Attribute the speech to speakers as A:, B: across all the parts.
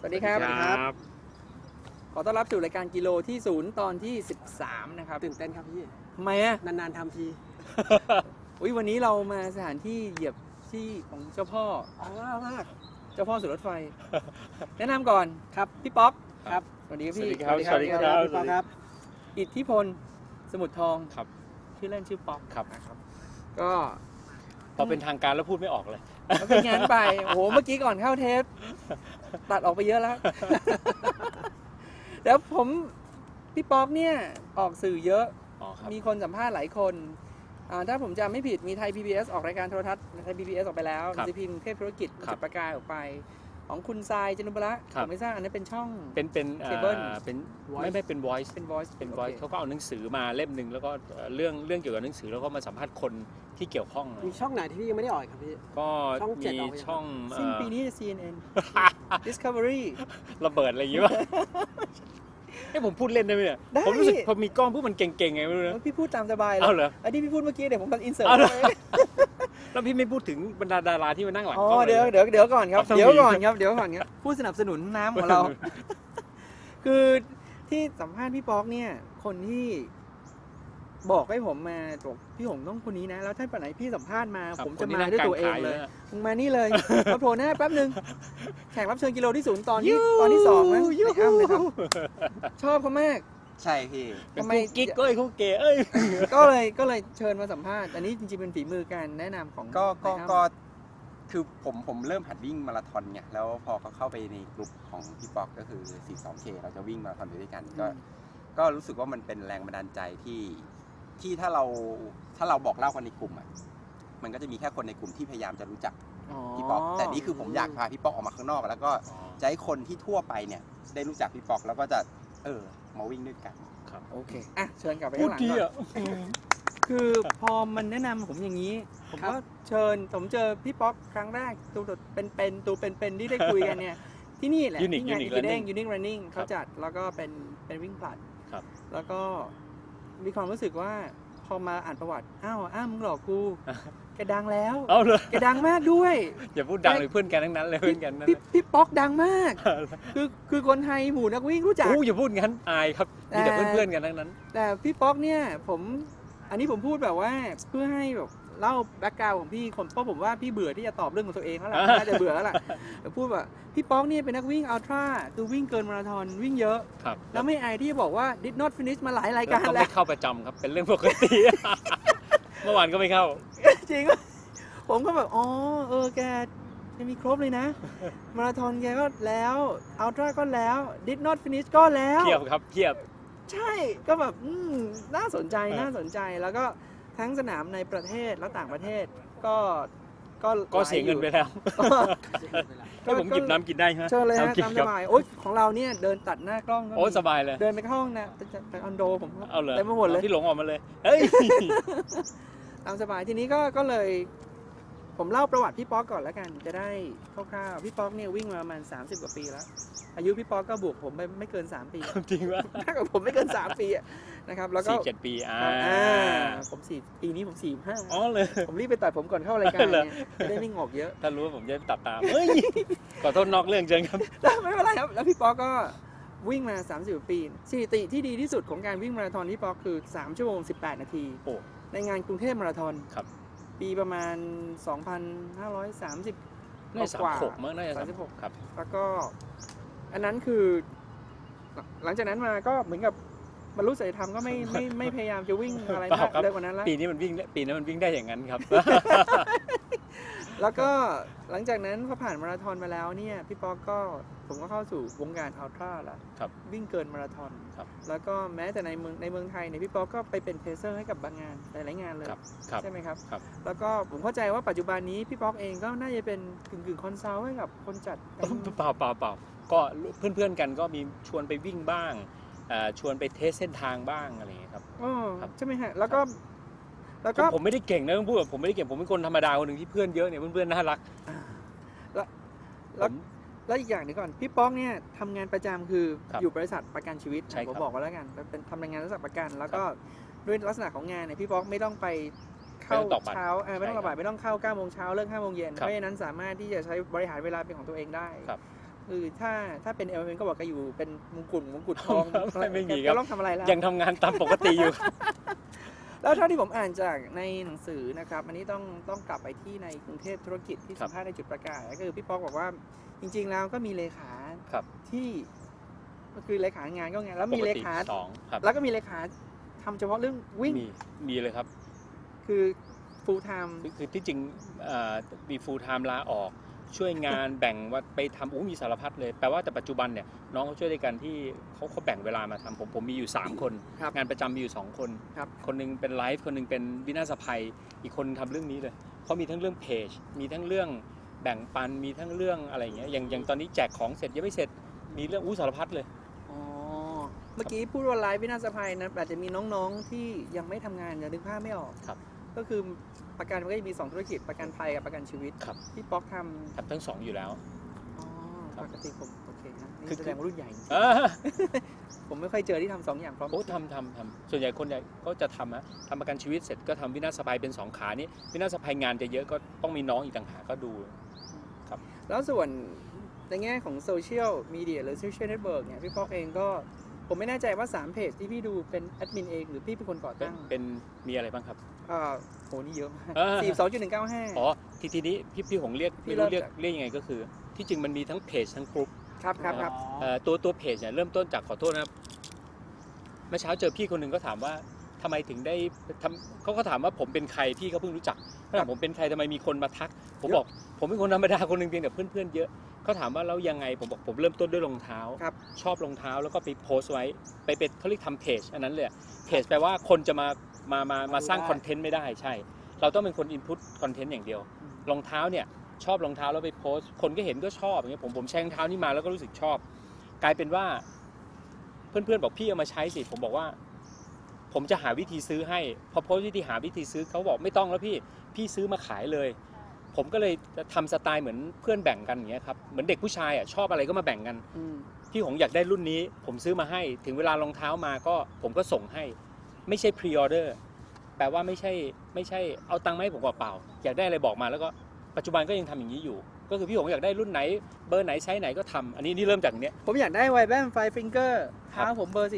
A: วัสดีครับขอต้อนรับสู่รายการกิโลที่0ตอนที่13นะครับ
B: ตื่นเต้นครับพี่
A: ทำไมอ่ะ
B: นานๆทำที
A: วันนี้เรามาสถานที่เหยียบที่ของเจ้าพ่อ
B: มาก
A: เจ้าพ่อสุรถไฟแนะนำก่อน
B: ครับ
A: พี่ป๊อก
B: ครับ
A: สวัสดีครับพี่
C: สวัสดีครับ
B: พี่ป๊อกครับ
A: อิทธิพลสมุทรทอง
C: ครับ
A: ชื่อเล่นชื่อป๊อก
C: ครับ
A: ก็
C: พอเป็นทางการแล้วพูดไม่ออกเลย
A: แล้วเป็นงานไปโอ้โหเมื่อกี้ก่อนเข้าเทปตัดออกไปเยอะแล้วแล้วพี่ป๊อกเนี่ยออกสื่อเยอะมีคนสัมภาษณ์หลายคนถ้าผมจำไม่ผิดมีไทย PBS ออกรายการโทรทัศน์ไทย PBS ออกไปแล้วหนังสือพิมพ์เทพธุรกิจจุดประกายออกไปของคุณทรายจนุบละผมไม่ทราบอันนี้เป็นช่อง
C: เป็น
A: เคเบิล
C: ไม่เป็น voice เขาก็เอาหนังสือมาเล่มหนึ่งแล้วก็เรื่องเกี่ยวกับหนังสือแล้วก็มาสัมภาษณ์คนที่เกี่ยวข้อง
B: มีช่องไหนที่พี่ยังไม่ได้ออกครับพี่
C: ก็มีช่อง
A: สิ้นปีนี้ CNN Discovery
C: ระเบิดอะไรอย่างงี้ป่ะให้ผมพูดเล่นได้ไหมเนี่ยผมรู้สึกพอมีกล้องพวกมันเก่งๆไงไม่รู้นะ
A: พี่พูดตามสบายเลย
C: เหรอ
A: อันนี้พี่พูดเมื่อกี้เดี๋ยวผมตัดอินเสิร์ต
C: แล้วพี่ไม่พูดถึงบรรดาดาราที่มานั่งหลัง
A: กล้องเดี๋ยวก่อนครับเดี๋ยวก่อนครับผู้สนับสนุนน้ำของเราคือที่สัมภาษณ์พี่ป๊อกเนี่ยคนที่บอกให้ผมมาบอกพี่หงต้องคนนี้นะแล้วถ้าวันไหนพี่สัมภาษณ์มาผมจะมาด้วยตัวเองเลยมึงมานี่เลยมาโผล่หน้าแป๊บนึงแขกรับเชิญกิโลที่0ตอนที่2นะไอ้อ้ำนะครับชอบเขามาก
B: ใช่พี่
C: ทำไมกิ๊กก็เขาเก๋
A: ก็เลยเชิญมาสัมภาษณ์อันนี้จริงๆเป็นฝีมือการแนะนำของ
B: ก็คือผมเริ่มหัดวิ่งมาราธอนไงแล้วพอเขาเข้าไปในกลุ่มของพี่ป๊อกก็คือ 42K เราจะวิ่งมาราธอนด้วยกันก็รู้สึกว่ามันเป็นแรงบันดาลใจที่ถ้าเราบอกเล่ากันในกลุ่มอ่ะมันก็จะมีแค่คนในกลุ่มที่พยายามจะรู้จักพี่ป๊อกแต่นี่คือผมอยากพาพี่ป๊อกออกมาข้างนอกแล้วก็จะให้คนที่ทั่วไปเนี่ยได้รู้จักพี่ป๊อกแล้วก็จะมาวิ่งด้วยกัน
C: ครับ
A: โอเคเชิญกลับไปข้างหลังก่อนคือพอมันแนะนำผมอย่างนี้ผมก็ผมเจอพี่ป๊อกครั้งแรกตัวเป็นที่ได้คุยกันเนี่ยที่นี่แหละที่งานUnique Running เขาจัดแล้วก็เป็นวิ่งผลัดแล้วก็มีความรู้สึกว่าพอมาอ่านประวัติมึงหลอกกูแกดังแล้วแกดังมากด้วย
C: อย่าพูดดังเลยเพื่อนกันทั้งนั้นเลยเพื่อนกัน
A: พี่ป๊อกดังมากคือคนไทยหมู่นักวิ่งรู้จัก
C: อย่าพูดงั้นอายครับมีแต่เพื่อนกันทั้งนั้น
A: แต่พี่ป๊อกเนี่ยอันนี้ผมพูดแบบว่าเพื่อให้แบบเล่าแบ็คกราวด์ของพี่เพราะผมว่าพี่เบื่อที่จะตอบเรื่องของตัวเองแล้วแหละน่าจะเบื่อแล้วแหละแต่พูดว่าพี่ป๊อกเนี่ยเป็นนักวิ่งอัลตร้าคือวิ่งเกินมาราธอนวิ่งเยอะแล้วไม่อายที่จะบอกว่า did not finish มาหลายรายการแล้ว
C: ไม่เข้าประจำครับเป็นเรื่องปกติเมื่อวานก็ไม่เข้า
A: จริงผมก็แบบแกมีครบเลยนะมาราธอนแกก็แล้วอัลตร้าก็แล้ว did not finish ก็แล้ว
C: เทียบครับเทียบ
A: ใช่ก็แบบน่าสนใจแล้วก็ทั้งสนามในประเทศและต่างประเทศก็
C: เสียเงินไปแล้วก็ผมหยิบน้ำกินได้ใช่ไหม
A: เชิญเลยฮะตามสบายของเราเนี่ยเดินตัดหน้ากล้องก็
C: สบายเลย
A: เดินไปเข้าห้องนะแต่คอนโดผม
C: เอาเลย
A: เต็มไปหมดเลย
C: ที่หลงออกมาเลย
A: ตามสบายทีนี้ก็เลยผมเล่าประวัติพี่ป๊อกก่อนแล้วกันจะได้คร่าวๆพี่ป๊อกเนี่ยวิ่งมาประมาณ30กว่าปีแล้วอายุพี่ป๊อกก็บวกผมไปไม่เกิน3ปี
C: จริงวะ
A: มากกว่าผมไม่เกิน3ปีนะครับแล้วก็
C: 7 ปี
A: ผม4ปีนี้ผม
C: 45เลย
A: ผมรีบไปตัดผมก่อนเข้ารายการเนี่ยจะได้ไม่งอกเยอะ
C: ถ้ารู้ว่าผมจะตัดตามขอโทษนอกเรื่องเชิญครับ
A: ไม่เป็นไรครับแล้วพี่ป๊อกก็วิ่งมา30ปีสถิติที่ดีที่สุดของการวิ่งมาราธอนพี่ป๊อกคือ3 ชั่วโมง 18 นาทีในงานกรุงเทพมาราธอนปีประมาณ 2,530 กว่า
C: มั้งน่าจะ36ครับ
A: แล้วก็อันนั้นคือหลังจากนั้นมาก็เหมือนกับบรรลุศีลธรรมก็ไม่พยายามจะวิ่งอะไรมากเร็วกว่านั้นแล้ว
C: ปีนั้นมันวิ่งได้อย่างนั้นครับ
A: แล้วก็หลังจากนั้นพอผ่านมาราธอนมาแล้วเนี่ยพี่ป๊อกก็ผมก็เข้าสู่วงการอัลตร้าแล้ววิ่งเกินมาราธอนแล้วก็แม้แต่ในเมืองไทยเนี่ยพี่ป๊อกก็ไปเป็นเพเซอร์ให้กับบางงานหลายงานเลยใช่ไหมครับแล้วก็ผมเข้าใจว่าปัจจุบันนี้พี่ป๊อกเองก็น่าจะเป็นกึ่งคอนซัลท์ให้กับคนจัด
C: เปล่าก็เพื่อนกันก็มีชวนไปวิ่งบ้างชวนไปเทสเส้นทางบ้างอะไรอย่างเงี้ยครับ
A: ใช่ไหมฮะแล้วก็
C: ผมไม่ได้เก่งนะต้องพูดแบบผมไม่ได้เก่งผมเป็นคนธรรมดาคนหนึ่งที่เพื่อนเยอะเนี่ยเพื่อนน่ารัก
A: แล้วอีกอย่างหนึ่งก่อนพี่ป๊อกเนี่ยทำงานประจำคืออยู่บริษัทประกันชีวิตผมบอกว่าแล้วกันเป็นทำงานบริษัทประกันแล้วก็ด้วยลักษณะของงานเนี่ยพี่ป๊อกไม่ต้องไปเข้าเช้าไม่ต้องระบายไม่ต้องเข้า9 โมงเช้าเลิก5 โมงเย็นเพราะฉะนั้นสามารถที่จะใช้บริหารเวลาเป็นของตัวเองได้ถ้าเป็นเอลเวนก็บอกแกอยู่เป็นมงกุฎทอง
C: ไม่มีค
A: แก
C: รับ
A: ต้องทำอะไรแล้ว
C: ยังทำงานตามปกติอยู่
A: แล้วเท่าที่ผมอ่านจากในหนังสือนะครับอันนี้ต้องกลับไปที่ในกรุงเทพธุรกิจที่
C: ครั
A: สั
C: บ
A: มภาษณ์ในจุดประกายก็คือพี่ป๊อกบอกว่าจริง ๆ แล้วก็มีเลขา
C: ครับ
A: ที่ก็คือเลขางานก็งานแล้วมีเลขา
C: ปกติ2ครับ
A: แล้วก็มีเลขาทำเฉพาะเรื่องวิ่ง
C: มีเลยครับ
A: คือ full time
C: คือที่จริงมี full time ลาออกช่วยงาน แบ่งว่าไปทำมีสารพัดเลยแปลว่าแต่ปัจจุบันเนี่ยน้องเขาช่วยด้วยกันที่เขาแบ่งเวลามาทำผมมีอยู่3 คน
A: ครับ
C: งานประจำมีอยู่2 คน
A: ครับ
C: คนหนึงเป็นไลฟ์คนหนึงเป็นวินาศภัยอีกคนทำเรื่องนี้เลยเขามีทั้งเรื่องเพจมีทั้งเรื่องแบ่งปันมีทั้งเรื่องอะไรอย่างเงี้ยอย่างตอนนี้แจกของเสร็จยังไม่เสร็จมีเรื่องสารพัดเลย
A: อ๋อเมื่อกี้พูดว่าไลฟ์วินาศภัยนะอาจจะมีน้องๆที่ยังไม่ทำงานยังนึกภาพไม่ออก
C: ครับ
A: ก็คือประกันมันก็จะมี2ธุรกิจประกันภัยกับประกันชีวิต
C: ครับ
A: พี่ป๊อกท
C: ทำทั้ง2อยู่แล้ว
A: ำอ๋อ
C: ครับ
A: ปกติผมโอเคนะนี่
C: คือ
A: แสดงว่ารุ่นใหญ่จริง
C: อ่า
A: ผมไม่ค่อยเจอที่ทำ2อย่างพร้อม
C: โอ้ทำส่วนใหญ่คนใหญ่ก็จะทำประกันชีวิตเสร็จก็ทำวินาศภัยเป็น2 ขานี้วินาศภัยงานจะเยอะก็ต้องมีน้องอีกต่างหากก็ดู
A: แล้วส่วนในแง่ของโซเชียลมีเดียหรือโซเชียลเน็ตเวิร์กเนี่ยพี่ป๊อกเองก็ผมไม่แน่ใจว่า3เพจที่พี่ดูเป็นแอดมินเองหรือพี่เป็นคนก่อตั้ง
C: เป็นมีอะไรบ้างครับ
A: โหนี่เยอะมาก
C: อ่า
A: 42.195
C: อ๋อทีนี้พี่หงเรียก
A: พี่
C: ไม่
A: เริ่
C: รู้
A: ม
C: เรียก
A: จาก
C: เรียกยังไงก็คือ ที่จริงมันมีทั้งเพจทั้งกลุ่ม
A: ครับครับครับ
C: ตัวเพจเนี่ยเริ่มต้นจากขอโทษนะครับเมื่อเช้าเจอพี่คนหนึ่งก็ถามว่าทำไมถึงได้เขาก็ถามว่าผมเป็นใครพี่เขาเพิ่งรู้จักเขาถามผมเป็นใครทำไมมีคนมาทัก ผมบอกผมเป็นคนธรรมดาคนหนึ่งเพียงแต่เพื่อนๆเยอะเขาถามว่าแล้วยังไงผมบอกผมเริ่มต้นด้วยรองเท้า
A: ครับ
C: ชอบรองเท้าแล้วก็ไปโพสต์ไว้ไปเป็นเขาเรียกทำเพจอันนั้นเลยเพจแปลว่าคนจะมาสร้างคอนเทนต์ไม่ได้ใช่ เราต้องเป็นคนอินพุตคอนเทนต์อย่างเดียวรองเท้าเนี่ยชอบรองเท้าแล้วไปโพสต์คนก็เห็นก็ชอบอย่างเงี้ยผมใช้รองเท้านี่มาแล้วก็รู้สึกชอบ กลายเป็นว่าเพื่อนๆบอกพี่เอามาใช้สิผมบอกว่า ผมจะหาวิธีซื้อให้พอโพสต์วิธีหาวิธีซื้อเขาบอกไม่ต้องแล้วพี่ซื้อมาขายเลย ผมก็เลยจะทำสไตล์เหมือนเพื่อนแบ่งกันอย่างเงี้ยครับเหมือนเด็กผู้ชายอ่ะชอบอะไรก็มาแบ่งกัน พี่หงอยากได้รุ่นนี้ผมซื้อมาให้ถึงเวลารองเท้ามาก็ผมก็ส่งให้ไม่ใช่พรีออเดอร์แปลว่าไม่ใช่เอาตังค์มาให้ผมเปล่าๆอยากได้อะไรบอกมาแล้วก็ปัจจุบันก็ยังทำอย่างนี้อยู่ก็คือพี่หงอยากได้รุ่นไหนเบอร์ไหนไซส์ไหนก็ทำอันนี้นี่เริ่มจากเนี้ย
A: ผมอยากได้ไวแบมไฟฟิงเกอร์เท้าผมเบอร์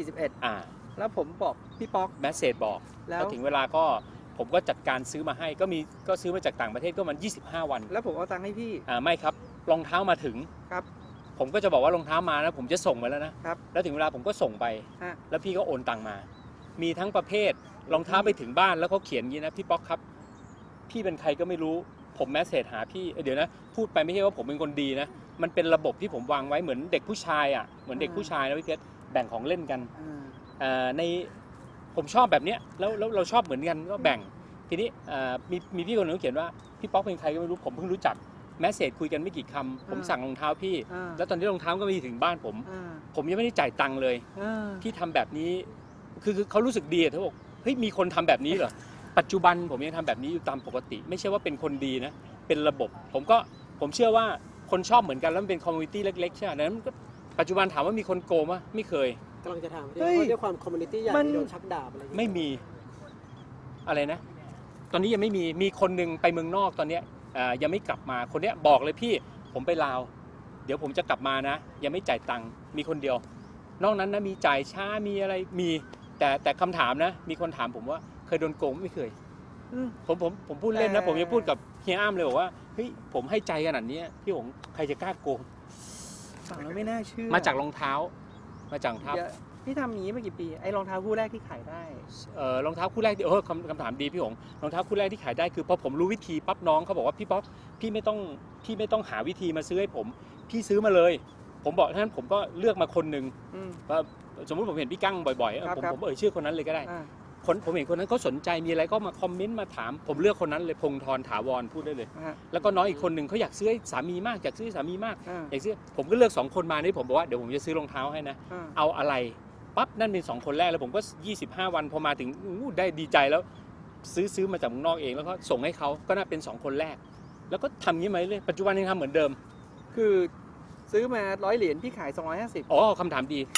A: 41 แล้วผมบอกพี่ป๊อก
C: แมสเซจบอก
A: แล้ว
C: พอถึงเวลาก็ผมก็จัดการซื้อมาให้ก็ซื้อมาจากต่างประเทศก็มัน25 วัน
A: แล้วผมเอาตังค์ให้พี่
C: ไม่ครับรองเท้ามาถึง
A: ครับ
C: ผมก็จะบอกว่ารองเท้ามานะผมจะส่งไปแล้วนะครับ แล้วถึงเวลาผมก็ส่งไป
A: ฮะ
C: แล้วพี่ก็โอนตังมา มีทั้งประเภทรองเท้าไปถึงบ้านแล้วเขาเขียนอย่างนี้นะพี่ป๊อกครับพี่เป็นใครก็ไม่รู้ผมแมสเซจหาพี่เดี๋ยวนะพูดไปไม่ใช่ว่าผมเป็นคนดีนะมันเป็นระบบที่ผมวางไว้เหมือนเด็กผู้ชายอ่ะเหมือนเด็กผู้ชายนะพี่เพชรแบ่งของเล่นกันในผมชอบแบบเนี้ยแล้วเราชอบเหมือนกันก็แบ่งทีนี้มีพี่คนหนึ่งเขียนว่าพี่ป๊อกเป็นใครก็ไม่รู้ผมเพิ่งรู้จักแมสเซจคุยกันไม่กี่คำผมสั่งรองเท้าพี่แล้วตอนนี้รองเท้าก็มาถึงบ้านผมยังไม่ได้จ่ายตังค์เลยพี่ทำแบบนี้คือเขารู้สึกดีเขาบอกเฮ้ยมีคนทำแบบนี้เหรอปัจจุบันผมยังทำแบบนี้อยู่ตามปกติไม่ใช่ว่าเป็นคนดีนะเป็นระบบผมเชื่อว่าคนชอบเหมือนกันแล้วมันเป็นคอมมูนิตี้เล็กๆใช่ไหมนั้นปัจจุบันถามว่ามีคนโกงมั้ยไม่เคย
D: กำลังจะถามด้วยความคอมมูนิตี้ใหญ่โดนชักดาบอะไรอย่างเงี้ย
C: ไม่มีอะไรนะตอนนี้ยังไม่มีคนหนึ่งไปเมืองนอกตอนเนี้ยยังไม่กลับมาคนเนี้ยบอกเลยพี่ผมไปลาวเดี๋ยวผมจะกลับมานะยังไม่จ่ายตังค์มีคนเดียวนอกนั้นนะมีจ่ายช้ามีอะไรมีแต่คำถามนะมีคนถามผมว่าเคยโดนโกงไม่เคยผมพูดเล่นนะผมยังพูดกับเฮียอ้ามเลยบอกว่าเฮ้ยผมให้ใจขนาดนี้พี่หงใครจะกล้าโกง
A: ฟังแล้วไม่น่าเชื่อ
C: มาจากรองเท้า
A: พี่ทำอย่างนี้มากี่ปีไอ้รองเท้าคู่แรกที่ขายได้
C: รองเท้าคู่แรกที่คำถามดีพี่หงรองเท้าคู่แรกที่ขายได้คือพอผมรู้วิธีปั๊บน้องเขาบอกว่าพี่ป๊อกพี่ไม่ต้องหาวิธีมาซื้อให้ผมพี่ซื้อมาเลยผมบอกฉะนั้นผมก็เลือกมาคนหนึ่งว่าสมมุติผมเห็นพี่กั้งบ่อยๆผมชื่อคนนั้นเลยก็ได้ผมเห็นคนนั้นเขาสนใจมีอะไรก็มาคอมเมนต์มาถามผมเลือกคนนั้นเลยพงธรถาวรพูดได้เลยแล้วก็น้องอีกคนหนึ่งเขาอยากซื้อให้สามีมากอยากซื้อให้สามีมากอยากซื้อผมก็เลือก2คนมานี่ผมบอกว่าเดี๋ยวผมจะซื้อรองเท้าให้นะเอาอะไรปั๊บนั่นเป็น2คนแรกแล้วผมก็25 วันพอมาถึงได้ดีใจแล้วซื้อมาจากเมืองนอกเองแล้วก็ส่งให้เขาก็น่าเป็น2คนแรกแล้วก็ทำงี้มาเลยปัจจุบันยังทำเหมือนเดิม
A: คือซื้อมา100 เหรียญพี่ขาย250
C: อ๋อคำถามดี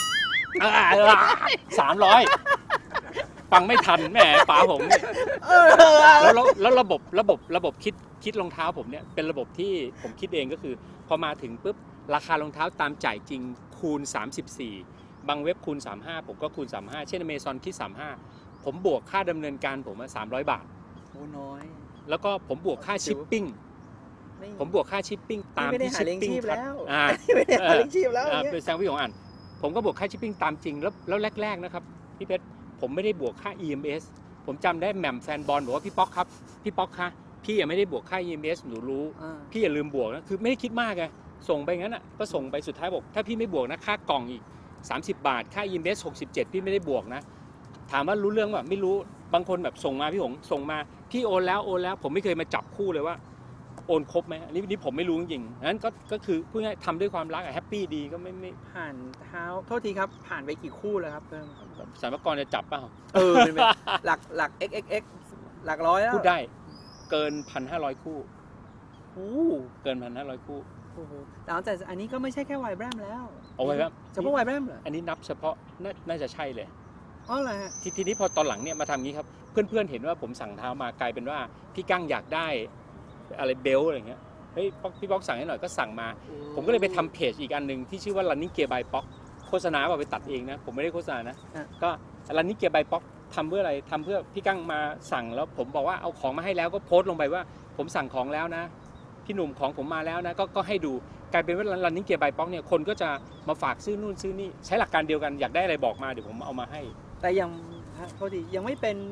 C: 300ฟังไม่ทันแหมป๋าผมเนี่ยแล้วระบบคิดรองเท้าผมเนี่ยเป็นระบบที่ผมคิดเองก็คือพอมาถึงปุ๊บราคารองเท้าตามจ่ายจริงคูณ34บางเว็บคูณ35ผมก็คูณ35เช่น Amazon คิด35ผมบวกค่าดำเนินการผม300 บาท
A: โอ้น้อย
C: แล้วก็ผมบวกค่าชิปปิ้งผมบวกค่าชิปปิ้งตามที่ชิปปิ้ง
A: แล้วไม่ได้หาเลี้ยงชีพแล้ว
C: เป็นแซงพี่ของอ่านผมก็บวกค่าชิปปิ้งตามจริงแล้วแรกๆนะครับพี่เพชรผมไม่ได้บวกค่า EMS ผมจำได้แหม่มแฟนบอลบอกว่าพี่ป๊อกครับพี่ป๊อกคะพี่ยังไม่ได้บวกค่า EMS หนูรู้พี่อย่าลืมบวกนะคือไม่ได้คิดมากไงส่งไปงั้นอ่ะก็ส่งไปสุดท้ายบอกถ้าพี่ไม่บวกนะค่ากล่องอีก30 บาทค่า EMS 67พี่ไม่ได้บวกนะถามว่ารู้เรื่องป่ะไม่รู้บางคนแบบส่งมาพี่หงส่งมาพี่โอนแล้วผมไม่เคยมาจับคู่เลยว่าโอนครบไหมนี่ผมไม่รู้จริงๆนั้นก็คือพูดง่ายทำด้วยความรักแฮปปี้ดีก็ไม่
A: ผ่านเท้าโทษทีครับผ่านไปกี่คู่แล้วครับ
C: สรรพากรจะจับเปล่า
A: เป็นหลัก xxx หลักร้อยแล้ว
C: พูดได้เกิน 1,500 คู่เกิน 1,500 คู่
A: แต่อันนี้ก็ไม่ใช่แค่ไวแบรมแล้ว
C: เอาไวแบรม
A: เฉพาะไวแบรมเหรอ
C: อันนี้นับเฉพาะน่าจะใช่เลย
A: อ๋อเหรอฮะ
C: ทีนี้พอตอนหลังเนี่ยมาทำงี้ครับเพื่อนๆเห็นว่าผมสั่งเท้ามากลายเป็นว่าพี่กั้งอยากได้อะไรเบลอะไรเงี้ยเฮ้ยพี่ป๊อกสั่งให้หน่อยก็สั่งมาผมก็เลยไปทำเพจอีกอันนึงที่ชื่อว่า Running Gear by Pock โฆษณาไปตัดเองนะผมไม่ได้โฆษณานะก็ Running Gear by Pock ทำเพื่ออะไรทำเพื่อพี่กั้งมาสั่งแล้วผมบอกว่าเอาของมาให้แล้วก็โพสต์ลงไปว่าผมสั่งของแล้วนะพี่หนุ่มของผมมาแล้วนะก็ให้ดูกลายเป็นว่า Running Gear by Pock เนี่ยคนก็จะมาฝากซื้อนู่นซื้อนี่ใช้หลักการเดียวกันอยากได้อะไรบอกมาเดี๋ยวผมเอามาให้
A: แต่ยังไม่เป็น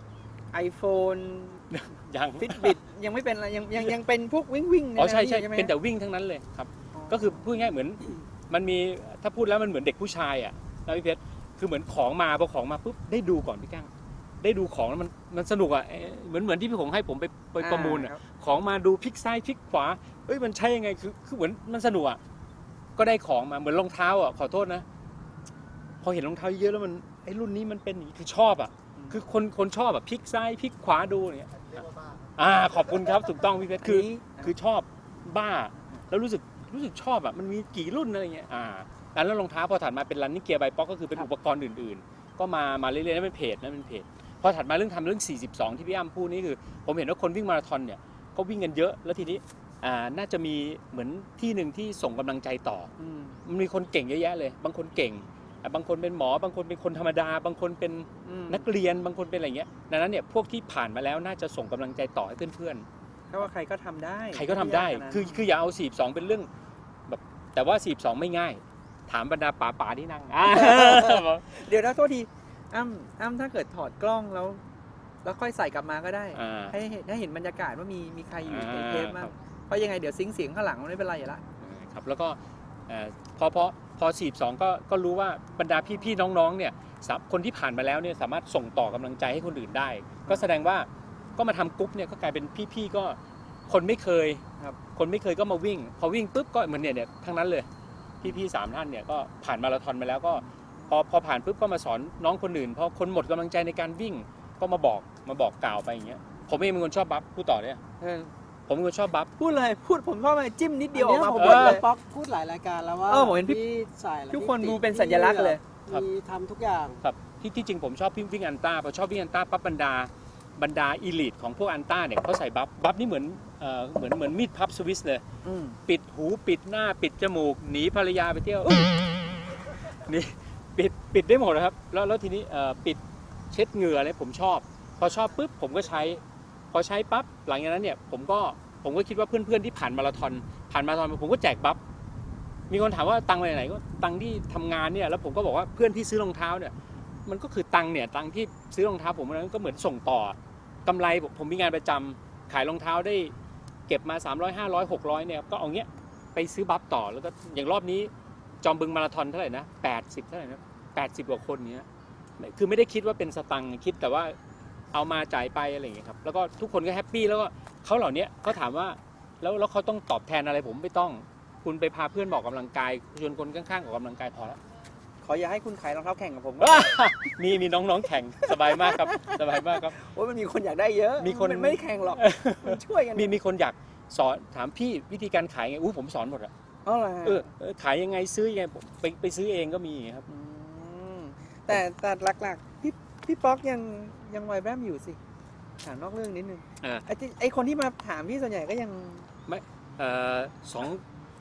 A: iPhone
C: ยัง
A: Fitbit ยังไม่เป็นยังเป็นพวกวิ่ง
C: อ๋อใช่เป็นแต่วิ่งทั้งนั้นเลยครับก็คือพูดง่ายเหมือนมันมีถ้าพูดแล้วมันเหมือนเด็กผู้ชายอ่ะนะพี่เพชรคือเหมือนของมาพอของมาปุ๊บได้ดูก่อนพี่กั้งได้ดูของแล้วมันสนุกอ่ะเหมือนที่พี่หงให้ผมไปประมูลอ่ะของมาดูพลิกซ้ายพลิกขวาเอ้ยมันใช่ยังไงคือเหมือนมันสนุกอ่ะก็ได้ของมาเหมือนรองเท้าอ่ะขอโทษนะพอเห็นรองเท้าเยอะแล้วมันไอ้รุ่นนี้มันเป็นคือชอบอ่ะคือคนชอบแบบพลิกซ้ายพลิกขวาดูเนี่ยขอบคุณครับถูกต้องพี่เพชรคือชอบบ้าแล้วรู้สึกชอบอ่ะมันมีกี่รุ่นอะไรเงี้ยแล้วรองเท้าพอถัดมาเป็นRunning Gear by Pockก็คือเป็นอุปกรณ์อื่นๆก็มาเรื่อยๆนั่นเป็นเพจพอถัดมาเรื่อง42ที่พี่อ้ำพูดนี่คือผมเห็นว่าคนวิ่งมาราธอนเนี่ยก็วิ่งกันเยอะแล้วทีนี้น่าจะมีเหมือนที่หนึ่งที่ส่งกำลังใจต่อมันมีคนเก่งเยอะแยะเลยบางคนเก่งบางคนเป็นหมอบางคนเป็นคนธรรมดาบางคนเป็นนักเรียนบางคนเป็นอะไรเงี้ยดังนั้นเนี่ยพวกที่ผ่านมาแล้วน่าจะส่งกำลังใจต่อให้เพื่อน
A: ๆเพราะว่าใครก็ทำได้
C: คืออย่าเอา42เป็นเรื่องแบบแต่ว่า42ไม่ง่ายถามบรรดาป๋าที่นั่ง
A: เดี๋ยวนะโทษทีอ้ำถ้าเกิดถอดกล้องแล้วค่อยใส่กลับมาก็ได้ให้เห็นบรรยากาศว่ามีใครอยู่ในเทปมากเพราะยังไงเดี๋ยวเสียงข้างหลังมันไม่เป็นไรอยู่แล้ว
C: ครับแล้วก็พอ42ก็รู้ว่าบรรดาพี่น้องๆเนี่ยคนที่ผ่านมาแล้วเนี่ยสามารถส่งต่อกำลังใจให้คนอื่นได้ก็แสดงว่าก็มาทำกรุ๊ปเนี่ยก็กลายเป็นพี่ๆก็คนไม่เคยก็มาวิ่งพอวิ่งปุ๊บก็เหมือนเนี่ยทั้งนั้นเลยพี่ๆ3ท่านเนี่ยก็ผ่านมาราธอนมาแล้วก็พอผ่านปุ๊บก็มาสอนน้องคนอื่นพอคนหมดกำลังใจในการวิ่งก็มาบอกกล่าวไปอย่างเงี้ยผมเองเป็นคนชอบบัฟพูดต่อเนี่ยผมเป็นคนชอบบัฟ
A: พูดผมชอบไปจิ้มนิดเดียวออกมา
D: ผมเลยป๊อกพูดหลายรายการแล้วว่า
A: ผมเห็นพี่ใส่ทุกคนดูเป็นสัญลักษณ์เลย
D: มีทำทุกอย่าง
C: ครับที่จริงผมชอบวิ่งอันต้าพอชอบวิ่งอันต้าปั๊บบรรดาอีลิทของพวกอันต้าเนี่ยเขาใส่บัฟนี่เหมือนมีดพับสวิสเลยปิดหูปิดหน้าปิดจมูกหนีภรรยาไปเที่ยวนี่ปิดได้หมดนะครับแล้วทีนี้ปิดเช็ดเหงื่ออะไรผมชอบพอชอบปุ๊บผมก็ใช้พอใช้ปั๊บหลังจากนั้นเนี่ยผมก็คิดว่าเพื่อนๆที่ผ่านมาราธอนผมก็แจกบัฟมีคนถามว่าตังค์ไปไหนก็ตังค์ที่ทำงานเนี่ยแล้วผมก็บอกว่าเพื่อนที่ซื้อรองเท้าเนี่ยมันก็คือตังค์ที่ซื้อรองเท้าผมนั้นก็เหมือนส่งต่อกำไรผมมีงานประจำขายรองเท้าได้เก็บมา300 500 600เนี่ยก็เอาเงี้ยไปซื้อบัฟต่อแล้วก็อย่างรอบนี้จอมบึงมาราธอนเท่าไหร่นะ80เท่าไหร่นะ80กว่าคนเนี้ยคือไม่ได้คิดว่าเป็นสตังค์คิดแต่ว่าเอามาจ่ายไปอะไรอย่างเงี้ยครับแล้วก็ทุกคนก็แฮปปี้แล้วก็เขาเหล่านี้เขาถามว่าแล้วเขาต้องตอบแทนอะไรผมไม่ต้องคุณไปพาเพื่อนออกกำลังกายชวนคนข้างๆออกกำลังกายพอแล้ว
A: ขออย่าให้คุณขายรองเท้าแข่งกับผม
C: มีน้องๆแข่งสบายมากครับสบายมากครับ
A: โอ้ยมันมีคนอยากได้เยอะ
C: มีคน
A: ไม่แข่งหรอกมันช่วยกัน
C: มีคนอยากสอนถามพี่วิธีการขายไงผมสอนหมดอ่ะขายยังไงซื้อยังไงไปซื้อเองก็มีครับ
A: แต่หลักๆพี่ป๊อกยังไวแบมอยู่สิถามนอกเรื่องนิดนึงไอคนที่มาถามพี่ส่วนใหญ่ก็ยัง
C: ไม่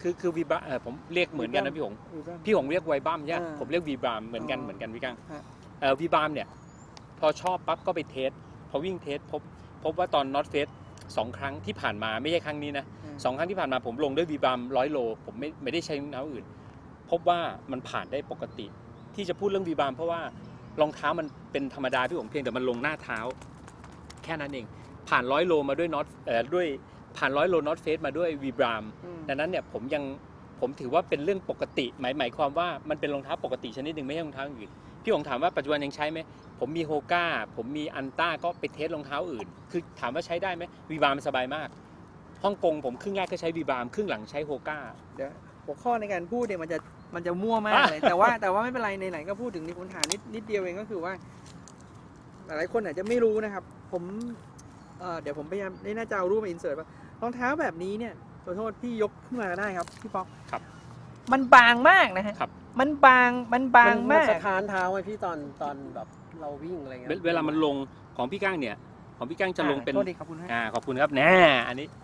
C: คือวีบราผมเรียกเหมือนกันนะพี่หงพี่หงเรียกไวบัมใช่ไหมผมเรียกวีบรามเหมือนกันพี่กังวีบรามเนี่ยพอชอบปั๊บก็ไปเทสพอวิ่งเทสพบว่าตอนน็อตเฟส2 ครั้งที่ผ่านมาไม่ใช่ครั้งนี้นะ2 ครั้งที่ผ่านมาผมลงด้วยวีบราม100 โลผมไม่ได้ใช้รองเท้าอื่นพบว่ามันผ่านได้ปกติที่จะพูดเรื่องวีบรามเพราะว่ารองเท้ามันเป็นธรรมดาพี่หงเพียงแต่มันลงหน้าเท้าแค่นั้นเองผ่าน100 โลมาด้วยน็อตด้วยผ่าน100 โลน็อตเฟสมาด้วยวีบรามดังนั้นเนี่ยผมถือว่าเป็นเรื่องปกติหมายความว่ามันเป็นรองเท้าปกติชนิดหนึ่งไม่ใช่รองเท้าอื่นพี่หงถามว่าปัจจุบันยังใช้ไหมผมมีโฮก้าผมมีอันต้าก็ไปเทสรองเท้าอื่นคือถามว่าใช้ได้ไหมวีบรามสบายมากฮ่องกงผมครึ่งแรกก็ใช้วีบรามครึ่งหลังใช้โฮก้า
A: เดี๋ยวหัวข้อในการพูดเนี่ยมันจะมั่วมากเลย แต่ว่าไม่เป็นไรในไหนก็พูดถึงนี่คุณถามนิดเดียวเองก็คือว่าหลายคนอาจจะไม่รู้นะครับผมเดี๋ยวผมพยายามน่าจะเอารูปมาอินเสิร์ตว่ารองเท้าแบบนี้เนี่ยขอโทษพี่ยกขึ้นมาได้ครับพี่ป๊อก
C: ครับ
A: มันบางมากนะฮะมันบางมาก
D: สะท้านเท้าไว้พี่ตอนแบบเราวิ่งอะไรเงี้ย
C: เวลามันลงของพี่ก้างเนี่ยของพี่ก้างจะลงเป็น
A: ขอบคุณ
C: ขอบคุณครับแน่อันนี้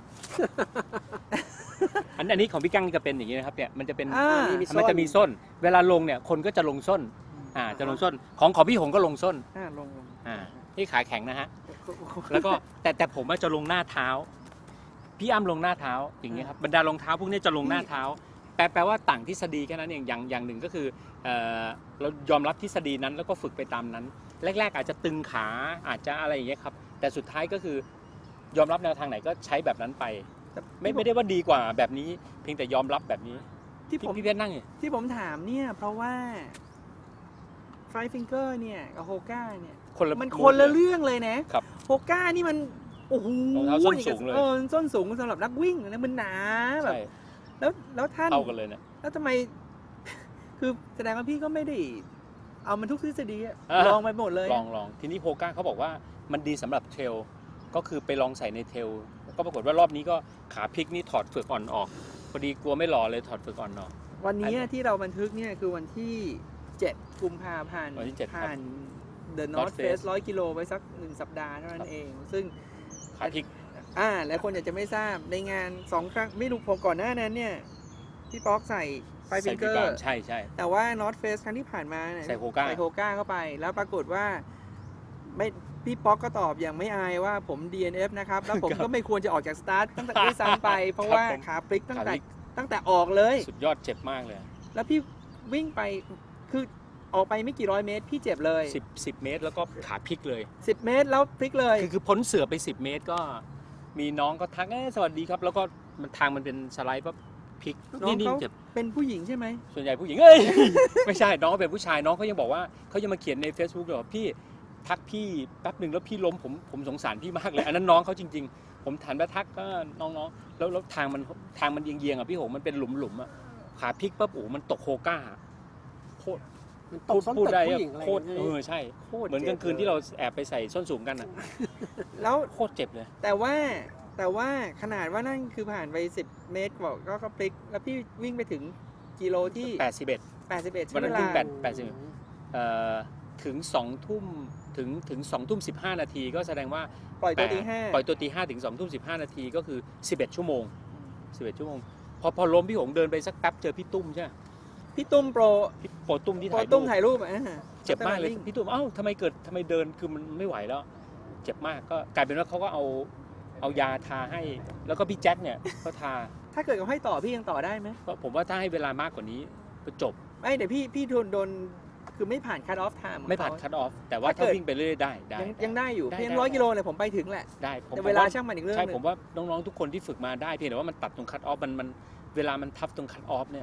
C: อันนี้ของพี่ก้างจะเป็นอย่างนี้นะครับเนี่ยมันจะเป็นมันจะมีส้นเวลาลงเนี่ยคนก็จะลงส้นจะลงส้นของพี่หงก็ลงส้น
A: ลง
C: ที่ขาแข็งนะฮะแล้วก็แต่ผมจะลงหน้าเท้าพี่อ้ำลงหน้าเท้าอย่างเงี้ยครับบรรดารองเท้าพวกนี้จะลงหน้าเท้าแปลว่าต่างทฤษฎีแค่นั้นเองอย่างหนึ่งก็คือเรายอมรับทฤษฎีนั้นแล้วก็ฝึกไปตามนั้นแรกๆอาจจะตึงขาอาจจะอะไรอย่างเงี้ยครับแต่สุดท้ายก็คือยอมรับแนวทางไหนก็ใช้แบบนั้นไปไม่ได้ว่าดีกว่าแบบนี้เพียงแต่ยอมรับแบบนี้ที่พี่เพชรนั่ง
A: ที่ผมถามเนี่ยเพราะว่าไฟฟิงเกอร์เนี่ยกับโฮก้าเนี่ยมันคนละเรื่องเลยนะโฮก้านี่มันโอ้โห
C: ส้นสูงเลย
A: ส้นสูงสำหรับนักวิ่งนะมันหนาแบบแล้วท่าน
C: เท่ากันเลยนะ
A: แล้วทำไมคือแสดงว่าพี่ก็ไม่ได้เอามันทุกทฤษฎีลองไปหมดเลย
C: ลองทีนี้โฮก้าเขาบอกว่ามันดีสำหรับเทรลก็คือไปลองใส่ในเทรลก็ปรากฏว่ารอบนี้ก็ขาพลิกนี่ถอดเฟือกอ่อนออกพอดีกลัวไม่หล่อเลยถอดเฟือกอ่อนออก
A: วันนี้ที่เราบันทึกเนี่ยคือวันที่7 กุมภาพันธ์ผ่าน The North Face 100 กิโลไปสัก1 สัปดาห์เท่านั้นเองซึ่ง
C: ขาพลิก
A: หลายคนอยากจะไม่ทราบในงาน2 ครั้งไม่รู้ผมก่อนหน้านั้นเนี่ยพี่ป๊อกใส่ไฟฟิงเกอร์
C: ใช่
A: แต่ว่า North Face ครั้งที่ผ่านมา
C: ใส่โฮ
A: ก้าเข้าไปแล้วปรากฏว่าไม่พี่ป๊อกก็ตอบอย่างไม่อายว่าผม DNF นะครับแล้วผมก็ไม่ควรจะออกจากสตาร์ทตั้งแต่ด้วยซ้ำไปเพราะว่าขาพลิกตั้งแต่ออกเลย
C: สุดยอดเจ็บมากเลย
A: แล้วพี่วิ่งไปคือออกไปไม่กี่ร้อยเมตรพี่เจ็บเลย
C: 10 เมตรแล้วก็ขาพลิกเลย
A: 10 เมตรแล้วพลิกเลย
C: คือพ้นเสือไป10 เมตรก็มีน้องก็ทักสวัสดีครับแล้วก็ทางมันเป็นสไลด์ปั๊บพลิก
A: นี่เจ็บเป็นผู้หญิงใช่ไหม
C: ส่วนใหญ่ผู้หญิงไม่ใช่น้องเป็นผู้ชายน้องเขายังบอกว่าเขายังมาเขียนใน Facebook เลยว่าพี่ทักพี่แป๊บหนึ่งแล้วพี่ล้มผมสงสารพี่มากเลยอันนั้นน้องเขาจริงๆผมถันไปทักก็น้องๆแล้วทางมันเยียงๆอ่ะพี่โหมันเป็นหลุมๆอ่ะขาพลิกปั๊บมันตกโฮก้าโคตร
D: มันตกส้นตึกผู้หญิงอะไร
C: โคตรใช่เหมือนกลางคืนที่เราแอบไปใส่ส้นสูงกันอ่ะ
A: แล้ว
C: โคตรเจ็บเลย
A: แต่ว่าขนาดว่านั่นคือผ่านไป10 เมตรบอกก็พลิกแล้วพี่วิ่งไปถึงกิโลที่81
C: วันนั้นวิ่ง80ถึง2 ทุ่มถึง2 ทุ่ม 15 นาทีก็แสดงว่า
A: ปล่อยตัวตี
C: 5ถึง2 ทุ่ม 15 นาทีก็คือ11 ชั่วโมงพอล้มพี่หงเดินไปสักแป๊บเจอพี่ตุ้มใช่
A: พี่ตุ้มโปร
C: ตุ้มที่
A: ถ่ายรูป
C: เจ็บมากเลยพี่ตุ้มทำไมเดินคือมันไม่ไหวแล้วเจ็บมากก็กลายเป็นว่าเขาก็เอายาทาให้แล้วก็พี่แจ็คเนี่ยก็ทา
A: ถ้าเกิดเขาให้ต่อพี่ยังต่อได้ไหม
C: ผมว่าถ้าให้เวลามากกว่านี้ก็จบ
A: ไม่เดี๋ยวพี่โดนคือไม่ผ่านคัทออฟไทม์
C: ไม่ผ่านคัทออฟแต่ว่าถ้าวิ่งไปเรื่อยได้
A: ยังได้อยู่เพียง100 กิโลเลยผมไปถึงแหละ
C: ได้
A: แต่เวลาช่างมันอีกเรื่องนึง
C: ใช่ผมว่าน้องๆทุกคนที่ฝึกมาได้เพียงแต่ว่ามันตัดตรงคัทออฟมันเวลามันทับตรงคัทออฟเนี่ย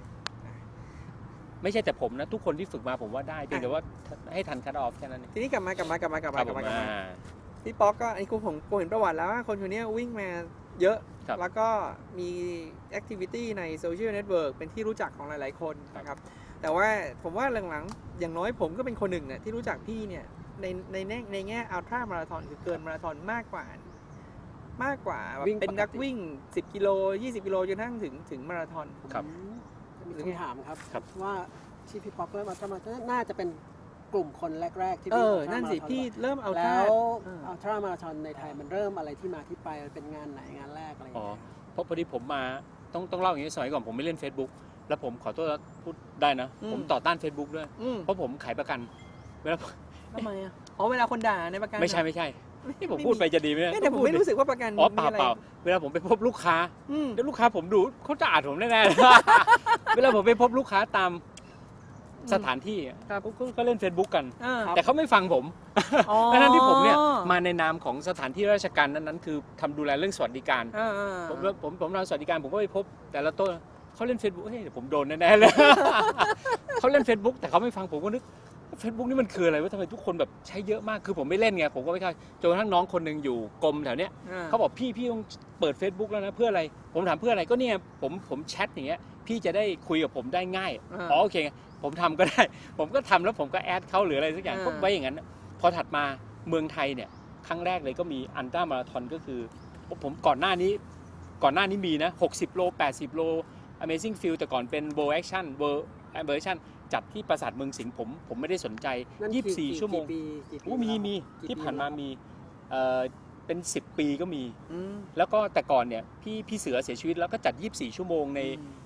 C: ไม่ใช่แต่ผมนะทุกคนที่ฝึกมาผมว่าได้เพียงแต่ว่าให้ทันคัทออฟแค่นั้นเอง
A: ทีนี้กลับมาพี่ป๊อกก็อันนี้ผมเห็นประวัติแล้วว่าคนคนนี้วิ่งมาเยอะแล้วก็มีแอคทิวิตี้ในโซเชียลเน็ตเวิร์กเป็นที่รู้จักของหลายๆคนนะครับแต่ว่าผมว่าหลังๆอย่างน้อยผมก็เป็นคนหนึ่งเนี่ยที่รู้จักพี่เนี่ยในแง่อัลตร้ามาราธอนคือเกินมาราธอนมากกว่าเป็นนักวิ่ง10 กิโล20 กิโลจนทั้งถึงมาราธอน
C: ครับ
D: มีคำถามครับว่าที่พี่ป๊อกเริ่มอัลตร้ามาราธอนน่าจะเป็นกลุ่มคนแรกๆที่
A: นั่นสิพี่เริ่มเอา
D: แล้วอัลตร้ามาราธอนในไทยมันเริ่มอะไรที่มาที่ไปเป็นงานไหนงานแรกอะไร
C: เพราะพอดีผมมาต้องเล่าอย่างนี้สมัยก่อนผมไม่เล่น Facebook แล้วผมขอโทษพูดได้นะผมต่อต้าน Facebook ด้วยเพราะผมขายประกันเวลา
A: ทำไมอ่ะอ๋อเวลาคนด่าในประกัน
C: ไม่ใช่ที่ผมพูดไปจะดีไหม
A: แต่ผมไม่รู้สึกว่าประกัน
C: อ๋อเปล่าเวลาผมไปพบลูกค้าแล้วลูกค้าผมดูเขาจะอ่านผมแน่ๆเวลาผมไปพบลูกค้าตามสถานที่ก็เล่น Facebook กันแต่เขาไม่ฟังผมดังนั้นที่ผมเนี่ยมาในนามของสถานที่ราชการนั้นคือทำดูแลเรื่องสวัสดิการผมทำสวัสดิการผมก็ไปพบแต่ละโต๊ะเขาเล่น Facebook เฮ้ยผมโดนแน่ๆเลยเขาเล่น Facebook แต่เขาไม่ฟังผมก็นึกFacebook นี่มันคืออะไรวะทำไมทุกคนแบบใช้เยอะมากคือผมไม่เล่นไงผมก็ไม่เข้าจนกระทั่งน้องคนหนึ่งอยู่กรมแถวเนี้ยเขาบอกพี่ต้องเปิด Facebook แล้วนะเพื่ออะไรผมถามเพื่ออะไรก็เนี่ยผมแชทอย่างเงี้ยพี่จะได้คุยกับผมได้ง่ายอ๋อโอเคผมทำก็ได้ผมก็ทำแล้วผมก็แอดเขาหรืออะไรสักอย่างก็ไว้อย่างนั้นพอถัดมาเมืองไทยเนี่ยครั้งแรกเลยก็มีอัลตร้ามาราธอนก็คือผมก่อนหน้านี้มีนะ60 โล 80 โล Amazing Field แต่ก่อนเป็น World Action World Action จัดที่ปราสาทเมืองสิงห์ผมไม่ได้สนใจ24ชั่วโมงมีที่ผ่านมามีเป็น10 ปีก็มีแล้วก็แต่ก่อนเนี่ยพี่เสือเสียชีวิตแล้วก็จัด24ชั่วโมง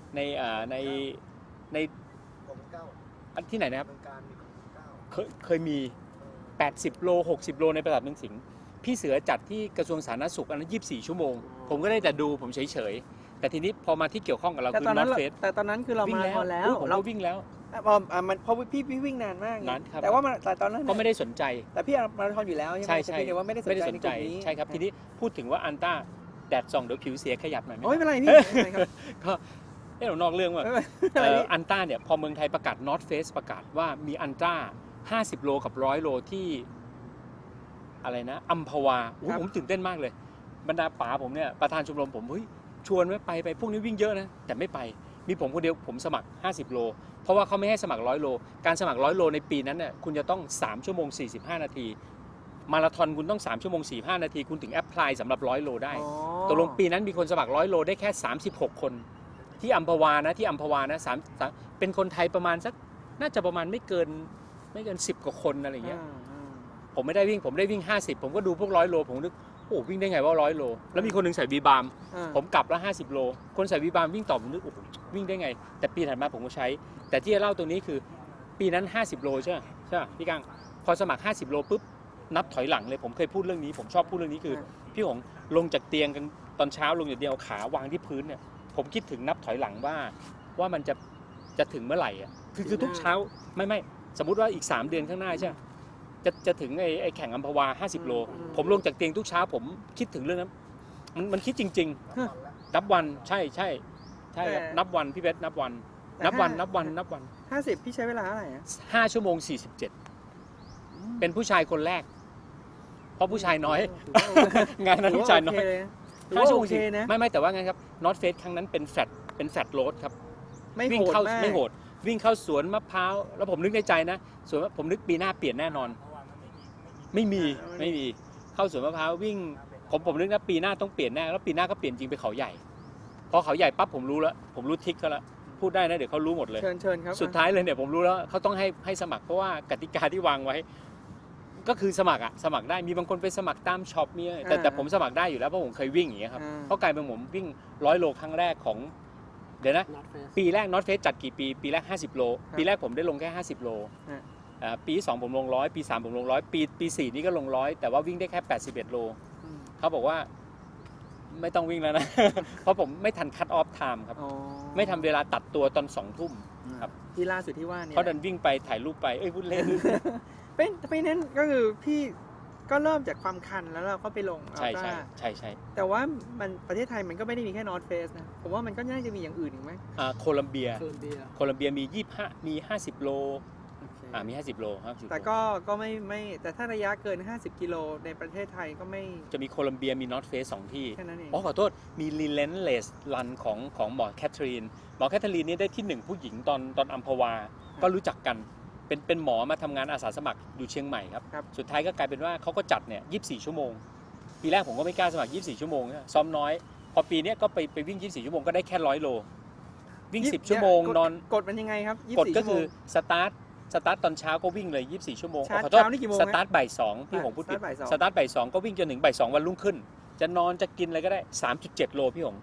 C: ในที่ไหนนะครับเคยมี80 โล 60 โลในปราสาทเมืองสิงห์พี่เสือจัดที่กระทรวงสาธารณสุขอันนั้น24ชั่วโมงผมก็ได้แต่ดูผมเฉยๆแต่ทีนี้พอมาที่เกี่ยวข้องกับเราคือนอตเฟส
A: แต่ตอนนั้นคือเรามาราธอนแล้ว
C: เราวิ่งแล้ว
A: พอพี่วิ่งนานมาก
C: แต่ว่า
A: ตอนนั้น
C: ก็ไม่ได้สนใจ
A: แต่พี่มาราธอนอยู่แล้วใช่ไหมใช่แต่ว่าไม่ได้สนใจ
C: ใช่ครับทีนี้พูดถึงว่าอันต้าแดดส่องเดี๋ยวผิวเสียขยับหน่อยไหม
A: ไม่เป็นไรพี่
C: ก็เรานอกเรื่องว่าอันต้าเนี่ยพอเมืองไทยประกาศนอตเฟสประกาศว่ามีอันต้า50 โลกับ100 โลที่อะไรนะอัมพวาผมตื่นเต้นมากเลยบรรดาป๋าผมเนี่ยประธานชมรมผมชวนไว้ไปพวกนี้วิ่งเยอะนะแต่ไม่ไปมีผมคนเดียวผมสมัคร50 โลเพราะว่าเขาไม่ให้สมัคร100 โลการสมัคร100 โลในปีนั้นเนี่ยคุณจะต้อง3 ชั่วโมง 45 นาทีมาราธอนคุณต้อง3 ชั่วโมง 45 นาทีคุณถึงแอพพลายสำหรับ100 โลได้ตกลงปีนั้นมีคนสมัคร100 โลได้แค่36 คนที่อัมพวานะเป็นคนไทยประมาณสักน่าจะประมาณไม่เกิน10 กว่าคนอะไรเงี้ยผมไม่ได้วิ่งผมได้วิ่ง50ผมก็ดูพวก100 โลผมนึกโอ้วิ่งได้ไงว่า100 โลแล้วมีคนนึงใส่วีบาร์มผมกลับแล้ว50 โลคนใส่วีบาร์มวิ่งต่อผมนึกโอ้วิ่งได้ไงแต่ปีถัดมาผมก็ใช้แต่ที่จะเล่าตรงนี้คือปีนั้น50 โลใช่ไหมพี่กังพอสมัคร50 โลปุ๊บนับถอยหลังเลยผมเคยพูดเรื่องนี้ผมชอบพูดเรื่องนี้คือพี่หงลงจากเตียงกันตอนเช้าลงอย่างเดียวขาวางที่พื้นเนี่ยผมคิดถึงนับถอยหลังว่ามันจะถึงเมื่อไหร่อ่ะคือทุกเช้าไม่สมมุติว่าอีก3 เดือนข้างหน้าใช่จะถึงไอ้แข่งอัมพวา50 โลผมลงจากเตียงทุกเช้าผมคิดถึงเรื่องนั้นมันคิดจริงๆนับวันใช่ครับนับวันพี่เพชรนับวัน
A: 50พี่ใช้เวลาเท่าไหร่
C: 5 ชั่วโมง 47เป็นผู้ชายคนแรกเพราะผู้ชายน้อยงานนั้นผู้ชายน้อย5 ชั่วโมงนะไม่แต่ว่าไงครับนอตเฟสครั้งนั้นเป็นแฟลตโรดครับวิ่งเข้าไม่โหดวิ่งเข้าสวนมะพร้าวแล้วผมนึกในใจนะสวนผมนึกปีหน้าเปลี่ยนแน่นอนไม่มีเข้าสวนมะพร้าววิ่งผมนึกนะปีหน้าต้องเปลี่ยนแน่แล้วปีหน้าก็เปลี่ยนจริงไปเขาใหญ่พอเขาใหญ่ปั๊บผมรู้แล้วผมรู้ทิกเขาแล้วพูดได้นะเดี๋ยวเขารู้หมดเลย
A: เชิญครับ
C: สุดท้ายเลยเนี่ยผมรู้แล้วเขาต้องให้สมัครเพราะว่ากติกาที่วางไว้ก็คือสมัครได้มีบางคนไปสมัครตามช็อปมีแต่ผมสมัครได้อยู่แล้วเพราะผมเคยวิ่งอย่างเงี้ยครับเพราะกลายเป็นผมวิ่ง100 โลครั้งแรกของเดี๋ยวนะปีแรกนอตเฟสจัดกี่ปีแรก50 โลปีแรกผมได้ลงแค่50 โลปีที่2ผมลง100ปี3ผมลง100ปี4นี่ก็ลง100แต่ว่าวิ่งได้แค่81 โลเขาบอกว่าไม่ต้องวิ่งแล้วนะเพราะผมไม่ทันคัตออฟไทม์ครับไม่ทำเวลาตัดตัวตอน2 ทุ่มครับ
A: ที่ล่าสุดที่ว่านี่
C: เขาดันวิ่งไปถ่ายรูปไปพูดเล่น
A: เป็นนั้นก็คือพี่ก็เริ่มจากความคันแล้วเราก็ไปลง
C: ใช่
A: แต่ว่ามันประเทศไทยมันก็ไม่ได้มีแค่นอร์ทเฟสนะผมว่ามันก็น่าจะมีอย่างอื่นอีกไหม
C: โคลัมเบียมี25มี50 โลมี50 โลครับ
A: แต่ก็ไม่แต่ถ้าระยะเกิน50 กิโลในประเทศไทยก็ไม่
C: จะมีโคลัมเบียมีนอร์ทเฟส2 ที่
A: แค่นั้นเอง
C: ขอโทษมีรีเลนเลสรันของหมอแคทเธอรีนนี่ได้ที่1ผู้หญิงตอนอัมพวาก็รู้จักกันเป็นหมอมาทำงานอาสาสมัครอยู่เชียงใหม่ครับสุดท้ายก็กลายเป็นว่าเขาก็จัดเนี่ย24 ชั่วโมงปีแรกผมก็ไม่กล้าสมัคร24 ชั่วโมงซ้อมน้อยพอปีนี้ก็ไปวิ่ง24 ชั่วโมงก็ได้แค่100 โลวิ่ง10 ชั่วโมงนอน
A: กดมันยังไงครับ
C: กดก็คือสตาร์ทตอนเช้าก็วิ่งเลย24 ชั่วโมงขอโทษสตาร์ทบ่าย2พี่หงพูดผิดสตาร์ทบ่าย2ก็วิ่งจนถึงบ่าย2วันรุ่งขึ้นจะนอนจะกินอะไรก็ได้ 3.7 โลพี่หง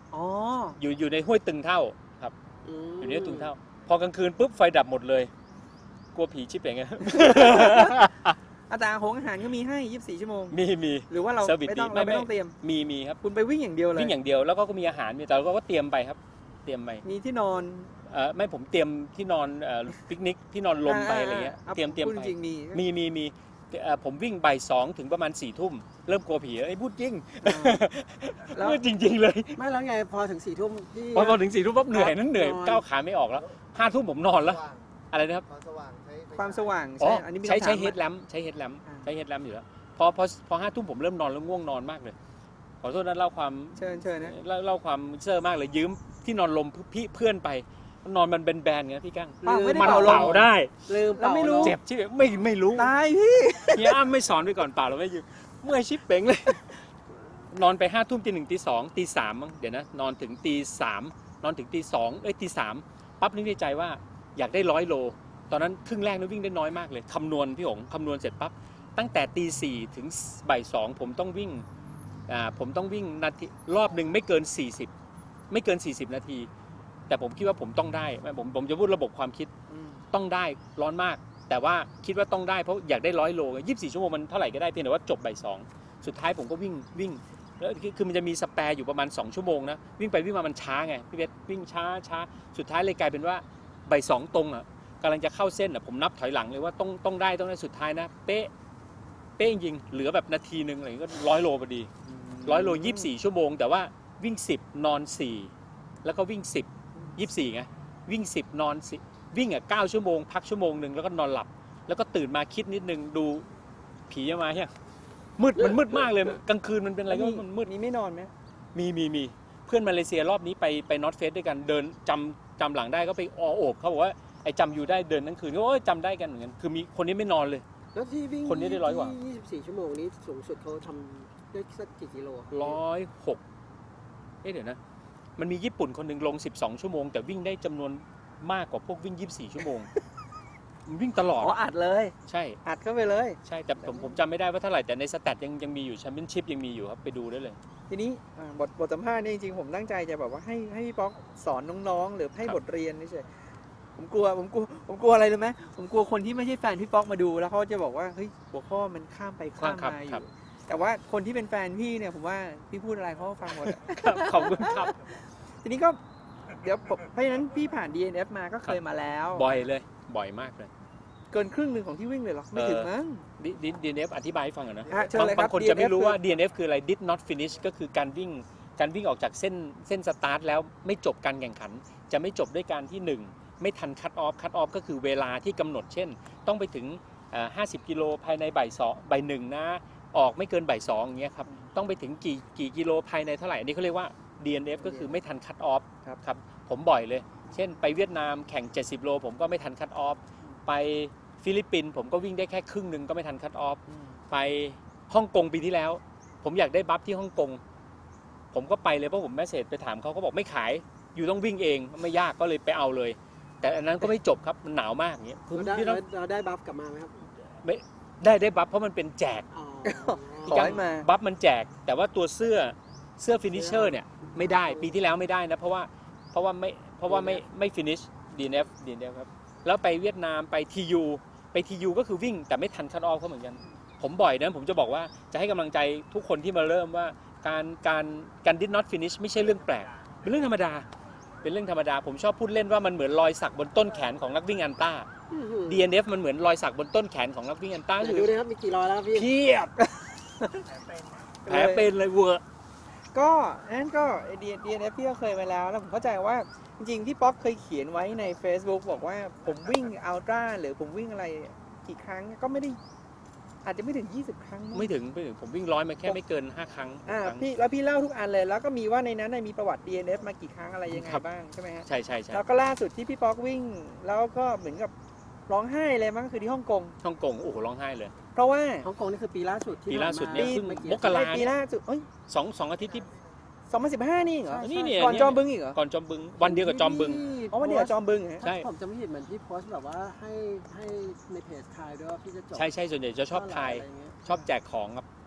A: อ๋อ
C: อยู่ในห้วยตึงเท่าครับอยู่ในห้วยตึงเท่า พอกลางคืนปุ๊บไฟดับหมดเลยกลัวผีชิบอย่างเงี้ย
A: แต่อาหารก็มีให้24 ชั่วโมง
C: มี
A: หรือว่าเรา
C: เซอร์วิส
A: ไม่ต้อง
C: ดี
A: เราไม่ต้องเตรียม
C: มีครับ
A: คุณไปวิ่งอย่างเดียวเลย
C: วิ่งอย่างเดียวแล้วก็มีอาหารมีแต่เราก็เตรียมไปครับเตรียมไป
A: มีที่นอน
C: ไม่ผมเตรียมที่นอนปิกนิกที่นอนลมไปอะไรเงี้ยเตรียม
A: พูด
C: ไป
A: จริงมี
C: ผมวิ่งบ่าย2ถึงประมาณ4 ทุ่มเริ่มกลัวผีไอ้พูดจริง
A: แล้ว
C: พูดจริง ๆเลย
D: ไม่แล้วไงพอถึง4 ทุ่มที่
C: พอถึง4 ทุ่มปั๊บเหนื่อยนั่นเหนื่อยก้าวขาไม่ออกแล้ว5 ทุ่มผมนอนแล้วอะไรนะครับ
A: ความสว่าง
C: อ๋อ
A: อันนี้มี
C: ใช้
A: คำถาม
C: เฮดแลมใช้เฮดแลม
A: อ่า
C: ใช้เฮดแลมอยู่แล้วพอ5 ทุ่มผมเริ่มนอนแล้วง่วงนอนมากเลยขอโทษนะเล่าความ
A: เชิญนะ
C: เล่าความเซอร์มากเลยยืมที่นอนลมพี่เพื่อนไปนอนมันเป็นแบนไงพี่กั้ง
A: ไม่ได้
C: มัน
A: เป่าลม
C: เป่าได้
D: ลืม
A: แล้วไม่รู้
C: เจ็บชิบไม่รู้
A: ตายพี่
C: เฮียอ้ำไม่สอนไปก่อนเปล่าเราไม่ยืมเมื่อยชิบเป๋งเลย นอนไป5 ทุ่มตี 1ตี 2ตี 3มั้งเดี๋ยวนะนอนถึงตี 3นอนถึงตี 2ตี 3ปั๊บนึกในใจว่าอยากได้100 โลตอนนั้นครึ่งแรกนั้นวิ่งได้น้อยมากเลยคำนวณพี่หงคำนวณเสร็จปั๊บตั้งแต่ตี 4ถึงบ่าย 2ผมต้องวิ่งนาทีรอบหนึ่งไม่เกิน40นาทีแต่ผมคิดว่าผมต้องได้ผมจะพูดระบบความคิดต้องได้ร้อนมากแต่ว่าคิดว่าต้องได้เพราะอยากได้100 โล24 ชั่วโมงมันเท่าไหร่ก็ได้เพียงแต่ว่าจบบ่าย 2สุดท้ายผมก็วิ่งแล้วคือมันจะมีสแปร์อยู่ประมาณ2 ชั่วโมงนะวิ่งไปวิ่งมามันช้าไงพี่เบสวิ่งช้าสุดท้ายเลยกลายเป็นว่าบ่าย 2ตรงอ่ะกำลังจะเข้าเส้นอ่ะผมนับถอยหลังเลยว่าต้องได้สุดท้ายนะเป๊ะจริงเหลือแบบนาทีนึงอะไรก็100 โลพอดี100 โล24 ชั่วโมงแต่ว่าวิ่ง10นอน4แล้วก็วิ่ง10 24ไงวิ่ง10นอน10วิ่ง9 ชั่วโมงพักชั่วโมงนึงแล้วก็นอนหลับแล้วก็ตื่นมาคิดนิดนึงดูผีจะมาใช่มันมืดมากเลยกลางคืนมันเป็นอะไรก็มันมืด
A: มีไม่นอนไหม
C: มีเพื่อนมาเลเซียรอบนี้ไปนอตเฟสด้วยกันเดินจำหลังได้ก็ไปโอบเขาบอกว่าไอ้จำอยู่ได้เดินทั้งคืนก็จำได้กันเหมือนกันคือมีคนนี้ไม่นอนเลย
D: แล้วที่วิ่ง
C: คนนี้ได้100 กว่า
D: 24 ชั่วโมงนี้สูงสุดเขาทำได้สักกี่กิโล
C: 106เดี๋ยวนะมันมีญี่ปุ่นคนหนึ่งลง12 ชั่วโมงแต่วิ่งได้จำนวนมากกว่าพวกวิ่ง24 ชั่วโมงมันวิ่งตลอด
A: อัดเลย
C: ใช่
A: อัดเข้าไปเลย
C: ใช่แต่ผมจำไม่ได้ว่าเท่าไหร่แต่ในสแตทยังมีอยู่แชมเปี้ยนชิพยังมีอยู่ครับไปดูได้เลย
A: ทีนี้บทสัมภาษณ์นี่จริงๆผมตั้งใจจะแบบว่าให้พี่ป๊อกสอนน้องๆหรือให้
C: ครับ
A: บทเรียนนี่เฉยผมกลัวอะไรรู้ไหมผมกลัวคนที่ไม่ใช่แฟนพี่ป๊อกมาดูแล้วเขาจะบอกว่าเฮ้ยหัวข้อมันข้ามไปข้ามมาอยู่แต่ว่าคนที่เป็นแฟนพี่เนี่ยผมว่าพี่พูดอะไรเขาก็ฟังหมด
C: ขอบคุณครับ
A: ทีนี้ก็เดี๋ยวเพราะฉะนั้นพี่ผ่าน DNF มาก็เคยมาแล้ว
C: บ่อยมากเลย
A: เกินครึ่งหนึ่งของที่วิ่งเลยเหรอไม่ถึงมั้ง
C: DNF อธิบายให้ฟังก่อนนะ
A: เชิญเลยครับ
C: บางคนจะไม่รู้ว่า DNF คืออะไร did not finish ก็คือการวิ่งออกจากเส้นสตาร์ทแล้วไม่จบการแข่งขันจะไม่จบด้วยการที่ 1 ไม่ทันคัตออฟก็คือเวลาที่กำหนดเช่นต้องไปถึง50 กิโลภายในบ่ายหนึ่งนะออกไม่เกินบ่าย2อย่างเงี้ยครับต้องไปถึงกี่กิโลภายในเท่าไหร่อันนี้เขาเรียกว่า DNF ก็คือไม่ทันคัตออฟครับผมบ่อยเลยเช่นไปเวียดนามแข่ง70 โลผมก็ไม่ทันคัตออฟไปฟิลิปปินส์ผมก็วิ่งได้แค่ครึ่งหนึ่งก็ไม่ทันคัตออฟไปฮ่องกงปีที่แล้วผมอยากได้บัฟที่ฮ่องกงผมก็ไปเลยเพราะผมแมสเสจไปถามเขาบอกไม่ขายอยู่ต้องวิ่งเองไม่ยากก็เลยไปเอาเลยแต่อันนั้นก็ไม่จบครับมันหนาวมากอย่างเงี้ย
D: เราได้บัฟกลับมาไหมครับ
C: ไม่ได้บัฟเพราะมันเป็นแจก
A: ขอให้มา
C: บัฟมันแจกแต่ว่าตัวเสื้อฟินิชเชอร์เนี่ยไม่ได้ปีที่แล้วไม่ได้นะเพราะว่าไม่ฟินิช DNF ครับแล้วไปเวียดนามไป TU ก็คือวิ่งแต่ไม่ทันคัตออฟเขาเหมือนกันผมบ่อยนะผมจะบอกว่าจะให้กำลังใจทุกคนที่มาเริ่มว่าการ did not finish ไม่ใช่เรื่องแปลกเป็นเรื่องธรรมดาผมชอบพูดเล่นว่ามันเหมือนรอยสักบนต้นแขนของนักวิ่งอันต้า DNF มันเหมือนรอยสักบนต้นแขนของนักวิ่งอันต้า
D: ดูนะครับมีกี่รอยแล้วพี่
C: เพียบแผลเป็นเลยเวอร์
A: ก็นั่นก็ DNF พี่ก็เคยมาแล้วผมเข้าใจว่าจริงๆพี่ป๊อกเคยเขียนไว้ใน Facebook บอกว่าผมวิ่งอัลตร้าหรือผมวิ่งอะไรกี่ครั้งก็ไม่ได้อาจจะไม่ถึง20 ครั้งมั้ง
C: ไม่ถึงผมวิ่ง100มาแค่ไม่เกิน5 ครั้ง
A: พี่เล่าทุกอันเลยแล้วก็มีว่าในนั้นมีประวัติ DNF มากี่ครั้งอะไรยังไงบ้างใช่ไหมฮะ
C: ใช่
A: แล้วก็ล่าสุดที่พี่ป๊อกวิ่งแล้วก็เหมือนกับร้องไห้เลยมั้งคือที่ฮ่องกง
C: โอ้โหร้องไห้เลย
A: เพราะว่า
D: ฮ่องกงนี่คือปีล่าสุดที่
C: เนี่ยเพิ่งมกรา
A: ปีล่าสุด
C: สองอาทิตย์ที่
A: 2015นี่เหรอ
C: นี่
A: ก่อนจอมบึงอีกเหรอ
C: ก่อนจอมบึงวันเดียวกับจอมบึง
A: วันเดียวกับจอมบึงฮะ
C: ใช่
D: ผมจะไม่เห็นเหมือนที่โพสต์แบบว่าให้ในเพจทายด้วยว่าพี่จะจบ
C: ใช่ส่วนใหญ่จะชอบทายชอบแจกของครับ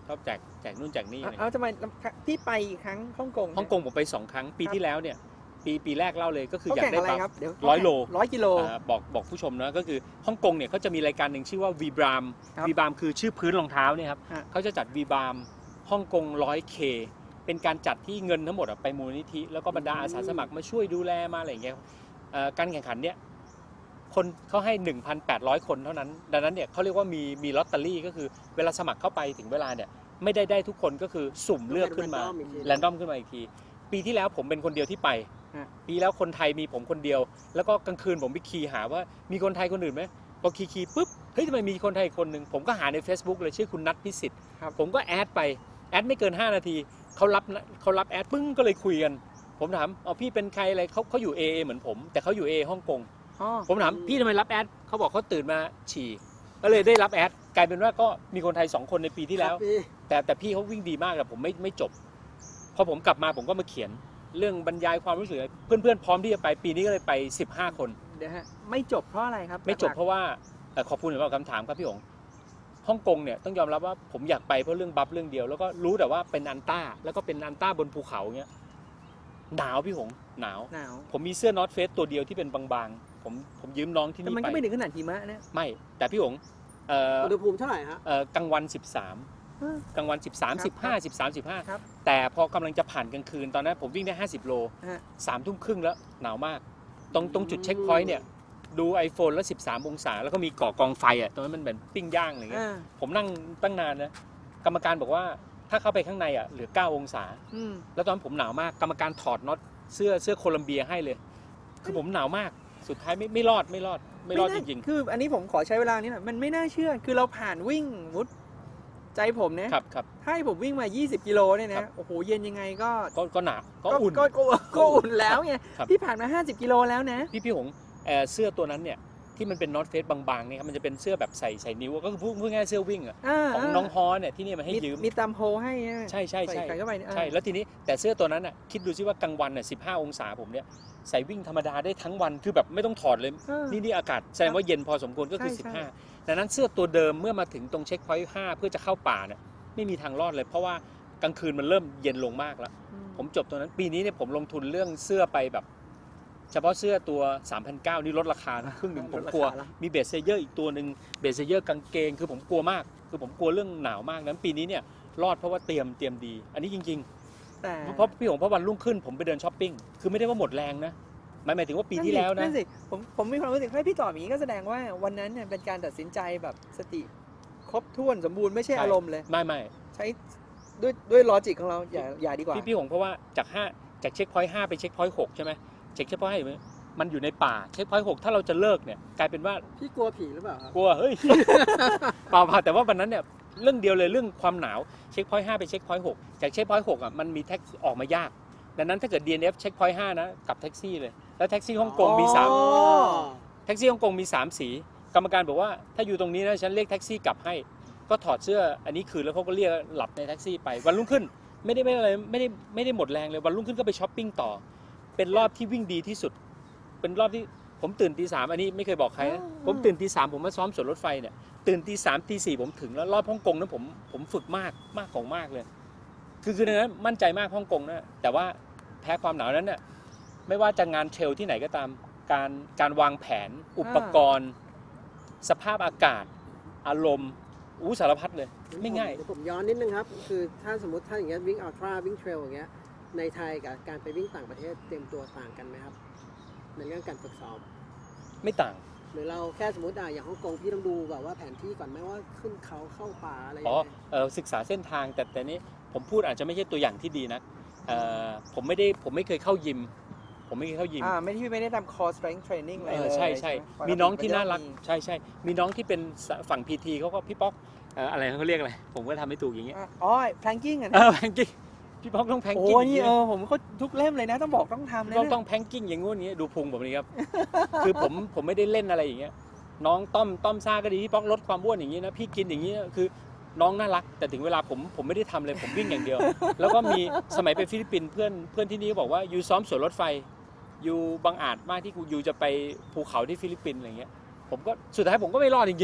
C: ชอบแจกนู่นแจกนี่
A: เอาทำไมพี่ไปอีกครั้งฮ่องกง
C: ฮ่องกงผมไป2 ครั้งปีที่แล้วเนี่ยปีแรกเล่าเลยก็คืออยากได้
A: บั
C: บั
A: ต
C: ต
A: ร
C: 100 โล
A: 100 กิโล
C: บอกผู้ชมนะก็คือฮ่องกงเนี่ยเขาจะมีรายการหนึ่งชื่อว่า V-Bram
A: ครับ
C: V-Bram คือชื่อพื้นรองเท้าเนี่ยครับ
A: ฮะ
C: เขาจะจัด V-Bram ฮ่องกง 100K เป็นการจัดที่เงินทั้งหมดไปมูลนิธิแล้วก็บรรดาอาสาสมัครมาช่วยดูแลมาอะไรอย่างเงี้ยการแข่งขันเนี่ยคนเขาให้ 1,800 คนเท่านั้นดังนั้นเนี่ยเขาเรียกว่ามีลอตเตอรี่ก็คือเวลาสมัครเข้าไปถึงเวลาเนี่ยไม่ได้ทุกคนก็คือสุ่มเลือกขึ้นมาแรนดอมขึ้นมาอีกทีปีที่แล้วผมเป็นคนเดียวที่ไปปีแล้วคนไทยมีผมคนเดียวแล้วก็กลางคืนผมไปคีย์หาว่ามีคนไทยคนอื่นไหมพอคีย์ปุ๊บเฮ้ยทำไมมีคนไทยคนหนึ่งผมก็หาใน Facebook เลยชื่อคุณนัทพิสิทธิ์ผมก็แอดไปแอดไม่เกิน5 นาทีเขารับแอดปึ้งก็เลยคุยกันผมถามพี่เป็นใครอะไรเขาอยู่ AA เหมือนผมแต่เขาอยู่ AA ฮ่องกงผมถามพี่ทำไมรับแอดเขาบอกเขาตื่นมาฉี่ก็เลยได้รับแอดกลายเป็นว่าก็มีคนไทย2 คนในปีที่แล้วแต่พี่เขาวิ่งดีมากแต่ผมไม่จบพอผมกลับมาผมก็มาเขียนเรื่องบรรยายความรู้สึกเพื่อนๆพร้อมที่จะไปปีนี้ก็เลยไป15 คน
A: เดี๋ยวฮะไม่จบเพราะอะไรครับ
C: ไม่จบเพราะว่าขอบคุณสำหรับคำถามครับพี่องฮ่องกงเนี่ยต้องยอมรับว่าผมอยากไปเพราะเรื่องบัฟเรื่องเดียวแล้วก็รู้แต่ว่าเป็นอันต้าแล้วก็เป็นอันต้าบนภูเขาเงี้ยหนาวพี่หงหนาวผมมีเสื้อนอร์ทเฟสตัวเดียวที่เป็นบางๆผมยืมน้องที่นี่ไป
A: มันก็ไม่ถึงขนาดหิมะนะ
C: ไม่แต่พี่หง
D: อุณหภูมิเท่าไหร่ฮะ
C: กลางวัน13กลางวัน13 15 13 15แต่พอกำลังจะผ่านกลางคืนตอนนั้นผมวิ่งได้50 โล3 ทุ่มครึ่งแล้วหนาวมากตรงจุดเช็คพอยต์เนี่ยดู iPhone แล้ว13 องศาแล้วก็มีก่อกองไฟตรงนั้นมันเหมือนปิ้งย่างอะไรเงี้ยผมนั่งตั้งนานนะกรรมการบอกว่าถ้าเข้าไปข้างในเหลือ9 องศาแล้วตอนนั้นผมหนาวมากกรรมการถอดน็อตเสื้อโคลัมเบียให้เลยคือผมหนาวมากสุดท้ายไม่รอดจริงๆ
A: คืออันนี้ผมขอใช้เวลานี้หน่อยมันไม่น่าเชื่อคือเราผ่านวิ่งมุดใจผมนะครับถ้าให้ผมวิ่งมา20 กิโลเนี่ยนะโอ้โหเย็นยังไง
C: ก็หนาวก็อุ่น
A: ก็อุ่นแล้วไงพี่ผ่านมา50 กิโลแล้วนะ
C: พี่หงเสื้อตัวนั้นเนี่ยที่มันเป็นนอร์ทเฟสบางๆเนี่ยครับมันจะเป็นเสื้อแบบใส่นิ้วก็คือพูดง่ายเสื้อวิ่งของน้องฮอเนี่ยที่นี่มันให้ยืม
A: มีตามโฮให้
C: ใช่
A: ใช่
C: แล้วทีนี้แต่เสื้อตัวนั้นคิดดูซิว่ากลางวัน15 องศาผมเนี่ยใส่วิ่งธรรมดาได้ทั้งวันคือแบบไม่ต้องถอดเลยนี่อากาศแสดงว่าเย็นพอสมควรก็คือ15ดังนั้นเสื้อตัวเดิมเมื่อมาถึงตรงเช็คพอยต์5เพื่อจะเข้าป่าเนี่ยไม่มีทางรอดเลยเพราะว่ากลางคืนมันเริ่มเย็นลงมากแล้วผมจบตรงนั้นปีนี้เนี่ยผมลงทุนเรื่องเสื้อไปแบบเฉพาะเสื้อตัว 3,900 นี่ลดราคาครึ่งหนึ่งผมกลัวมีเบสเซเยอร์อีกตัวหนึ่งเบสเซเยอร์กางเกงคือผมกลัวมากคือผมกลัวเรื่องหนาวมากนั้นปีนี้เนี่ยรอดเพราะว่าเตรียมดีอันนี้จริงๆเพราะพี่หงเพราะวันรุ่งขึ้นผมไปเดินช้อปปิ้งคือไม่ได้ว่าหมดแรงนะหมายถึงว่าปีที่แล้วนะ
A: นั่นสิผมมีความรู้สึกให้พี่ตอบอย่างนี้ก็แสดงว่าวันนั้นเนี่ยเป็นการตัดสินใจแบบสติครบถ้วนสมบูรณ์ไม่ใช่อารมณ์เลย
C: ไม่
A: ใช้ด้วยลอจิกของเราอย่าดีกว่า
C: พี่หงเพราะว่าจากเช็คพอยต์5ไปเช็คพอยต์6ใช่ไหมเช็คพอยต์5มันอยู่ในป่าเช็คพอยต์6ถ้าเราจะเลิกเนี่ยกลายเป็นว่า
D: พี่กลัวผีหรือเปล่าครับ
C: กลัวเฮ้ย เปล่าแต่ว่าวันนั้นเนี่ยเรื่องเดียวเลยเรื่องความหนาวเช็คพอยต์5ไปเช็คพอยต์6จากเช็คพอยต์6มันมีแท็กออกมายากดังนั้นถ้าเกิด DNF เช็คพอยต์5นะกับแท็กซี่เลยแล้วแท็กซี่ฮ่องกงมี3แท็กซี่ฮ่องกงมี3สีกรรมการบอกว่าถ้าอยู่ตรงนี้นะฉันเรียกแท็กซี่กลับให้ก็ถอดเสื้ออันนี้คืนแล้วเขาก็เรียกหลับในแท็กซี่ไปวันรุ่งขึ้นไม่ได้หมดแรงเลยวันรุ่งขึ้นก็ไปช้อปปิ้งต่อเป็นรอบที่วิ่งดีที่สุดเป็นรอบที่ผมตื่นตี 3อันนี้ไม่เคยบอกใครนะผมตื่นตี 3ผมมาซ้อมสวนรถไฟเนี่ยตื่นตี 3ตี 4ผมถึงแล้วรอบฮ่องกงนั้นผมฝึกมากของมากเลยคือในนั้นมั่นใจมากฮ่องกงนะแต่ว่าแพ้ความหนาวนั้นเนี่ยไม่ว่าจะงานเทรลที่ไหนก็ตามการวางแผนอุปกรณ์สภาพอากาศอารมณ์สารพัดเลยไม่ง่าย
D: ผมย้อนนิดนึงครับคือถ้าสมมติอย่างเงี้ยวิ่งอัลตร้าวิ่งเทรลอย่างเงี้ยในไทยกับการไปวิ่งต่างประเทศเตรียมตัวต่างกันไหมครับในเรื่องการฝึกซ้อม
C: ไม่ต่าง
D: หรือเราแค่สมมติอย่างฮ่องกงพี่ต้องดูแบบว่าแผนที่ก่อนไหมว่าขึ้นเขาเข้าป่าอะไรอย่างเงี้
C: ยศึกษาเส้นทางแต่นี้ผมพูดอาจจะไม่ใช่ตัวอย่างที่ดีนะผมไม่เคยเข้ายิมไม่
A: ได้ทำ core strength training อะไรเลย
C: ใช่มีน้องที่น่ารักใช่มีน้องที่เป็นฝั่ง PT เขาก็พี่ป๊อกอะไรเขาเรียกอะไรผมก็ทำไม่ถูกอย่างเงี้ย
A: planking
C: planking พี่ป๊อกต้อง planking
A: โอ้นี่ผมก็ทุกเล่มเลยนะต้องบอกต้องทำเลย
C: ต้อง planking อย่างงู้นอย่างเงี้ยดูพุงผมนี่ครับ คือผมไม่ได้เล่นอะไรอย่างเงี้ยน้องต้อมซ่าก็ดีพี่ป๊อกลดความอ้วนอย่างงี้นะพี่กินอย่างงี้คือน้องน่ารักแต่ถึงเวลาผมไม่ได้ทำเลยผมวิ่งอย่างเดียวแล้วก็มีสมัยไปฟิลิปปินส์เพื่อนที่นี่บอกว่ายูซ้อมสวนรถไฟยูบังอาจมากที่ยูจะไปภูเขาที่ฟิลิปปินส์อะไรเงี้ยผมก็สุดท้ายผมก็ไม่รอดจริงๆ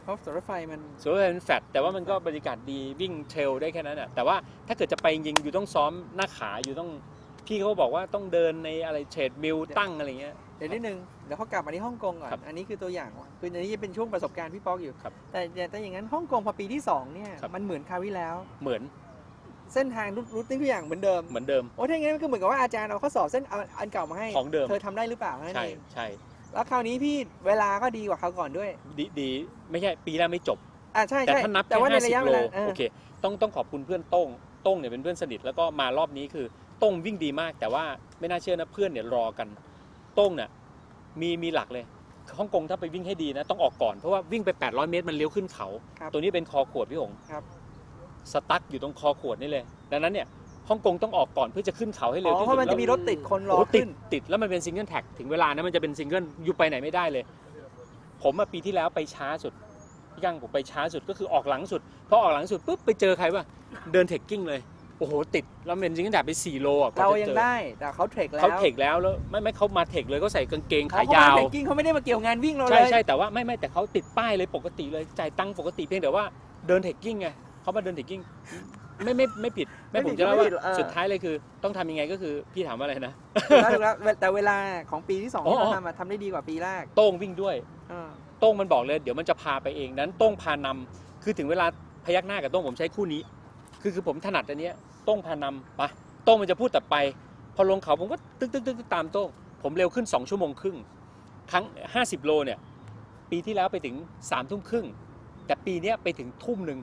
A: เพราะสวนรถไฟมัน
C: สวนรถไฟมันแฟลตแต่ว่ามันก็บรรยากาศดีวิ่งเทรลได้แค่นั้นอ่ะแต่ว่าถ้าเกิดจะไปจริงๆอยู่ต้องซ้อมหน้าขาอยู่ต้องพี่เขาบอกว่าต้องเดินในอะไรเทรดมิลตั้งอะไรเงี้ย
A: เดี๋ยวนิดนึงเดี๋ยวเขากลับมาที่ฮ่องกงก่อน
C: ครับ
A: อันนี้คือตัวอย่างว่ะคืออันนี้จะเป็นช่วงประสบการณ์พี่ป๊อกอยู่
C: ครับ
A: แต่อย่างนั้นฮ่องกงพอปีที่2เนี่ย
C: ครับ
A: มันเหมือนคราวที่แล้ว
C: เหมือน
A: เส้นทางรูททุกอย่างเหมือนเดิม
C: เหมือนเดิม
A: โอ้ถ้าอย่างนั้นก็เหมือนกับว่าอาจารย์เอาข้อสอบเส้นอันเก่ามาให้
C: ของเดิม
A: เธอทำได้หรือเปล่านั่น
C: ใช่
A: เอง
C: ใช่
A: แล้วคราวนี้พี่เวลาก็ดีกว่าคราวก่อนด้วย
C: ดีไม่ใช่ปีแรกไม่จบ
A: ใช่
C: แต่
A: ใช่
C: ถ้านับ
A: แต่ว่าในระยะ
C: 50
A: เว
C: โล
A: ลา
C: โอเคต้องขอบคุณเพื่อนโต้งเนี่ยเป็นเพื่อนสนิทแล้วก็มารอบนี้คือโต้งวิ่งดีมาก แต่ว่าไม่น่าเชื่อนะเพื่อนเนี่ยรอกันโต้งเนี่ยมีหลักเลยฮ่องกงถ้าไปวิ่งให้ดีนะต้องออกก่อนเพราะว่าวิ่งไป800 เมตรมันเลี้ยวขึ้นเขา
A: ครับ
C: ตัวนี้เป็นคอขวดพี่หง
A: ครับ
C: สตั๊กอยู่ตรงคอขวดนี่เลยดังนั้นเนี่ยฮ่องกงต้องออกก่อนเพื่อจะขึ้นเขาให้เร็ว
A: อ๋อ
C: ที่
A: เพ
C: สุด
A: ราะมันจะมีรถติดคนรอ
C: โอ้ติ
A: ขึ้น
C: ดแล้วมันเป็นซิงเกิลแท็กถึงเวลานะมันจะเป็นซิงเกิลอยู่ไปไหนไม่ได้เลย ผมปีที่แล้วไปช้าสุดพี่กังผมไปช้าสุดก็คือออกหลังสุดพอออกหลังสุดปุ๊บไปเจอใครวะเดินเทคกิ้งเลยโอ้โหติดแล้วเป็นซิงเกิลแท็กไป4 โลอ่ะ
A: เรายังได้แต่เขาเทรคแล้ว
C: เขาเทคแล้วไม่เขามาเทคเลยเขาใส่กางเกง
A: อ๋อ
C: ขายาว
A: เทคกิ้งเขาไม่ได้มาเกี่ยวงานวิ่งเราเลย
C: ใช่แต่ว่าไม่แต่เขาติดป้ายเลยปกติเลยจ่ายตังค์ปกติเพียงแต่ว่าเดินเทคกิ้งไงเขามาเดินเทคกิ้งไม่ผิดไม่ผมจะเล่าว่าสุดท้ายเลยคือต้องทำยังไงก็คือพี่ถามว่าอะไรนะ
A: ถูกแล้วแต่เวลาของปีที่2ที่เราทำได้ดีกว่าปีแรก
C: โต้งวิ่งด้วย
A: อ่า
C: โต้งมันบอกเลยเดี๋ยวมันจะพาไปเองนั้นโต้งพานำคือถึงเวลาพยักหน้ากับโต้งผมใช้คู่นี้คือผมถนัดอันเนี้ยโต้งพานำไปโต้งมันจะพูดแต่ไปพอลงเขาผมก็ตึ๊กตามโต้งผมเร็วขึ้น2 ชั่วโมงครึ่งครั้ง50 โลเนี่ยปีที่แล้วไปถึง3 ทุ่มครึ่งแต่ปีนี้ไปถึงทุ่มหนึ่ง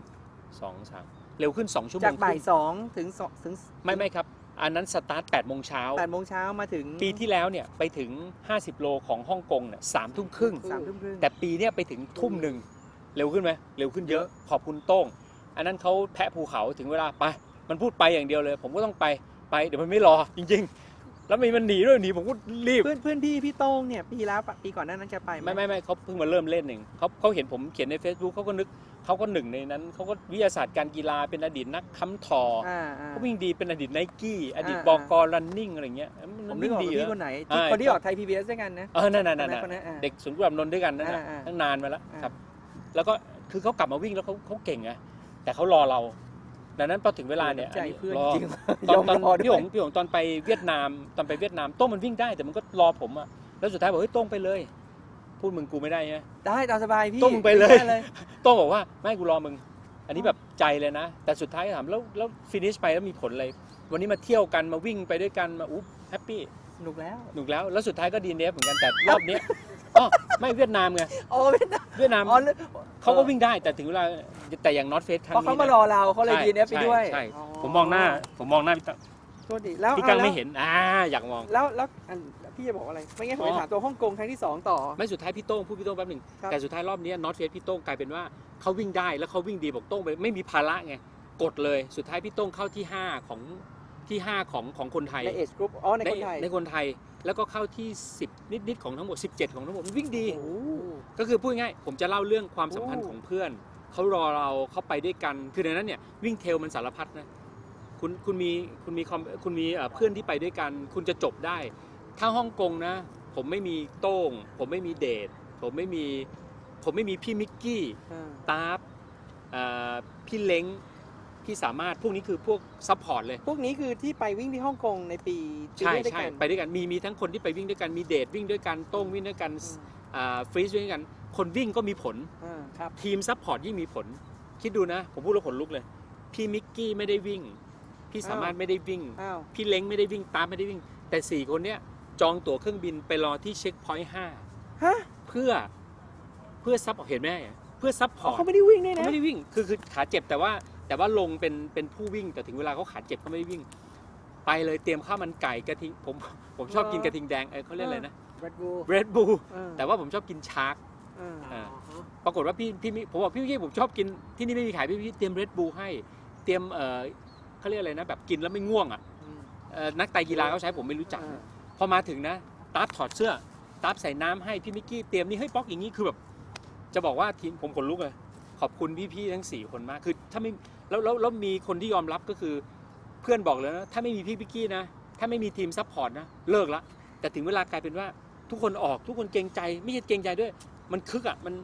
C: 2 3เร็วขึ้น2 ชั่วโมง
A: จากบ่าย2ถึง
C: ไม่ครับอันนั้นสตาร์ท8 โมงเช้า
A: 8 โมงเช้ามาถึง
C: ปีที่แล้วเนี่ยไปถึง50 โลของฮ่องกงเนี่ย3 ทุ่มครึ่ง
A: 3 ทุ่มครึ่ง
C: แต่ปีเนี้ยไปถึงทุ่มหนึ่งเร็วขึ้นไหมเร็วขึ้นเยอะขอบคุณโต้งอันนั้นเขาแพะภูเขาถึงเวลาไปมันพูดไปอย่างเดียวเลย ผมก็ต้องไปเดี๋ยวมันไม่รอจริงๆแล้วมันหนีด้วยหนีผมก็รีบ
A: เพื่อนพี่โต้งเนี่ยปีก่อนหน้านั้นจะไปห
C: ไม่เขาเพิ่งมาเริ่มเล่นเองเขาเห็นผมเขียนใน Facebook เขาก็นึกเขาก็หนึ่งในนั้นเขาก็วิทยาศาสตร์การกีฬาเป็นอดีตนักค้ำทอเขาวิ่งดีเป็นอดีตไนกี้อดีตบกรันนิ่งอะไรเงี้ย
A: ผมนึกออกพี่คนไหนคนที่ออกไทย PBS ด้วยกันนะ
C: นั่นเด็กศูนย์กุหลาบนนท์ด้วยกันนั่นน่ะตั้งนานมาแล้วครับแล้วก็คือเขากลับมาวิ่งแล้วเขาเก่งไงแต่เขารอเราดังนั้นพอถึงเวลาเนี่ย
A: ใจเพื่อน
C: รอ
A: จริง
C: ตอนพี่หงตอนไปเวียดนามโต้งมันวิ่งได้แต่มันก็รอผมอะแล้วสุดท้ายบอกเฮ้ยโต้งไปเลยพูดมึงกูไม่ได้ใช่ไหม
A: ได้ตามสบายพี่
C: โต้งมึงไปเลยโต้งบอกว่าไม่กูรอมึงอันนี้แบบใจเลยนะแต่สุดท้ายถามแล้วฟินิชไปแล้วมีผลอะไรวันนี้มาเที่ยวกันมาวิ่งไปด้วยกันมาอุ๊บแฮปปี้
A: หนุกแล้ว
C: แล้วสุดท้ายก็ดีเนฟเหมือนกันแต่รอบนี้ไม่เวียดนามไง
A: อ๋อเวียดนาม
C: เขาก็วิ่งได้แต่ถึงเวลาแต่อย่างน็อตเฟสครั้ง
A: เพราะ
C: นี้
A: เขามารอเราเขาเลย DNF ไปด้วย
C: ใช่ผมมองหน้าพี่ตั้ง
A: โทษดีแล้ว
C: พี่กังไม่เห็นอยากมอง
A: แล้วพี่จะบอกอะไรไม่งั้นผมไปถามตัวฮ่องกงครั้งที่2ต่อ
C: ไม่สุดท้ายพี่โต้งพูดพี่โต้งแป๊บหนึ่ง
A: ครับ
C: แต่สุดท้ายรอบนี้น็อตเฟสพี่โต้งกลายเป็นว่าเขาวิ่งได้แล้วเขาวิ่งดีบอกโต้งไปไม่มีภาระไงกดเลยสุดท้ายพี่โต้งเข้าที่5ของคนไทย
A: ในเอจกรุ๊ปในคนไทย
C: ในคนไทยแล้วก็เข้าที่10นิดของทั้งหมด17ของทั้งหมดวิ่งดี
A: โอ้
C: ก็คือพูดง่ายผมจะเล่าเรื่องความสัมพันธ์ของเพื่อนเขารอเราเข้าไปด้วยกันคือในนั้นเนี่ยวิ่งเทรลมันสารพัดนะคุณมีเพื่อนที่ไปด้วยกันคุณจะจบได้ถ้าฮ่องกงนะผมไม่มีโต้งผมไม่มีเดชผมไม่มีพี่มิกกี้ตาร์ฟพี่เล้งพี่สามารถพวกนี้คือพวกซัพพอร์ตเลย
A: พวกนี้คือที่ไปวิ่งที่ฮ่องกงในปี
C: ใช่ไปด้วยกันมีทั้งคนที่ไปวิ่งด้วยกันมีเดทวิ่งด้วยกันโต้งวิ่งด้วยกันฟรีซวิ่งด้วยกันคนวิ่งก็มีผลทีมซัพพอร์ตยิ่งมีผลคิดดูนะผมพูดแล้วขนลุกเลยพี่มิกกี้ไม่ได้วิ่งพี่สามารถไม่ได้วิ่งพี่เล้งไม่ได้วิ่งตามไม่ได้วิ่งแต่4คนเนี้ยจองตั๋วเครื่องบินไปรอที่เช็คพอยต์5เพื่อซัพพอร์ตเห็นไหมเพื่อซัพพอร์ต
A: เขาไม่ได้วิ่งด้วยนะ
C: ไม่ได้วิ่งคือขาเจ็บแต่ว่าลงเป็นผู้วิ่งแต่ถึงเวลาเขาขาเจ็บเขาไม่ได้วิ่งไปเลยเตรียมข้าวมันไก่กระทิงผมชอบกินกระทิงแดงเขาเรียกอะไรนะRed Bull แต่ว่าผมชอบกินชาร์กปรากฏว่าผมบอกพี่ผมชอบกินที่นี่ไม่มีขายพี่เตรียม Red Bull ให้เตรียมเขาเรียกอะไรนะแบบกินแล้วไม่ง่วงนักไตกีฬาเขาใช้ผมไม่รู้จักพอมาถึงนะตั๊บถอดเสื้อตั๊บใส่น้ำให้พี่มิกกี้เตรียมนี่ให้ป๊อกอย่างนี้คือแบบจะบอกว่าทีมผมขนลุกเลยขอบคุณพี่ๆทั้ง4คนมากคือถ้าไม่แล้วมีคนที่ยอมรับก็คือเพื่อนบอกเลยนะถ้าไม่มีพี่มิกกี้นะถ้าไม่มีทีมซัพพอร์ตนะเลิกละแต่ถึงเวลากลายเป็นว่าทุกคนออกทุกคนเกรงใจไม่ใช่เกรงใจด้วยมันคึกมัน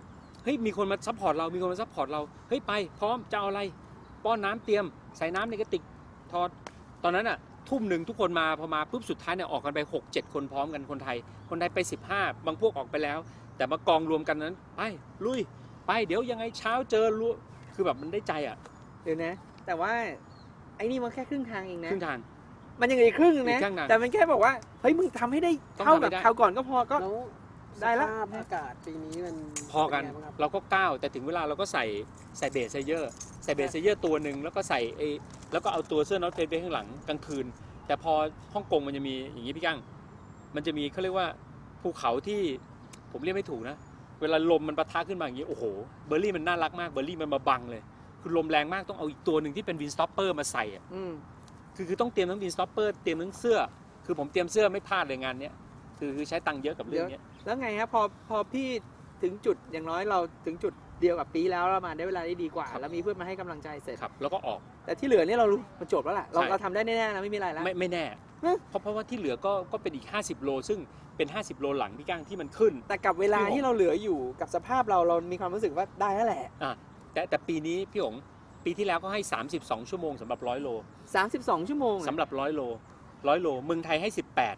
C: ฮ้ยมีคนมาซัพพอร์ตเรามีคนมาซัพพอร์ตเราเฮ้ยไปพร้อมจะเอาอะไรป้อนน้ำเตรียมใส่น้ำในกระติกทอดตอนนั้นอ่ะทุ่มหนึ่งทุกคนมาพอมาปุ๊บสุดท้ายเนี่ยออกกันไป 6-7 คนพร้อมกันคนไทยไป15บางพวกออกไปแล้วแต่มากองรวมกันนั้นไปลุยไปเดี๋ยวยังไงเช้าเจอรู้คือแบบมันได้ใจอ่ะ
A: เดี๋ยวนะแต่ว่าไอ้นี่มันแค่ครึ่งทางเองนะ
C: ครึ่งทาง
A: มันยังอีกครึ่งนึง
C: อี
A: นะ
C: กครึ่งทาง
A: แต่มันแค่บอกว่าเฮ้ยมึงทำให้ได้
C: ต้อง
A: เท่า
C: ทำให้
A: กับ
C: ได้
A: คราวก่อนก็พอก็
D: แล้ว
A: ได้ละ
D: สภาพอากาศปีนี้มัน
C: พอกัน
D: เป็ไงบ้างครับ
C: เราก็ก้าวแต่ถึงเวลาเราก็ใส่เบสเซเยอร์ตัวหนึ่งแล้วก็ใส่แล้วก็เอาตัวเสื้อน็อตเฟสไปข้างหลังกลางคืนแต่พอฮ่องกงมันจะมีอย่างนี้พี่กั้งมันจะมีเขาเรียกว่าภูเขาที่ผมเรียกไม่ถูกนะเวลาลมมันปะทะขึ้นมาอย่างนี้โอ้โหเบอร์รี่มันน่ารักมากเบอร์รี่มันมาบังเลยคือลมแรงมากต้องเอาอีกตัวหนึ่งที่เป็นวินสต็อปเปอร์มาใส่อะ
A: อืม
C: คือต้องเตรียมทั้งวินสต็อปเปอร์เตรียมทั้งเสื้อคือผมเตรียมเสื้อไม่พลาดเลยงานเนี้ยคือใช้ตังค์เยอะกับเรื่องเนี้ย
A: แล้วไงครับพอพี่ถึงจุดอย่างน้อยเราถึงจุดเดียวกับปีแล้วเรามาได้เวลาได้ดีกว่า
C: ครับ
A: แล้วมีเพื่อนมาให้กำลังใจเสร็จ
C: ครับแล้วก็ออก
A: แต่ที่เหลือเนี่ยเรารู้มันจบแล้วล่ะเรา
C: ใช่
A: เราทำได้แน่ๆนะไม่มีอะไรแล้ว
C: ไม่แน่
A: เอ๊ะ
C: เพราะว่าที่เหลือก็เป็นอีก50โลซึ่งเป็น50โลหลังพี่ก้างที่มันขึ้น
A: แต่กับเวลาที่เราเหลืออยู่กับสภาพเรามีความรู้สึกว่าได้แล้วแหละ
C: แต่ปีนี้พี่หงปีที่แล้วก็ให้32ชั่วโมงสำหรับ100โล
A: 32 ชั่วโมงอะ
C: สำหรับ100โลเมืองไทยให้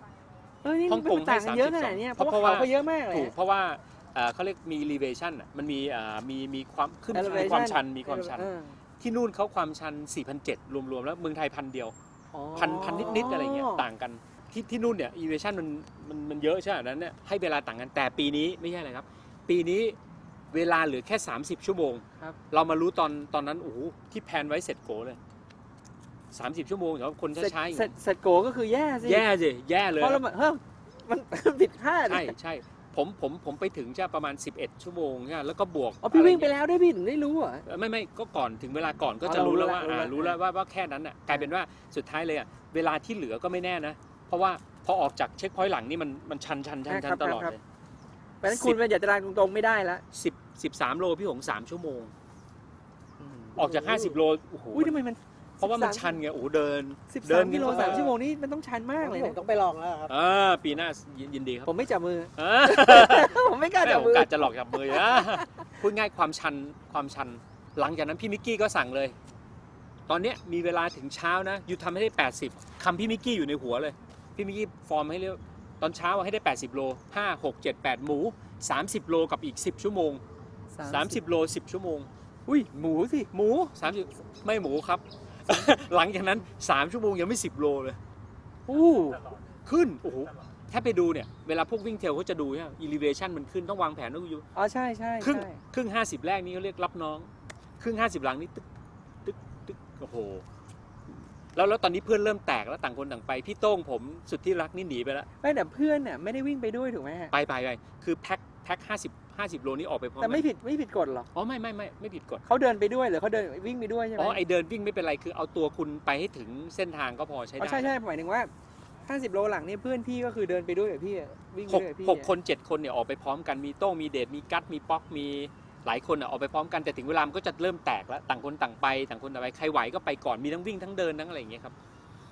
C: 18
A: เอ้ยนี่
C: ฮ่องกง
A: มันต่างกันเยอะขนาด
C: ให้32
A: เนี้ยเพ
C: เพราะ
A: ราะว่า
C: ว่า
A: เขาก็เยอะมากเลย
C: ถูกเพราะว่าเขาเรียกมี elevation อะมันมีความขึ้น
A: Elevation
C: มีความชันมีความชัน
A: เออ
C: ที่นู่นเขาความชัน 4,700 รวมๆแล้วเมืองไทย1,000 เดียว
A: อ๋อ
C: พันนิดๆอะไรเงี้ยต่างกันที่นู่นเนี่ย elevation มันเยอะใช่ไหมนั้นเนี่ยให้เวลาต่างกันแต่ปีนี้ไม่ใช่อะไรครับ ปีนี้เวลาเหลือแค่30ชั่วโมง
A: ครับ
C: เรามารู้ตอนนั้นโอ้โหที่แพลนไว้เสร็จโกเลย30ชั่วโมงสำหรับคนช้าๆอย่าง
A: เสร็
C: เงี้
A: จ
C: ย
A: เสร็จโกก็คือแย่สิ
C: แย่สิแย่เลย
A: เพราะเราเฮ้ยมันผิดพลาด
C: ใช่ผมไปถึงจะประมาณ11ชั่วโมงใช่ไหมแล้วก็บวก
A: อ๋อพี่วิ่งไป
C: อะรเ
A: แล้วด้วยพี่ถึงได้รู้เหรอ
C: ไม่ก็ก่อนถึงเวลาก่อนก็จะ
A: อ๋อ
C: รู้แล้วว่า
A: รู้แล้ว
C: ว่าแค่นั้นน่ะกลายเป็นว่าสุดท้ายเลยอ่ะเวลาที่เหลือก็ไม่แน่นะ เพราะว่าพอออกจากเช็คพอยต์หลังนี่มันชันตลอดเลย
A: เพราะฉะนั้นคุณเป็นอย่าตารางตรงๆไม่ได้ละ
C: 13โลพี่หง3ชั่วโมง ออกจาก50โลโอ้โห
A: อุ้ยทำไมมัน
C: เพราะว่ามันชันไงโอ้โหเดิน
A: 13กิโล
C: เดิน
A: 3 ชั่วโมงนี่มันต้องชันมากเลย
D: ผม
A: นะ
D: ต้องไปลองแล้วครับ
C: ปีหน้ายินดีครับ
A: ผมไม่จับมือ
C: อ่า
A: ผมไม่กล้า
C: แม่
A: จับ
C: โอ
A: มือ
C: กาสจะหลอกจับมือนะพูดง่ายความชัน หลังจากนั้นพี่มิกกี้ก็สั่งเลย ตอนเนี้ยมีเวลาถึงเช้านะอยู่ทำให้ได้80คำพี่มิกกี้อยู่ในหัวเลยพี่มิกกี้ฟอร์มให้เรียกตอนเช้าให้ได้80โล5 6 7 8หมู30โลกับอีก10ชั่วโมง30โล10ชั่วโมง
A: อุ้ยหมูสิ
C: หมู30ไม่หมูครับ หลังจากนั้น3ชั่วโมงยังไม่10โลเลย
A: อู้
C: ขึ้นโอ้โหถ้าไปดูเนี่ยเวลาพวกวิ่งเทรลเขาจะดูใช่ไหม elevation มันขึ้นต้องวางแผนต้องอยู่
A: อ๋อใช่ใช่
C: ครึ่ง
A: ใช่
C: ครึ่ง50แรกนี้เขาเรียกรับน้องครึ่ง50หลังนี่ตึกโอ้โหแล้วตอนนี้เพื่อนเริ่มแตกแล้วต่างคนต่างไปพี่โต้งผมสุดที่รักนี่หนีไปแล้ว
A: ไม่แต่เพื่อนน่ะไม่ได้วิ่งไปด้วยถูกไหมฮะ
C: ไปคือแพ็ค50โลนี้ออกไปพร้อม
A: แต่ไม่
C: กัน
A: ผิดกฎหรอ
C: อ๋อไม่ผิดกฎ
A: เขาเดินไปด้วยหรือเขาเดินวิ่งไปด้วยใช่ไหม
C: อ๋อไอเดินวิ่งไม่เป็นไรคือเอาตัวคุณไปให้ถึงเส้นทางก็พอใช้
A: อ๋อ
C: ได้
A: ใช่หมายถึงว่า50โลหลังเนี่ยเพื่อนพี่ก็คือเดินไปด้วยกับพี่อะวิ่งไปด้วยกับพี่
C: หกคน7คนเนี่ยออกไปพร้อมกันมีโต้งมีเดชมีกัตมีป๊อกมีหลายคนออกไปพร้อมกันแต่ถึงเวลามันก็จะเริ่มแตกแล้วต่างคนต่างไปใครไหวก็ไปก่อนมีทั้งวิ่งทั้งเดินทั้งอะไรอย่างเงี้ยครับ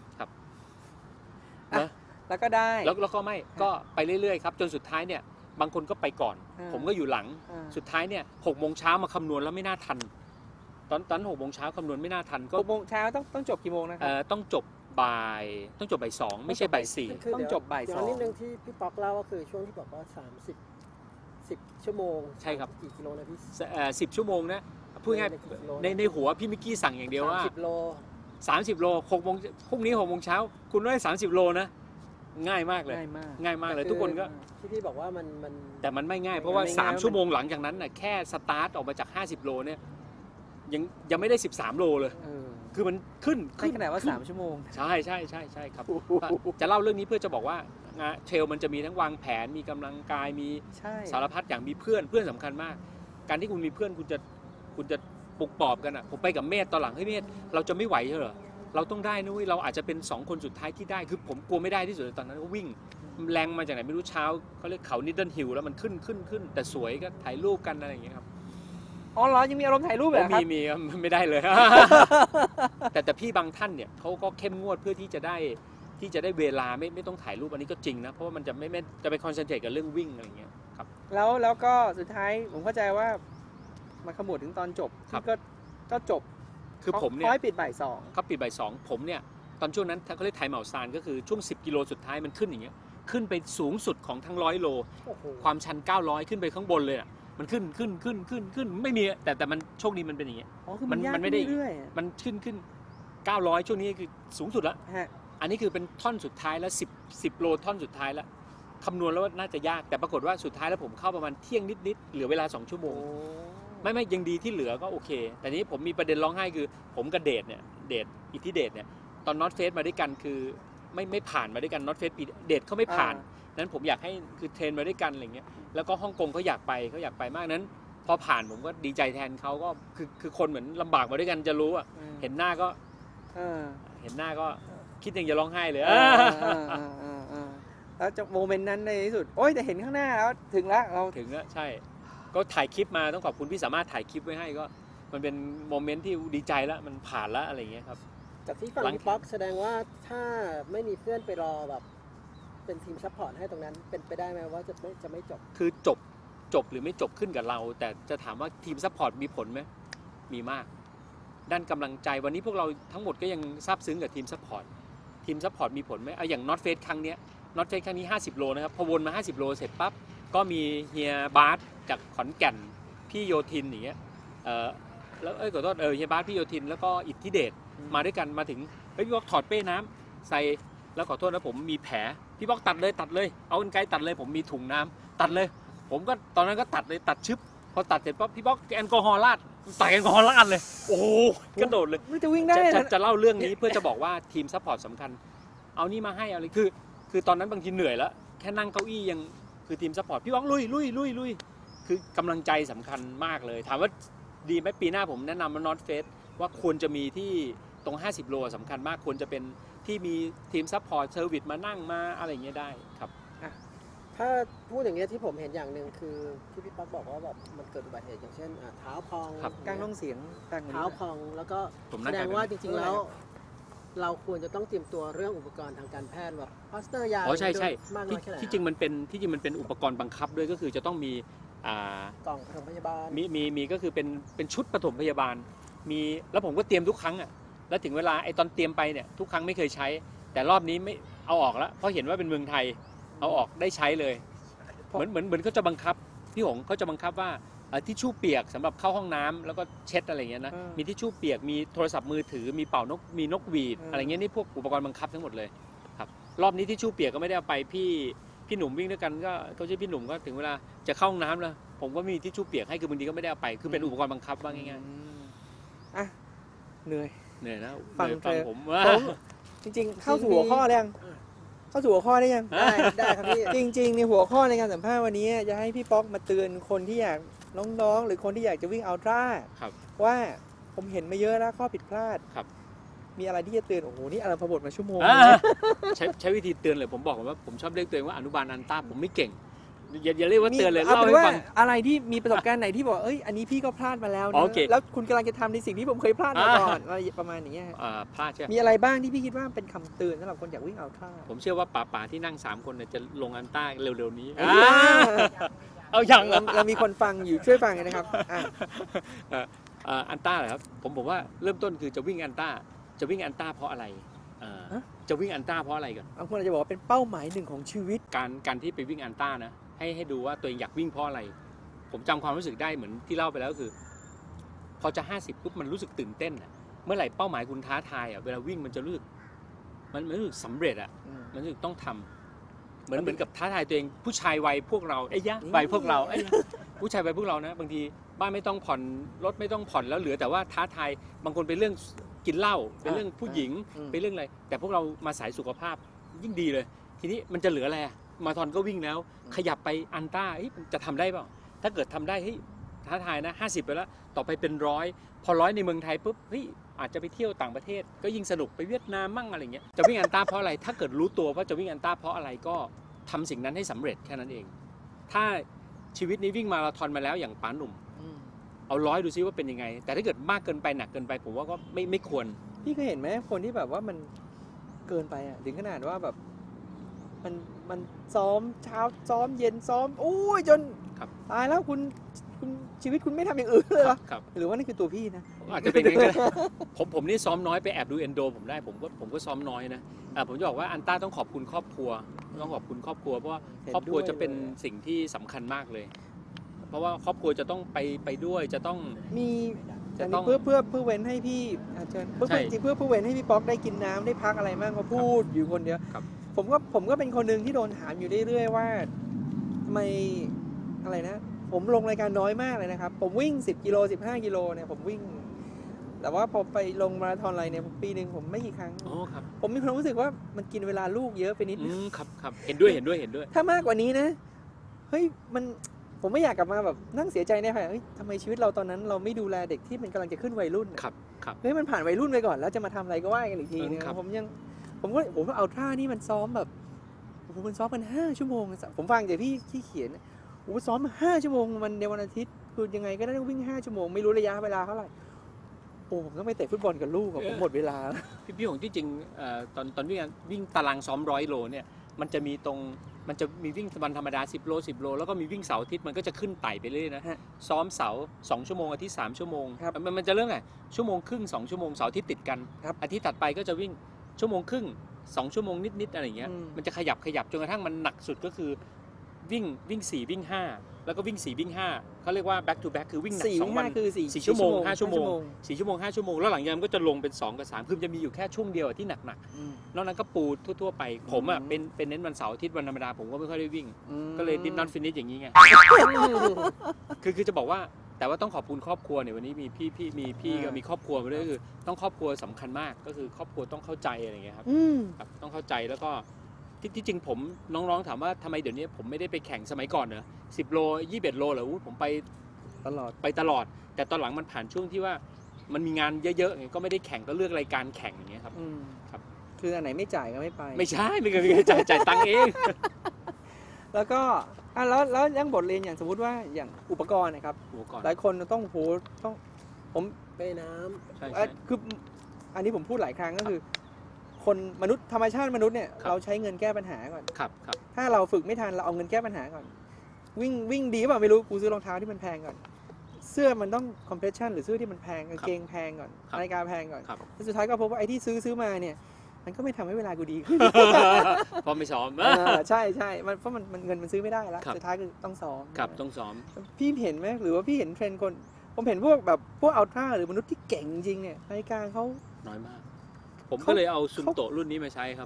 C: นะ
A: แล้วก็ได้
C: แล้วก็ไม่ก็ไปเรื่อยๆครับจนสุดท้ายเนี่ยบางคนก็ไปก่อน ผมก็อยู่หลัง สุดท้ายเนี่ย6 โมงเช้ามาคำนวณแล้วไม่น่าทันตอน6 โมงเช้าคำนวณไม่น่าทันก็
A: 6 โมงเช้าต้องจบกี่โมงนะครับ
C: ต้องจบบ่าย2ไม่ใช่บ่าย4
D: คือ
A: ต้องจบบ่าย
D: เดี๋ว
A: สอง
D: นิดนึงที่พี่ป๊อกเล่าก็คือช่วงที่บอกว่า10ชั่วโมง
C: ใช่ครับ
D: กี่กิโลนะพี่
C: 10 ชั่วโมงนะพูดง่าย
D: กี่กิโล
C: ในหัวพี่มิกกี้สั่งอย่างเดียวว่า
D: 30 โล
C: 30 โล6 โมงพรุ่งนี้6 โมงเช้าคุณได้30 โลนะง่ายมากเลย
A: ง่ายมาก
C: เลยทุกคนก็
D: ที่พี่บอกว่ามัน
C: แต่มันไม่ง่ายเพราะว่า
A: ไม่ง่าย
C: 3 ชั่วโมงหลังจากนั้นน่ะแค่สตาร์ทออกมาจาก50 โลเนี่ยยังไม่ได้13 โลเลย คือมันขึ้น
A: ในขนาดว่า3ชั่วโมง
C: ใช่ครับจะเล่าเรื่องนี้เพื่อจะบอกว่างานเทรลมันจะมีทั้งวางแผนมีกำลังกายมี
A: ใช่
C: สารพัดอย่างมีเพื่อนสำคัญมาก การที่คุณมีเพื่อนคุณจะปลุกปลอบกันอ่ะผมไปกับเมธตอนหลังเฮ้ยเมธเราจะไม่ไหวใช่เหรอเราต้องได้นะเว้ยเราอาจจะเป็น2 คนสุดท้ายที่ได้คือผมกลัวไม่ได้ที่สุดตอนนั้นก็วิ่งแรงมาจากไหนไม่รู้เช้าเขาเรียกเขานิดเดิลฮิลแล้วมันขึ้นแต่สวยก็ถ่ายรูปกันอะไรอย่างเงี้ยครับ
A: อ๋อเหรอยังมีอารมณ์ถ่ายรูปเหรอครับ
C: มีไม่ได้เลย แต่พี่บางท่านเนี่ยเขาก็เข้มงวดเพื่อที่จะได้เวลาไม่ต้องถ่ายรูปอันนี้ก็จริงนะเพราะว่ามันจะไม่จะไปคอนเซนเทรตกับเรื่องวิ่งอะไรอย่างเงี้ยครับ
A: แล้วก็สุดท้ายผมเข้าใจว่ามาขมวดถึงตอนจบ
C: ครับ
A: ก็จบ
C: คือผมเนี่ย
A: ค่อยปิดบ่ายสอง
C: เขาปิดบ่ายสองผมเนี่ยตอนช่วงนั้นเขาเรียกไทม์เอาท์ซานก็คือช่วง10 กิโลสุดท้ายมันขึ้นอย่างเงี้ยขึ้นไปสูงสุดของทั้ง100 โล
D: โอ้โห
C: ความชัน 900 ขึ้นไปข้างบนเลยอ่ะมันขึ้นไม่มีแต่มันโชคดีมันเป็นอย่างเงี้ย
A: อ๋อคือมันยาก
C: มันไม่ได้
A: เรื่อยๆอะ
C: มันขึ้น 900 ช่วงนี้คือสูงสุดละ
A: ฮะ
C: อันนี้คือเป็นท่อนสุดท้ายแล้ว10 โลท่อนสุดท้ายแล้วคำนวณแล้วว่าน่าจะยากแต่ปรากฏว่าสุดท้ายแล้วผมเข้าประมาณเที่ยงนิดๆเหลือเวลา2 ชั่วโมง ไม่ยังดีที่เหลือก็โอเค แต่นี้ผมมีประเด็นร้องไห้คือผมกับเดชเนี่ยอิทธิเดชเนี่ยตอนน็อตเฟสมาด้วยกันคือไม่ผ่านมาด้วยกันน็อตเฟสปีเดชเขาไม่ผ่านนั้นผมอยากให้คือเทรนมาด้วยกันอะไรเงี้ยแล้วก็ฮ่องกงเขาอยากไปมากนั้นพอผ่านผมก็ดีใจแทนเขาก็คือคนเหมือนลำบากมาด้วยกันจะรู้อ่ะเห็นหน้าก็คิดยังจะร้องไห้เลย
A: แล้วจากโมเมนต์นั้นในที่สุดโอ้ยแต่เห็นข้างหน้าแล้วถึงแล้วเรา
C: ถึงแล้วใช่ก็ถ่ายคลิปมาต้องขอบคุณพี่สามารถถ่ายคลิปไว้ให้ก็มันเป็นโมเมนต์ที่ดีใจแล้วมันผ่านแล้วอะไรอย่างเงี้ยครับ
D: จากที่ฟังพี่ป๊อกแสดงว่าถ้าไม่มีเพื่อนไปรอแบบเป็นทีมซัพพอร์ตให้ตรงนั้นเป็นไปได้ไหมว่าจะไม่จบ
C: คือจบหรือไม่จบขึ้นกับเรา แต่จะถามว่าทีมซัพพอร์ตมีผลไหมมีมากด้านกำลังใจวันนี้พวกเราทั้งหมดก็ยังซาบซึ้งกับทีมซัพพอร์ตมีผลไหมเอาอย่างน็อตเฟสครั้งนี้50 โลนะครับพอวนมา50 โลเสร็จปั๊บก็มีเฮียบาสจากขอนแก่นพี่โยธินอย่างเงี้ยแล้วขอโทษเฮียบาสพี่โยธินแล้วก็อิทธิเดชมาด้วยกันมาถึงพี่บอกถอดเป้น้ำใส่แล้วขอโทษนะผมมีแผลพี่บอกตัดเลยเอากรรไกรตัดเลยผมมีถุงน้ำตัดเลยผมก็ตอนนั้นก็ตัดเลยตัดชึบพอตัดเสร็จปั๊บพี่บอกแอลกอฮอล์ราดใส่แอลกอฮอล์ราดเลยโอ้โหกระโดดเลย
A: ไม่จะวิ่งได้
C: จะเล่าเรื่องนี้เพื่อจะบอกว่าทีมซัพพอร์ตสำคัญเอานี่มาให้เอาเลยคือตอนนั้นบางทีเหนื่อยแล้วแค่นั่งเก้าอี้ยังคือทีมซัพพอร์ตพี่บอกลุยคือกำลังใจสำคัญมากเลยถามว่าดีไหมปีหน้าผมแนะนำว่าน็อตเฟสว่าควรจะมีที่ตรง50 โลสำคัญมากควรจะเป็นที่มีทีมซัพพอร์ตเซอร์วิสมานั่งมาอะไรอย่างเงี้ยได้ครับ
D: ถ้าพูดอย่างเงี้ยที่ผมเห็นอย่างหนึ่งคือที่พี่ป๊อกบอกว่าแบบมันเกิดอุบัติเหตุอย่างเช่นเท้าพอง
C: ครับ
A: กลางต้องเสียงดังกว่า
D: เท้า
A: นี้
D: พองแล้วก็
C: ผม
D: แส
C: นั่ง
D: ด
C: กลาง ง
D: ว่าจริงๆแล้ว เราควรจะต้องเตรียมตัวเรื่องอุปกรณ์ทางการแพทย์แบบพลาสเตอร์ยา
C: อ๋อใช่
D: มากน้อยแค่ไหน
C: ที่จริงมันเป็นอุปกรณ์บังคับด้วยก็คือจะต้องมี
D: กล่องปฐมพยาบาล
C: มีก็คือเป็นชุดปฐมพยาบาลมีแล้วผมก็เตรียมทุกครั้งอ่ะแล้วถึงเวลาไอ้ตอนเตรียมไปเนี่ยทุกครั้งไม่เคยใช้ แต่รอบนี้ไม่เอาออกแล้วเพราะเห็นว่าเป็นเมืองไทยเอาออกได้ใช้เลยเหมือนเขาจะบังคับพี่หงเขาจะบังคับว่าทิชชู่เปียกสำหรับเข้าห้องน้ำแล้วก็เช็ดอะไรเงี้ยนะมีทิชชู่เปียกมีโทรศัพท์มือถือมีเป่านกมีนกหวีดอะไรเงี้ยนี่พวกอุปกรณ์บังคับทั้งหมดเลยครับรอบนี้ทิชชู่เปียกก็ไม่ได้เอาไปพี่หนุ่มวิ่งด้วยกันก็เขาชื่อพี่หนุ่มก็ถึงเวลาจะเข้าห้องน้ำแล้วผมก็มีทิชชู่เปียกให้คือบางทีก็ไม่ได้เอาไปคือเป็นอุปกรณ์บังคับว่าง่ายๆ
A: อ่ะเหนื่อย
C: นะ
A: ฟัง
C: ฟัง
A: เธอ
C: ผมว่า
A: จริงๆ เข้าสู่หัวข้อได้ยังเข้าสู่หัวข้อได้ยัง
D: ได้ครับพี่
A: จริงๆในหัวข้อในการสัมภาษณ์วันนี้จะให้พี่ป๊อกมาเตือนคนที่อยากน้องๆหรือคนที่อยากจะวิ่งอัลตร้า
C: ครับ
A: ว่าผมเห็นมาเยอะแล้วข้อผิดพลาด
C: ครับ
A: มีอะไรที่จะเตือนโอ้โหนี่อารัมพบทมาชั่วโมง
C: ใช้วิธีเตือนเลยผมบอกว่าผมชอบเรียกตัวเองว่าอนุบาลอันต้าผมไม่เก่งอย่าเรียกว่าเตือนเลย
A: เอา
C: เล่า
A: เป็น
C: ให้
A: ว่า
C: ฟัง
A: อะไรที่มีประสบการณ์ไหนที่บอกเอ้ยอันนี้พี่ก็พลาดมาแล้วนะ
C: โอเค
A: แล้วคุณกำลังจะทำในสิ่งที่ผมเคยพลาดมาก่อนอะไรประมาณอย่างเงี้ย
C: พลาดใช่ไหม
A: มีอะไรบ้างที่พี่คิดว่าเป็นคำเตือนสำหรับคนอยากวิ่งอัลตร้า
C: ผมเชื่อว่าป๋าที่นั่ง3คนเนี่ยจะลงอันต้าเร็วๆนี้เอาอย่างเหรอ
A: เรามีคนฟังอยู่ช่วยฟังกันนะครับ
C: อันต้าเหรอครับผมบอกว่าเริ่มต้นคือจะวิ่งอันต้าเพราะอะไรจะวิ่งอันต้าเพราะอะไรก่อน
A: บางคนอาจจะบอกว่าเป็นเป้าหมายหนึ่งของชีวิต
C: การที่ไปวิ่งอันต้านะให้ดูว่าตัวเองอยากวิ่งเพราะอะไรผมจำความรู้สึกได้เหมือนที่เล่าไปแล้วคือพอจะ50ปุ๊บมันรู้สึกตื่นเต้นอ่ะเมื่อไหร่เป้าหมายคุณท้าทายอ่ะเวลาวิ่งมันจะรู้สึกมันรู้สึกสำเร็จอ่ะมันรู้สึกต้องทำเหมือนกับท้าทายตัวเองผู้ชายวัยพวกเราวัยพวกเราผู้ชายวัยพวกเรานะบางทีบ้านไม่ต้องผ่อนรถไม่ต้องผ่อนแล้วเหลือแต่ว่าท้าทายบางคนเป็นเรื่องกินเหล้าเป็นเรื่องผู้หญิงเป็นเรื่องอะไรแต่พวกเรามาสายสุขภาพยิ่งดีเลยทีนี้มันจะเหลืออะไรมาราธอนก็วิ่งแล้วขยับไปอันต้าจะทำได้เปล่าถ้าเกิดทำได้ท้าทายนะ50ไปแล้วต่อไปเป็น100พอ100ในเมืองไทยปุ๊บอาจจะไปเที่ยวต่างประเทศก็ยิ่งสนุกไปเวียดนามมั่งอะไรเงี้ยจะวิ่งอันต้าเพราะอะไรถ้าเกิดรู้ตัวว่าจะวิ่งอันต้าเพราะอะไรก็ทำสิ่งนั้นให้สำเร็จแค่นั้นเองถ้าชีวิตนี้วิ่งมาราธอนมาแล้วอย่างป๋าหนุ่มเอา100ดูซิว่าเป็นยังไงแต่ถ้าเกิดมากเกินไปหนักเกินไปผมว่าก็ไม่ควร
A: พี่เคยเห็นไหมคนที่แบบว่ามันเกินไปอ่ะถึงขนาดว่าแบบมันซ้อมเช้าซ้อมเย็นซ้อมโอ้ยจนตายแล้วคุณคุณชีวิตคุณไม่ทำอย่างอื่นเลยเหรอ
C: ครับ
A: หรือว่านี่คือตัวพี่นะ
C: อาจจะเป็นอย่างนั้นก็ได้ผมนี่ซ้อมน้อยไปแอบดูเอนโดผมได้ผมก็ซ้อมน้อยนะผมจะบอกว่าอันต้าต้องขอบคุณครอบครัวต้องขอบคุณครอบครัวเพราะว่า
A: เห็นด้วย
C: ครอบครัวจะเป็นสิ่งที่สำคัญมากเลย เพราะว่าครอบครัวจะต้องไปด้วยจะต้อง
A: มี
C: จะ
A: อัน
C: ต้
A: นี้
C: อง
A: เพื่อเว้นให้พี่อาจารย์เพื่อ
C: ใช่
A: จริงเพื่อเว้นให้พี่ป๊อกได้กินน้ำได้พักอะไรบ้างเขาพูดอยู่คนเดียว
C: ครับ
A: ผมก็เป็นคนหนึ่งที่โดนถามอยู่เรื่อยๆว่าทำไมอะไรนะ ผมลงรายการน้อยมากเลยนะครับ ผมวิ่ง10กิโล15กิโลเนี่ยผมวิ่ง แต่ว่าพอไปลงมาราธอนอะไรเนี่ยปีหนึ่งผมไม่กี่ครั้ง
C: อ๋อครับ
A: ผมมีความรู้สึกว่ามันกินเวลาลูกเยอะไปนิดนึง
C: ครับเห็นด้วย
A: ถ้ามากกว่านี้นะเฮ้ยผมไม่อยากกลับมาแบบนั่งเสียใจในภายหลังเฮ้ยทำไมชีวิตเราตอนนั้นเราไม่ดูแลเด็กที่มันกำลังจะขึ้นวัยรุ่นน่ะ
C: ครับ
A: เฮ้ยมันผ่านวัยรุ่นไปก่อนแล้วจะมาทำอะไรก็ว่ากันอีกทีนึง
C: ครับ
A: ผมว่าอัลตร้านี่มันซ้อมแบบโอ้โหมันซ้อมกัน5 ชั่วโมงผมฟังจากพี่ที่เขียนโอ้โหซ้อมมา5 ชั่วโมงมันในวันอาทิตย์คือยังไงก็ได้วิ่ง5 ชั่วโมงไม่รู้ระยะเวลาเท่าไหร่โอ้ผมต้องไปเตะฟุตบอลกับลูกอะผมหมดเวลา
C: พี่ของที่จริงตอนวิ่งตารางซ้อม100 โลเนี่ยมันจะมีวิ่งวันธรรมดา10 โล 10 โลแล้วก็มีวิ่งเสาร์อาทิตย์มันก็จะขึ้นไต่ไปเรื่อยนะ
A: ฮะ
C: ซ้อมเสาร์2 ชั่วโมงอาทิตย์3 ชั่วโมง
A: ครับ
C: มันจะเรื่องไงชั่วโมงครึ่ง2 ชั่วโมงเสาร์อาทิตย์ติดกัน
A: ครับ
C: อาทิตย์ถัดไปก็จะวิ่งชั่วโมงครึ่ง2 ชั่วโมงนิดๆอะไรอย่างเงี้ย
A: อืม
C: มันจะขยับจนกระทั่งมันหนักสุดก็คือวิ่ง4วิ่ง5แล้วก็วิ่ง4วิ่ง5เขาเรียกว่า back to back คือวิ่งหนัก
A: 4
C: 2 วัน
A: 5คือ4
C: 4 ชั่วโมง 5 ชั่วโมง
A: 5
C: 4 ชั่วโมง 5 ชั่วโมงแล้วหลังจากนั้นก็จะลงเป็น2 กับ 3คือจะมีอยู่แค่ช่วงเดียวที่หนัก
A: อืม
C: นอกนั้นก็ปูทั่วๆไปผมอ่ะเป็นเน้นวันเสาร์อาทิตย์วันธรรมดาผมก็ไม่ค่อยได้วิ่ง ก็เลยดิฟนอตฟินิชอย่างนี้ไง คือจะบอกว่าแต่ว่าต้องขอบคุณครอบครัวเนี่ยวันนี้มีพี่ก็มีครอบครัวมาด้วยก็คือต้องครอบครัวสำคัญมากก็คือครอบครัวต้องเข้าใจอะไรอย่างเงี้ยครับ
A: อืม
C: ครับต้องเข้าใจแล้วก็ที่จริงผมน้องๆถามว่าทำไมเดี๋ยวนี้ผมไม่ได้ไปแข่งสมัยก่อนเนอะ10 โล 21 โลเหรออู้ผมไป
A: ตลอด
C: ตลอด แต่ตอนหลังมันผ่านช่วงที่ว่ามันมีงานเยอะๆไงก็ไม่ได้แข่งก็เลือกรายการแข่งอย่างเงี้ยครับ
A: อืม
C: ครับ
A: คืออันไหนไม่จ่ายก็ไม่ไป
C: ไม่ใช่ไม่เคยจ่ายตังค์เอง
A: แล้วก็แล้วยังบทเรียนอย่างสมมุติว่าอย่างอุปกรณ์นะครับ
C: โอ้ก่อน
A: หลายคนต้องโหต้องผม
D: เป้น้
C: ใช่
A: คืออันนี้ผมพูดหลายครั้งก็คือ คนมนุษย์ธรรมชาติมนุษย์เนี่ยเราใช้เงินแก้ปัญหาก่อน
C: ครับ
A: ถ้าเราฝึกไม่ทันเราเอาเงินแก้ปัญหาก่อน วิ่งดีเปล่าไม่รู้กูซื้อรองเท้าที่มันแพงก่อน เสื้อมันต้องคอมเพรสชันหรือเสื้อที่มันแพงกางเกงแพงก่อน
C: ครับ
A: นาฬิกาแพงก่อน
C: ครับ
A: แล้วสุดท้ายก็พบว่าไอ้ที่ซื้อมาเนี่ย มันก็ไม่ทำให้เวลากูดีขึ้น
C: พอไม่ซ้อม
A: ใช่เพราะมันเงินมันซื้อไม่ได้แล้ว
C: ครับ
A: สุดท้ายคือต้องซ้อม
C: ครับต้องซ้อม
A: พี่เห็นไหมหรือว่าพี่เห็นเทรนด์คน ผมเห็นพวกอัลตร้าหรือมนุษย์ที่เก่งจริงเนี่ยนาฬิกาเขา
C: น้อยมาก ผมก็เลยเอาซุนโตะรุ่นนี้มาใช้ครับ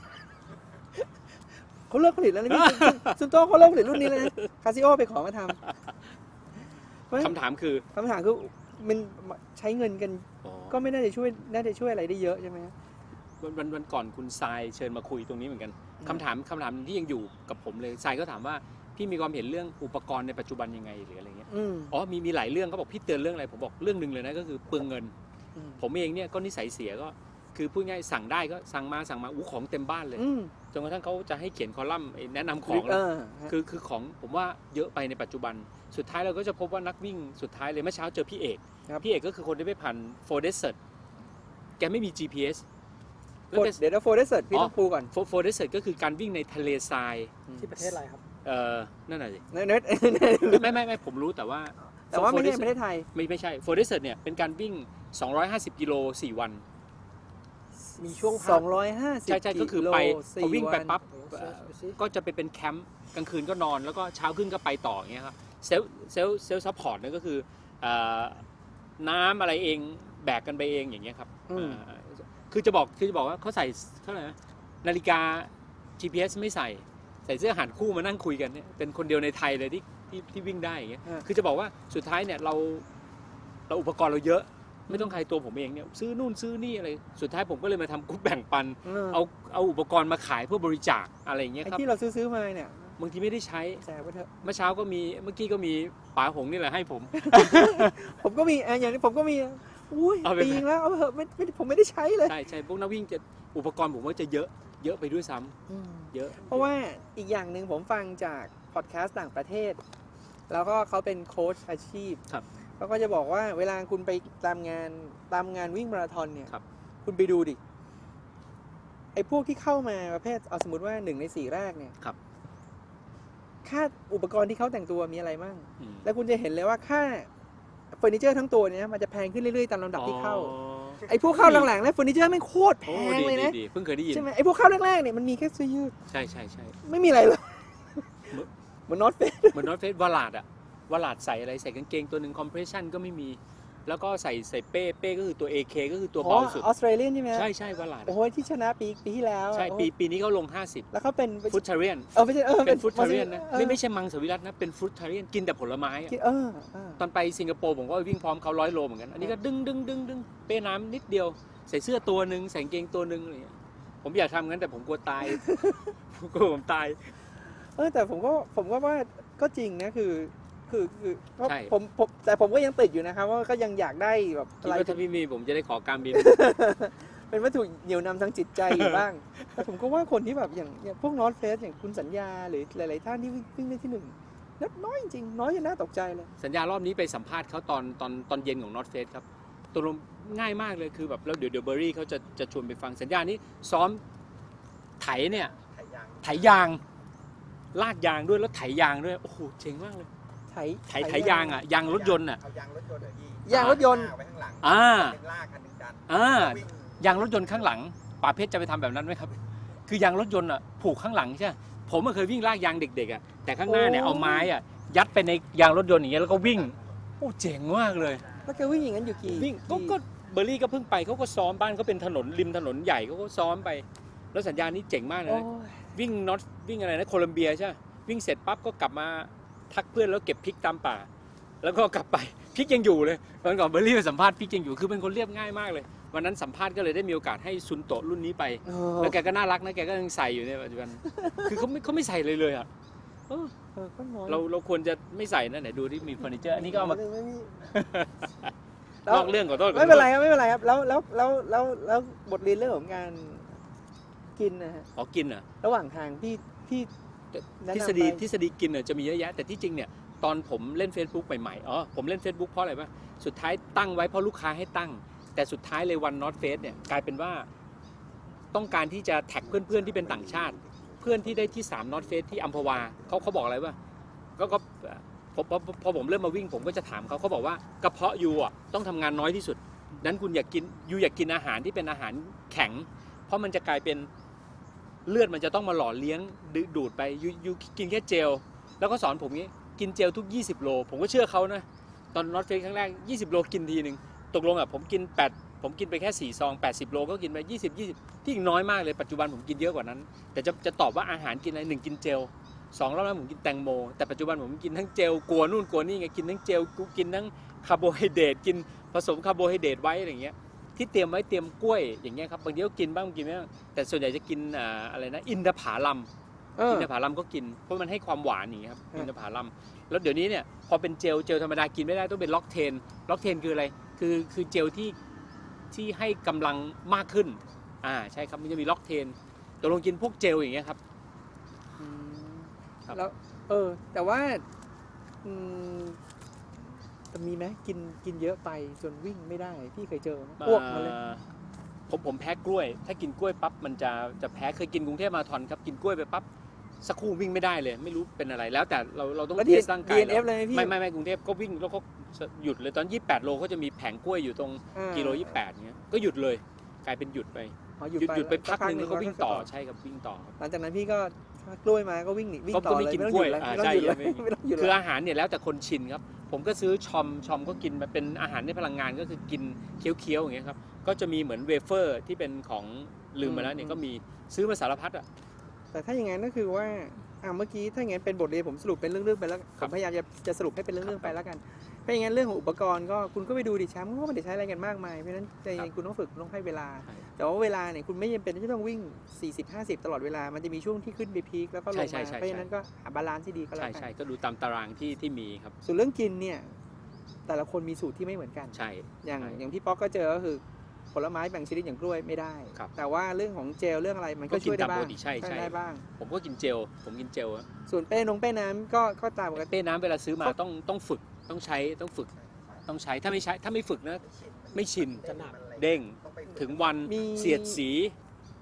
A: เขาเลิกผลิตแล้วนะพี่ ซุนโตเขาเลิกผลิตรุ่นนี้เลยนะคาซิโอไปขอมาทำ
C: คำถามคือ
A: คำถามคือมันใช้เงินกัน
C: อ๋อ
A: ก็ไม่น่าจะช่วยอะไรได้เยอะใช่ไหมครับ
C: วันก่อนคุณทรายเชิญมาคุยตรงนี้เหมือนกัน
A: อืม
C: คำถามที่ยังอยู่กับผมเลยทรายก็ถามว่าพี่มีความเห็นเรื่องอุปกรณ์ในปัจจุบันยังไงหรืออะไรเงี้ย
A: อืม
C: อ๋อมีหลายเรื่องเขาบอกพี่เตือนเรื่องอะไรผมบอกเรื่องหนึ่งเลยนะก็คือเปลืองเงิน
A: อืม
C: ผมเองเนี่ยก็นิสัยเสียก็คือพูดง่ายสั่งได้ก็สั่งมาอู้ของเต็มบ้านเลย
A: อืม
C: จนกระทั่งเขาจะให้เขียนคอลัมน์แนะนำของแล้ว คือของผมว่าเยอะไปในปัจจุบันสุดท้ายเราก็จะพบว่านักวิ่งสุดท้ายเลยเมื่อเช้าเจอพี่เอก
A: ครับ
C: พี่เอกก็คือคนที่ไปผ่านโฟเดสเซตแกไม่มี GPS
A: เดี๋ยวโฟเดสเซิร์ตพี่ต้องปูก่อน
C: โฟเดสเซตก็คือการวิ่งในทะเลทราย
D: ำที่ประเทศอะไรครับ
C: นั่นน่ะสิ
A: เน็ต
C: ไม่ผมรู้แต่ว่า
A: แต่ว่าไม่ใช่ประเทศไทย
C: ไม่ใช่โฟเดสเซตเนี่ยเป็นการวิ่ง250 กิโล4 วัน
D: มีช่วงพัก
A: 250
C: ใช่ก็คือไปพอวิ่งไปปั๊บ
D: โอ้เสิร์ชดูสิ
C: ก็จะไปเป็นแคมป์กลางคืนก็นอนแล้วก็เช้าขึ้นก็ไปต่ออย่างเงี้ยครับเซลล์ซัพพอร์ตนั่นก็คือน้ำอะไรเองแบกกันไปเองอย่างเงี้ยครับ คือจะบอกว่าเขาใส่เขาอะไรนะนาฬิกา GPS ไม่ใส่เสื้อหานคู่มานั่งคุยกันเนี่ยเป็นคนเดียวในไทยเลยที่วิ่งได้อย่างเงี้ยคือจะบอกว่าสุดท้ายเนี่ยเราอุปกรณ์เราเยอะไม่ต้องใครตัวผมเองเนี่ยซื้อนู่นซื้อนี่อะไรสุดท้ายผมก็เลยมาทำกรุ๊ปแบ่งปันเอาอุปกรณ์มาขายเพื่อบริจาคอะไรอย่างเงี้ย
A: ไอ้
C: ครับ
A: ที่เราซื้อมาเนี่ย
C: บางทีไม่ได้ใช้
A: แจกไปเถอะ
C: เมื่อเช้าก็มีเมื่อกี้ก็มีป๋าหงนี่แหละให้ผม
A: ผมก็มีอย่างนี้ผมก็มีอุ้ย
C: เอาไป
A: ปีนึงแล้วเอาไปเถอะไม่ผมไม่ได้ใช้เลย
C: ใช่พวกนักวิ่งจะอุปกรณ์ผมว่าจะเยอะไปด้วยซ้ำเยอะ
A: เพราะว่าอีกอย่างหนึ่งผมฟังจากพอดแคสต์ต่างประเทศ แล้วก็เขาเป็นโค้ชอาชีพ
C: ครับ
A: เขาก็จะบอกว่าเวลาคุณไปตามงานวิ่งมาราธอนเนี่ย
C: ครับ
A: คุณไปดูดิไอ้พวกที่เข้ามาประเภทเอาสมมติว่า1 ใน 4แรกเนี่ย
C: ครับ
A: ค่าอุปกรณ์ที่เขาแต่งตัวมีอะไรมั่ง
C: อืม
A: แล้วคุณจะเห็นเลยว่าค่าเฟอร์นิเจอร์ทั้งตัวเนี้ยมันจะแพงขึ้นเรื่อยๆตามลำดับที่เข้า
C: อ๋อ
A: ไอ้พวกเข้าหลังๆแล้วเฟอร์นิเจอร์ไม่งโคตรแพ
C: โอ้
A: ง
C: ดี
A: เลยนะ
C: ดีเพิ่งเคยได้ยิน
A: ใช่ไหมไอ้พวกเข้าแรกๆเนี่ยมันมีแค่เสื้อยืด
C: ใช่ใช่ใช่
A: ไม่มีอะไรเลยเหมือนนอตเฟส
C: เหมือนนอตเฟสวาลาดอะวาลาดใส่อะไรใส่กางเกงตัวหนึ่งคอมเพรสชันก็ไม่มี แล้วก็ใส่เป้ก็คือตัว AK ก็คือตัว
A: อ๋อ
C: เบาสุด
A: ออสเตรเลียนใช่ไหม
C: ใช่ใช่วาลาด
A: โอ้ยที่ชนะปีที่แล้วอะ
C: ใช่
A: โอ้
C: ปีนี้เขาลง
A: แล้วเขาเป็น
C: 50ฟุตเทเรียน
A: ไม่ใช่
C: เป็นฟุตเทเรียนนะ
A: ออ
C: ไม่ใช่มังสวิรัตนะเป็นฟุตเทเรียนกินแต่ผลไม้อะ
A: เออ
C: ตอนไปสิงคโปร์ผมก็วิ่งพร้อมเขา100 โลเหมือนกันอันนี้ก็ดึงเป้น้ำนิดเดียวใส่เสื้อตัวหนึ่งใส่กางเกงตัวหนึ่งอะไรอย่างเงี้ยผมอยากทำงั้นแต่ผมกลัวตาย ผมกลัวผมตาย
A: แต่ผมก็ว่าก็จริงนะคือเพราะ
C: ใช่
A: ผมแต่ผมก็ยังติดอยู่นะครับว่าก็ยังอยากได้แบบ
C: คิ
A: อะ
C: ด
A: ไร
C: ว่าถ้าพี่มีผมจะได้ขอการบิน
A: เป็นวัตถุเหนี่ยวนำทางจิตใจอยู่บ้าง แต่ผมก็ว่าคนที่แบบอย่างพวกนอตเฟสอย่างคุณสัญญาหรือหลายๆท่านที่วิ่งได้ที่หนึ่งนับน้อยจริงๆน้อยจนน่าตกใจเลย
C: สัญญารอบนี้ไปสัมภาษณ์เขาตอนเย็นของ North Face ครับตกลงง่ายมากเลยคือแบบแล้วเดี๋ยวเบอร์รี่เขาจะชวนไปฟังสัญญานี้ซ้อมไถเนี่ยไถยางลากยางด้วยแล้วไถยางด้วยโอ้โหเจ๋งมากเลยไถยางอ่ะยางรถยนต์อ่ะ
B: เอายางรถยนต์เหรอพี่
A: ยางรถยนต์
B: หน้าไว้ข้างหลัง
C: อ่า
B: คันหนึ่งลากคันหนึงดัน
C: อ่า
B: วิ่ง
C: ยางรถยนต์ข้างหลังป่าเพชรจะไปทำแบบนั้นไหมครับ คือยางรถยนต์อ่ะผูกข้างหลังใช่ไหมผมเคยวิ่งลากยางเด็กๆอ่ะแต่ข้างหน้าเนี่ยเอาไม้อ่ะยัดไปในยางรถยนต์อย่างเงี้ยแล้วก็วิ่งโอ้เจ๋งมากเลย
A: แล้วแกวิ่งอย่างนั้นอยู่กี่
C: วิ่งก็เบอร์รี่ก็เพิ่งไปเขาก็ซ้อมบ้านเขาเป็นถนนริมถนนใหญ่เขาก็ซ้อมไป แล้วสัญญาณนี้เจ๋งมากเลย
A: โอ้
C: นะ
A: ย
C: วิ่งน็อตวิ่งอะไรนะโคลัมเบียใช่ไหมวิ่งเสร็จปั๊บก็กลับมาทักเพื่อนแล้วเก็บพริกตามป่า แล้วก็กลับไปพริกยังอยู่เลยวันก่อนเบอร์รี่ไปสัมภาษณ์พริกยังอยู่คือเป็นคนเรียบง่ายมากเลยวันนั้นสัมภาษณ์ก็เลยได้มีโอกาสให้ซุนโตะรุ่นนี้ไป
A: เออ
C: แล้วแกก็น่ารักนะแกก็ยังใส่อยู่ในปัจจุบัน คือเขาไม่ใส่เลยอ่ะเออ
A: ก็น้อย
C: เราควรจะไม่ใส่นะไหนดูที่มีเฟอร์นิเจอร์อันนี้ก็เอามา
A: ไม่มี
C: นอกเรื่องขอโทษ
A: ไม่เป็นไรครับไม่เป็นไรครับแล้วบทเรียนเรื่องของการกินนะฮะ
C: ขอกินอ่ะ
A: ระหว่างทางพี่แนะ
C: ทฤ
A: นำ
C: ษฎี
A: ไป
C: ทฤษฎีกินเนี่ยจะมีเยอะแยะแต่ที่จริงเนี่ยตอนผมเล่น Facebook ใหม่ๆผมเล่น Facebook เพราะอะไรป่ะสุดท้ายตั้งไว้เพราะลูกค้าให้ตั้ง แต่สุดท้ายเลยวัน North Face เนี่ยกลายเป็นว่าต้องการที่จะแท็กเพื่อนๆที่เป็นต่างชาติ เพื่อนที่ได้ที่3 North Face ที่อัมพวาเขาบอกอะไรป่ะก็พอผมเริ่มมาวิ่งผมก็จะถามเขาบอกว่ากระเพาะยูอ่ะต้องทำงานน้อยที่สุดนั้นคุณอยากกินอาหารที่เป็นอาหารแข็ง เพราะมันจะกลายเป็นเลือดมันจะต้องมาหล่อเลี้ยงดูดไปยูกินแค่เจลแล้วก็สอนผมงี้กินเจลทุก20 โลผมก็เชื่อเขานะตอน North Face ครั้งแรก20 โลกินทีนึงตกลงอ่ะผมกินไปแค่4 ซอง80 โลก็กินไป20ที่น้อยมากเลยปัจจุบันผมกินเยอะกว่านั้นแต่จะตอบว่าอาหารกินอะไร1กินเจล2รอบนั้นผมกินแตงโมแต่ปัจจุบันผมกินทั้งเจลกลัวนู่นกลัวนี่ไงกินทั้งเจลกินทั้งคาร์โบไฮเดรตกินผสมคาร์โบไฮเดรตไว้อะไรอย่างเงี้ยที่เตรียมไว้เตรียมกล้วยอย่างเงี้ยครับบางทีก็กินบ้างกินไม่บ้างแต่ส่วนใหญ่จะกินอะไรนะอินทผลัม อินทผลัมก็กินเพราะมันให้ความหวานอย่างเงี้ยครับอินทผลัมแล้วเดี๋ยวนี้เนี่ยพอเป็นเจลธรรมดากินไม่ได้ต้องเป็นล็อกเทนคืออะไรคือเจลที่ให้กำลังมากขึ้นใช่ครับมันจะมีล็อกเทนตกลงกินพวกเจลอย่างเงี้ยครับ ครับ
A: แล้วแต่ว่าจะมีไหมกินเยอะไปจนวิ่งไม่ได้พี่เคยเจอไหมอ้วกมาเลย
C: ผมแพ้กล้วย ถ้ากินกล้วยปั๊บมันจะแพ้เคยกินกรุงเทพมาราธอนครับกินกล้วยไปปั๊บสักครู่วิ่งไม่ได้เลยไม่รู้เป็นอะไรแล้วแต่เราต้อง
A: แล้ว
C: เทสร่างกาย
A: DNF เลยไหมพี่
C: ไม่กรุงเทพก็วิ่งแล้วก็หยุดเลยตอน28 โลเขาจะมีแผงกล้วยอยู่ตรงกิโล28เงี้ยก็หยุดเลยกลายเป็นหยุดไปหยุดไปพักนึงแล้วก็วิ่งต่อใช่ครับวิ่งต่อ
A: หลังจากนั้นพี่ก็กล้วยมาก็วิ่งหนีวิ่ง
C: ก็
A: ต่อ
C: ไม่
A: เลย
C: กิน
A: ไม่ต้อง
C: ก
A: ห
C: ล้
A: ยุ
C: วย
A: ดเลย
C: อ่า
A: ไม่ต้องหยุดเลย
C: ใช่
A: ไม่ต้องหยุด
C: คือ
A: เลย
C: อาหารเนี่ยแล้วแต่คนชินครับผมก็ซื้อชอมก็กินมาเป็นอาหารในพลังงานก็คือกินเคี้ยวๆอย่างเงี้ยครับก็จะมีเหมือนเวเฟอร์ที่เป็นของลืมมาแล้วเนี่ยก็มีซื้อมาสารพัดอ่ะ
A: แต่ถ้าอย่างนั้นก็คือว่าเมื่อกี้ถ้าอย่างนั้นเป็นบทเรียนผมสรุปเป็นเรื่องๆไปแล้วผ
C: ครับ
A: มพยายามจะสรุปให้เป็นเรื่องๆไปแล้วกันถ้าอย่างนั้นเรื่องของอุปกรณ์ก็คุณก็ไปดูดิแชมป์ก็ไม่ได้ใช้อะไรกันมากมายเพราะฉะนั้นใจเย็นคุณต้องฝึกคุณต้องให้เวลา
C: ใช่
A: แต่ว่าเวลาเนี่ยคุณไม่จำเป็นที่จะต้องวิ่ง 40-50 ตลอดเวลามันจะมีช่วงที่ขึ้นไปพีคแล้วก็ลง
C: ใช่
A: มา
C: ใช่
A: เพราะฉะนั้นก็หาบาลานซ์ที่ดีก็แล้ว
C: ใช่
A: กัน
C: ใช่ก็ดูตามตารางที่มีครับ
A: ส่วนเรื่องกินเนี่ยแต่ละคนมีสูตรที่ไม่เหมือนกัน
C: ใช่
A: อย่างพี่ป๊อกก็เจอก็คือผลไม้แบ่งชนิดอย่างกล้วยไม่ได้
C: ครับ
A: แต่ว่าเรื่องของเจลเรื่องอะไรมันก็
C: ก็กิน
A: ช่วยได้
C: ตาม
A: บ้าง
C: ปกติใช่
A: ได้บ้าง
C: ผมก็กินเจลผมกินเจลอะ
A: ส่วนเป้น้ำก็ตามปกติ
C: เป้น้ำเวลาซื้อมาต้องฝึกต้องใช้ต้องฝึกต้องใช้ถ้าไม่ฝึกนะไม่ชิน
D: จะหนัก
C: เด้งถึงวัน
A: มี
C: เสียดสี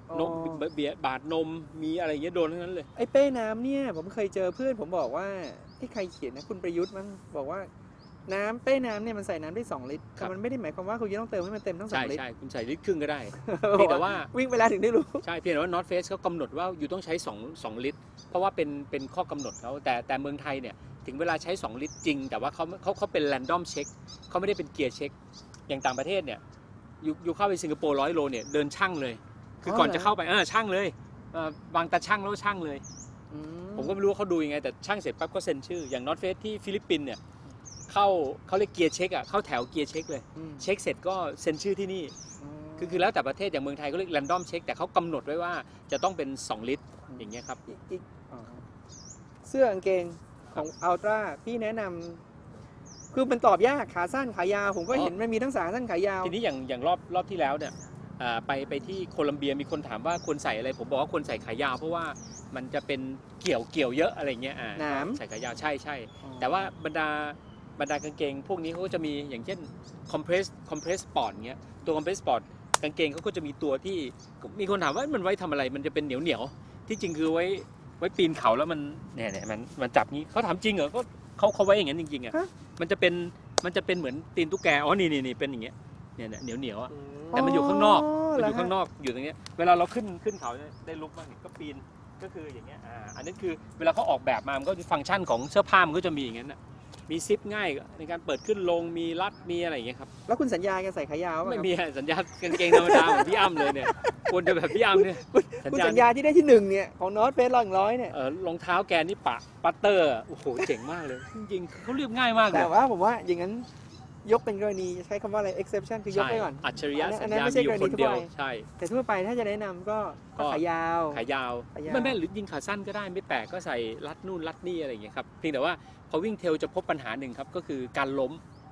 C: นมเบียร์บาดนมมีอะไรเงี้ยโดนทั้งนั้นเลย
A: ไอ้เป้น้ำเนี่ยผมเคยเจอเพื่อนผมบอกว่าที่ใครเขียนนะคุณประยุทธ์มั้งบอกว่าน้ำเป้น้ำเนี่ยมันใส่น้ำได้2 ลิตรแต่มันไม่ได้หมายความว่าคุณจะต้องเติมให้มันเต็มทั้ง2 ลิตร
C: ใช่คุณใส่ลิตรครึ่งก็ได้ เพียงแต่ว่า
A: วิ่งไปแล้วถึงได้รู้
C: ใช่เพียงแต่ว่า North Face เขากำหนดว่าอยู่ต้องใช้2 ลิตรเพราะว่าเป็นข้อกำหนดเขาแต่เมืองไทยเนี่ยถึงเวลาใช้2 ลิตรจริงแต่ว่าเขาเป็น random check เขาไม่ได้เป็นเกียร์เช็คอย่างต่างประเทศเนี่ยอยู่เข้าไปสิงคโปร์100 โลเนี่ยเดินช่างเลยคือก่อนจะเข้าไปช่างเลยวางตาช่างแล้วช่างเลยผมก็ไม่รู้ว่าเขาดูยังไงแต่ช่างเสร็จปั๊บก็เซ็นชื่ออย่าง North Face ที่ฟิลิปปินส์เนี่ยเขาเรียกเกียร์เช็คเข้าแถวเกียร์เช็คเลยเช็คเสร็จก็เซ็นชื่อที่นี่คือแล้วแต่ประเทศอย่างเมืองไทยเขาเรียก random check แต่เขากำหนดไว้ว่าจะต้องเป็น2 ลิตรอย่างเงี้ยครับ
A: เสื้อกางเกงของอัลตร้าพี่แนะนำคือมันตอบยากขาสั้นขายาวผมก็เห็นมันมีทั้งขาสั้นขายาว
C: ทีนี้อย่างรอบที่แล้วเนี่ยไปที่โคลัมเบียมีคนถามว่าควรใส่อะไรผมบอกว่าควรใส่ขายาวเพราะว่ามันจะเป็นเกี่ยวเยอะอะไรเงี้ยใส่ขายาวใช่แต่ว่าบรรดากางเกงพวกนี้เขาก็จะมีอย่างเช่นcompress sport เงี้ยตัว compress sport กางเกงเขาก็จะมีตัวที่มีคนถามว่ามันไว้ทำอะไรมันจะเป็นเหนียวที่จริงคือไว้ปีนเขาแล้วมันเนี่ยมันจับงี้เขาถามจริงเหรอก็เขาไว้อย่างนั้นจริงๆอ่ะมันจะเป็นเหมือนตีนตุ๊กแกนี่เป็นอย่างเงี้ยเนี่ยเหนียวอ่ะแต่มันอยู่ข้างนอกอยู่ตรงเนี้ยเวลาเราขึ้นเขาได้ลุกบ้างก็ปีนก็คืออย่างเงี้ยอันนี้คือเวลาเขาออกแบบมามันก็ฟังก์ชันของเสื้อผ้ามันก็จะมีอย่างนั้นมีซิปง่ายในการเปิดขึ้นลงมีรัดมีอะไรอย่างเงี้ยครับ
A: แล้วคุณสัญญาจะใส่ขายาว
C: ไม่มีสัญญากางเกงธรรมดาเหมือนพี่อ้ำเลยเนี่ยควรจะแบบพี่อ้ำเนี่ย
A: คุณสัญญาที่ได้ที่1เนี่ยของ North Face 100เนี่ย
C: รองเท้าแกนี่ปัตเตอร์โอ้โหเจ๋งมากเลยจริงๆเขาเรียบง่ายมากเลย
A: แต่ว่าผมว่าอย่างนั้นยกเป็นกรณีใช้คำว่าอะไร exception คือยกไว้ก่อน
C: อัจฉริยะสัญญามีอยู่คนเดียวใช่
A: แต่ทั่วไปถ้าจะแนะนำก็ขายาว
C: ไม่หรือยิงขาสั้นก็ได้ไม่แปลกก็ใส่รัดนู่นรัดนี่อะไรอย่างเงี้ยครับเพียงแต่ว่าพอวิ่งเทรลจะพบปัญหาหนึ่งครับก็คือการล้ม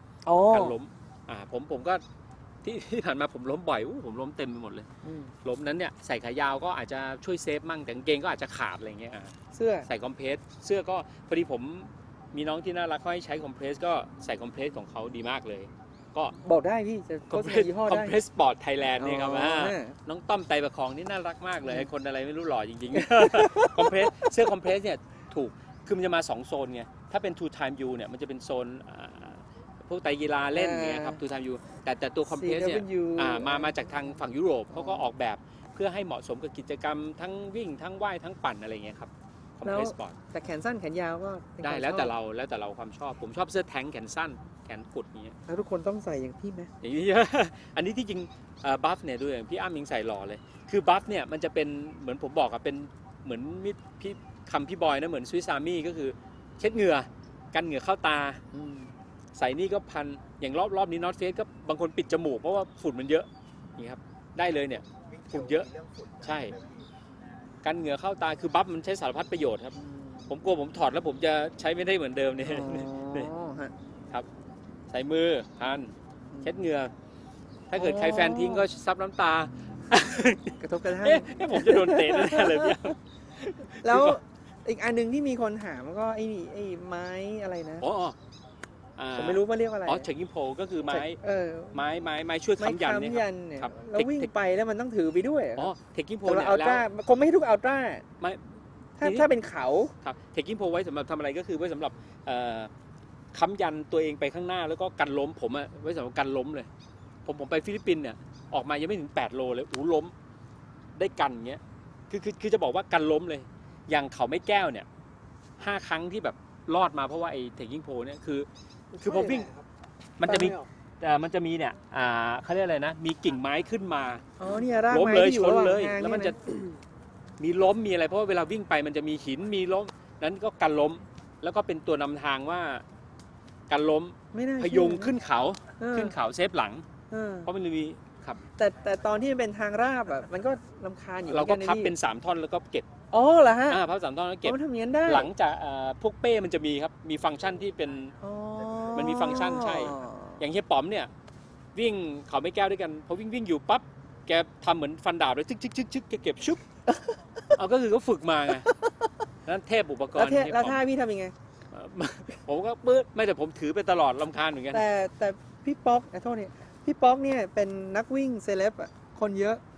C: ผมก็ที่ผ่านมาผมล้มบ่อยผมล้มเต็มไปหมดเลยล้มนั้นเนี่ยใส่ขายาวก็อาจจะช่วยเซฟมั่งแต่กางเกงก็อาจจะขาดอะไรเงี้ย
A: เสื้อ
C: ใส่คอมเพรสเสื้อก็พอดีผมมีน้องที่น่ารักเขาให้ใช้คอมเพรสก็ใส่คอมเพรสของเขาดีมากเลยก็
A: บอกได้พี่จะ
C: คอมเพรสสปอร์ตไทยแลนด์นี่ครับน้องต้อมไตประคองนี่น่ารักมากเลยคนอะไรไม่รู้หล่อจริงๆคอมเพรสเสื้อคอมเพรสเนี่ยถูกคือมันจะมา2 โซนไงถ้าเป็น two time U เนี่ยมันจะเป็นโซนพวกไตกีฬาเล่นเนี่ยครับ two time U แต่ตัวคอมเพรสเนี่ยมาจากทางฝั่งยุโรปเขาก็ออกแบบเพื่อให้เหมาะสมกับกิจกรรมทั้งวิ่งทั้งว่ายทั้งปั่นอะไรเงี้ยครับคอมเพรสสปอร์ต
A: แต่แขนสั้นแขนยาวก็
C: ได้แล้วแต่เราความชอบผมชอบเสื้อแทงแขนสั้นแขนกุดเงี้ย
A: แล้วทุกคนต้องใส่อย่างพี่ไหม
C: อย่างนี้อันนี้ที่จริงบัฟเนี่ยดูอย่างพี่อ้ำยังใส่หล่อเลยคือบัฟเนี่ยมันจะเป็นเหมือนผมบอกอะเป็นเหมือนพี่บอยนะเหมือนสวิสอาร์มี่ก็คือเช็ดเหงื่อกันเหงื่อเข้าตาใส่นี่ก็พันอย่างรอบนี้North Faceก็บางคนปิดจมูกเพราะว่าฝุ่นมันเยอะนี่ครับได้เลยเนี่ยฝุ่นเยอะใช่กันเหงื่อเข้าตาคือบัฟมันใช้สารพัดประโยชน์ครับผมกลัวผมถอดแล้วผมจะใช้ไม่ได้เหมือนเดิมเนี่ยครับใส่มือพันเช็ดเหงื่อถ้าเกิดใครแฟนทิ้งก็ซับน้ำตาก
A: ระทบกระทั่ง
C: ผมจะโดนเตะแน่เลยพี่
A: แล้วอีกอันนึงที่มีคนถามก็ไอ้ไม้อะไรนะผมไม่รู้ว่าเรียกอะไร
C: เทคกิ้งโพก็คือไม้ช่วยค้ำยันเนี่ย
A: ครับแล้ววิ่งไปแล้วมันต้องถือไปด้วย
C: เทคกิ้งโพเนี่ย
A: แล้วคงไม่ทุกอัลตร้า
C: ไม่
A: ถ้าเป็นเขา
C: ครับเทคกิ้งโพไว้สำหรับทำอะไรก็คือไว้สำหรับค้ำยันตัวเองไปข้างหน้าแล้วก็กันล้มผมไว้สำหรับกันล้มเลยผมไปฟิลิปปินส์เนี่ยออกมายังไม่ถึง8 โลเลยล้มได้กันเงี้ยคือจะบอกว่ากันล้มเลยอย่างเขาไม่แก้วเนี่ย5 ครั้งที่แบบรอดมาเพราะว่าไอ้เทคกิ้งโพเนี่ยคือพอวิ่งมันจะมีเนี่ยเขาเรียกอะไรนะมีกิ่งไม้ขึ้นมาล้มเลยชนเลยแล้วมันจะมีล้มมีอะไรเพราะว่าเวลาวิ่งไปมันจะมีหินมีล้มนั้นก็กันล้มแล้วก็เป็นตัวนำทางว่ากันล้มพยุงขึ้นเขาเซฟหลังเพราะมันมีครับ
A: แต่ตอนที่มันเป็นทางราบมันก็รำคาญอยู่
C: เราก็พับเป็น3 ท่อนแล้วก็เก็บ
A: เหรอฮะ
C: พับ3 ท่อนแล้วเก็บ
A: ทำอย่างนั้นได้
C: หลังจากพวกเป้มันจะมีครับมีฟังก์ชันที่เป็นมันมีฟังก์ชันใช่อย่างเฮียป๋อมเนี่ยวิ่งเขาไม่แก้วด้วยกันพอวิ่งอยู่ปั๊บแกทำเหมือนฟันดาบเลยชึกแกเก็บชุบก็คือเขาฝึกมาไงนั้นเทพอุปกรณ์
A: แล้วถ้าพี่ทำยังไง
C: ผมก็ปื๊ดไม่แต่ผมถือไปตลอดรำคาญเหมือนกัน
A: แต่พี่ป๊อกโทษนี่พี่ป๊อกเนี่ยเป็นนักวิ่งเซเลบคนเยอะ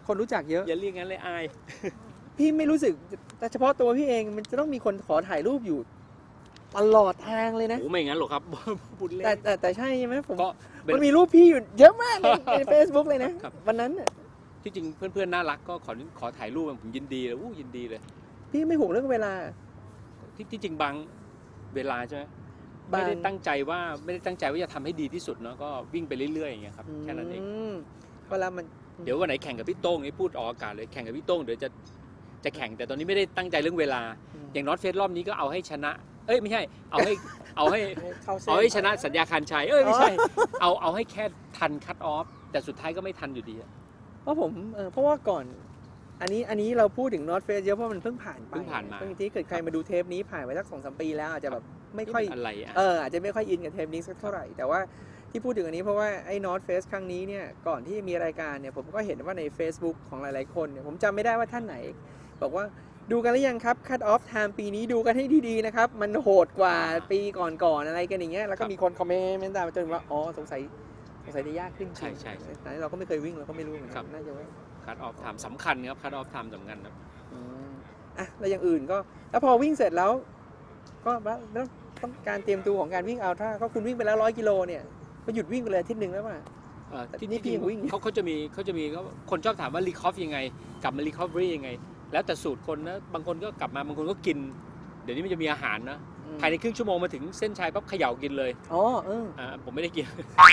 A: คนรู้จักเยอะ
C: อย่าเรียกงั้นเลยอาย
A: พี่ไม่รู้สึกแต่เฉพาะตัวพี่เองมันจะต้องมีคนขอถ่ายรูปอยู่ตลอดทางเลยนะ
C: โอ้ไม่งั้นหรอกครับ พูดเล่น
A: แต่ใช่ไหมผม
C: ก็เป็น
A: มันมีรูปพี่อยู่เยอะมากใน Facebook เลยนะครับ วันนั้นน่ะ
C: ที่จริงเพื่อนๆน่ารักก็ขอถ่ายรูปผมยินดีเลยยินดีเลย
A: พี่ไม่ห่วงเรื่องเวลา
C: ที่จริงบางเวลาใช่ไหม
A: บาง
C: ไม่ได้ตั้งใจว่าจะทำให้ดีที่สุดเนาะก็วิ่งไปเรื่อยๆอย่างเงี้ยครับแค่นั้นเอง
A: เวลามัน
C: เดี๋ยววันไหนแข่งกับพี่โต้งนี่พูดออกอากาศเลยแข่งกับพี่โต้งเดี๋ยวจะแข่งแต่ตอนนี้ไม่ได้ตั้งใจเรื่องเวลา อย่างน็อตเฟสรอบนี้ก็เอาให้ชนะไม่ใช่เอาให้ชนะสัญญาคันชัยไม่ใช่เอาให้แค่ทันคัตออฟแต่สุดท้ายก็ไม่ทันอยู่ดี
A: เพราะผมเพราะว่าก่อนอันนี้เราพูดถึง North Face เยอะเพราะมันเพิ่งผ่านไป
C: เพิ่งผ่านมา
A: บางทีเกิดใครมาดูเทปนี้ผ่านไปสัก 2-3 ปีแล้วอาจจะแบบไม่ค่อย
C: อะไร
A: อาจจะไม่ค่อยอินกับเทปนี้สักเท่าไหร่แต่ว่าที่พูดถึงอันนี้เพราะว่าไอ้ North Face ครั้งนี้เนี่ยก่อนที่มีรายการเนี่ยผมก็เห็นว่าใน Facebook ของหลายๆคนเนี่ยผมจำไม่ได้ว่าท่านไหนบอกว่าดูกันหรือยังครับ Cut Off Time ปีนี้ดูกันให้ดีๆนะครับมันโหดกว่าปีก่อนๆอะไรกันอย่างเงี้ยแล้วก็มีคนคอมเมนต์ตามมาจนว่าอ๋อสงสัยจะยากขึ้นจริง
C: ใช่
A: แต่เราก็ไม่เคยวิ่งเราก็ไม่รู้เหมือนกันน่าจะว่า
C: คัตออฟไทม์สำคัญครับคัตออฟไทม์สำคัญครับ
A: แล้วอย่างอื่นก็แล้วพอวิ่งเสร็จแล้วก็แล้วต้องการเตรียมตัวของการวิ่งอัลตร้าก็คุณวิ่งไปแล้ว100 กิโลเนี่ยก็หยุดวิ่งไปเลยอาทิตย์นึงแล้วป่ะ
C: ที่
A: นี่พี่ยังวิ่ง
C: เขาจะมีคนชอบถามว่ารีคอฟยังไงกลับมารีคอฟรียังไงแล้วแต่สูตรคนนะบางคนก็กลับมาบางคนก็กินเดี๋ยวนี้มันจะมีอาหารนะภายในครึ่งชั่วโมงมาถึงเส้นชัยปั๊บเขย่ากินเลยผมไม่ได้กิน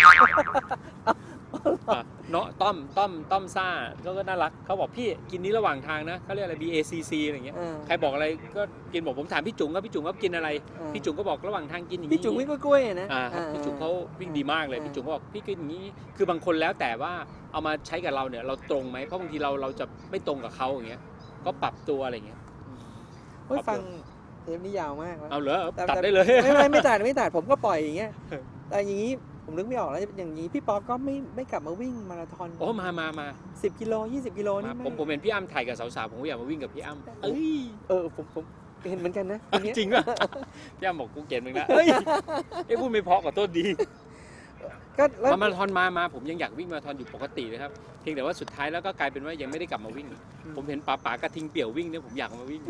C: เนาะต้อมซ่าก็น่ารักเขาบอกพี่กินนี้ระหว่างทางนะเขาเรียกอะไร BACC อะไรอย่างเงี้ยใครบอกอะไรก็กินบอกผมถามพี่จุ๋งครับพี่จุ๋งกินอะไรพี่จุ๋งก็บอกระหว่างทางกินอย่างนี้
A: พี่จุ๋งวิ่งกล้วยนะ
C: พี่จุ๋งเขาวิ่งดีมากเลยพี่จุ๋งบอกพี่กินอย่างนี้คือบางคนแล้วแต่ว่าเอามาใช้กับเราเนี่ยเราตรงไหมเพราะบางทีเราจะไม่ตรงกับเขาอย่างเงี้ยก็ปรับตัวอะไรอย่างเงี้ย
A: ฟังเทปนี้ยาวมาก
C: เอาเหรอตัดได้เลย
A: ไม่ตัดผมก็ปล่อยอย่างเงี้ยแต่อย่างนี้ผมนึกไม่ออกแล้วอย่างนี้พี่ป๊อกก็ไม่กลับมาวิ่งมาราธอน
C: มา
A: 10 กิโล20 กิโลนี่
C: ผมเห็นพี่อ้ำถ่ายกับสาวๆผมก็อยากมาวิ่งกับพี่อ้ำ
A: ผมเห็นเหมือนกันนะ
C: จริงป่ะพี่อ้ำบอกกูเก่งมึงนะพูดไม่เพราะกับต้นดีก็มาราธอนมาผมยังอยากวิ่งมาราธอนอยู่ปกติเลยครับเพียงแต่ว่าสุดท้ายแล้วก็กลายเป็นว่ายังไม่ได้กลับมาวิ่งผมเห็นป๋ากระทิงเปี่ยววิ่งเนี่ยผมอยากมาวิ่ง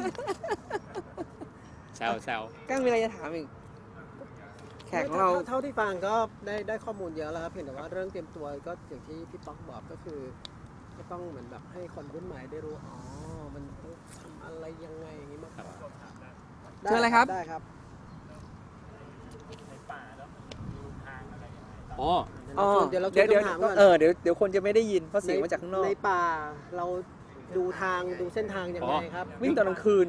C: แซว
A: ก้างมีอะไรจะถามอีกแขกของเรา
D: เท่าที่ฟังก็ได้ข้อมูลเยอะแล้วครับเพียงแต่ว่าเรื่องเตรียมตัวก็อย่างที่พี่ป๊อกบอกก็คือก็ต้องเหมือนแบบให้คนรุ่นใหม่ได้รู้มันทำอะไรยังไงอย่างนี้มากกว่า
A: เชิญอะไรครับ
D: ได้ครับเดี๋
A: ยวคนจะไม่ได้ยินเพราะเสียงมาจากข้างนอก
D: ในป่าเราดูเส้นทางยังไงครับ
A: วิ่งตอนกลางคืน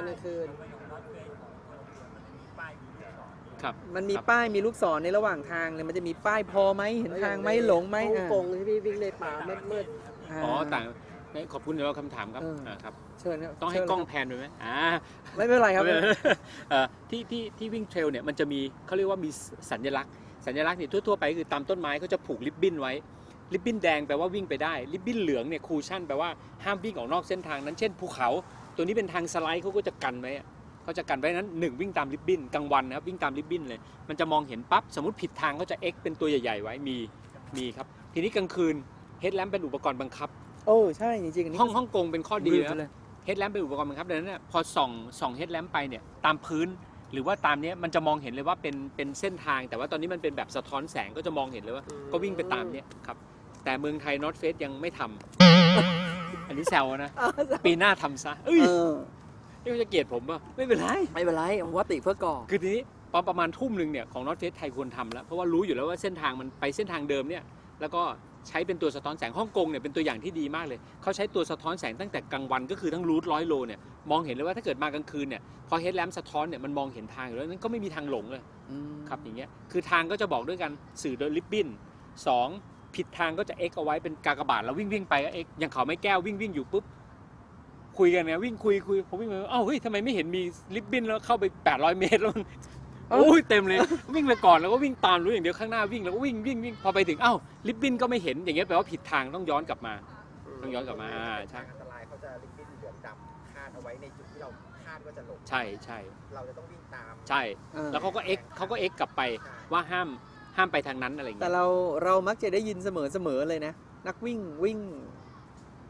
A: มันมีป้ายมีลูกศรในระหว่างทางเลยมันจะมีป้ายพอไหมเห็นทางไหมหลงไหม
D: ฮ่องกงที่พี่วิ่งในป่ามืด
C: ต่างขอบคุณเดี๋ยวคำถามครับครับ
A: เชิญ
C: ต้องให้กล้องแพนด้วยไหม
A: ไม่เป็นไรครับ
C: ที่วิ่งเทรลเนี่ยมันจะมีเขาเรียกว่ามีสัญลักษณ์เนี่ยทั่วๆไปคือตามต้นไม้เขาจะผูกริบบิ้นไว้ริบบิ้นแดงแปลว่าวิ่งไปได้ริบบิ้นเหลืองเนี่ยคูชั่นแปลว่าห้ามวิ่งออกนอกเส้นทางนั้นเช่นภูเขาตัวนี้เป็นทางสไลด์เขาก็จะกันไว้นั้น1วิ่งตามริบบิ้นกลางวันนะครับวิ่งตามริบบิ้นเลยมันจะมองเห็นปั๊บสมมติผิดทางเขาจะ X เป็นตัวใหญ่ๆไว้มีครับทีนี้กลางคืนเฮดแลมป์เป็นอุปกรณ์บังคับ
A: ใช่จริง
C: ๆฮ่องกงเป็นข้อดีนะเฮดแลมป์เป็นอุปกรณ์บังคับดังนั้นเนี่ยพอส่องเฮดแลมป์ไปเนี่ยตามพื้นหรือว่าตามนี้มันจะมองเห็นเลยว่าเป็นเส้นทางแต่ว่าตอนนี้มันเป็นแบบสะท้อนแสงก็จะมองเห็นเลยว่าก็วิ่งไปตามเนี้ยครับแต่เมืองไทย North Face ยังไม่ทำอันนี้แซวนะปีหน้าทำซะนี่จะเกลียดผมป่ะไม่เป็นไร
A: ผมว่าติเพื่อก่อ
C: คือทีนี้ประมาณทุ่มนึงเนี่ยของ North Face ไทยควรทำแล้วเพราะว่ารู้อยู่แล้วว่าเส้นทางมันไปเส้นทางเดิมเนี่ยแล้วก็ใช้เป็นตัวสะท้อนแสงฮ่องกงเนี่ยเป็นตัวอย่างที่ดีมากเลยเขาใช้ตัวสะท้อนแสงตั้งแต่กลางวันก็คือทั้งรูท100 โลเนี่ยมองเห็นเลยว่าถ้าเกิดมากลางคืนเนี่ยพอเฮดแลมป์สะท้อนเนี่ยมันมองเห็นทางอยู่แล้วนั้นก็ไม่มีทางหลงเลยครับอย่างเงี้ยคือทางก็จะบอกด้วยกันสื่อโดยริบบิ้น2ผิดทางก็จะ X เอาไว้เป็นกากบาทแล้ววิ่งไปก็ X อย่างเขาไม่แก้ววิ่งอยู่ปุ๊บคุยกันไงวิ่งคุยผมวิ่งไปเฮ้ยทำไมไม่เห็นมีริบบิ้นแล้วเข้าไป800 เมตรแล้วเต็มเลยวิ่งไปก่อนแล้วก็วิ่งตามรู้อย่างเดียวข้างหน้าวิ่งแล้วก็วิ่งพอไปถึงริบบิ้นก็ไม่เห็นอย่างเงี้ยแปลว่าผิดทางต้องย้อนกลับมาใช่
B: อันตรายเขาจะริบบิ้นเหลืองดำคาดเอาไว้ในจุดที่เราคาดว่าจะหลง
C: ใช่
B: เราจะต้องวิ่งตาม
C: ใช่แล้วเขาก็ X กลับไปว่าห้ามไปทางนั้นอะไรอย่างเงี้ย
A: แต่เรามักจะได้ยินเสมอเลยนะนักวิ่ง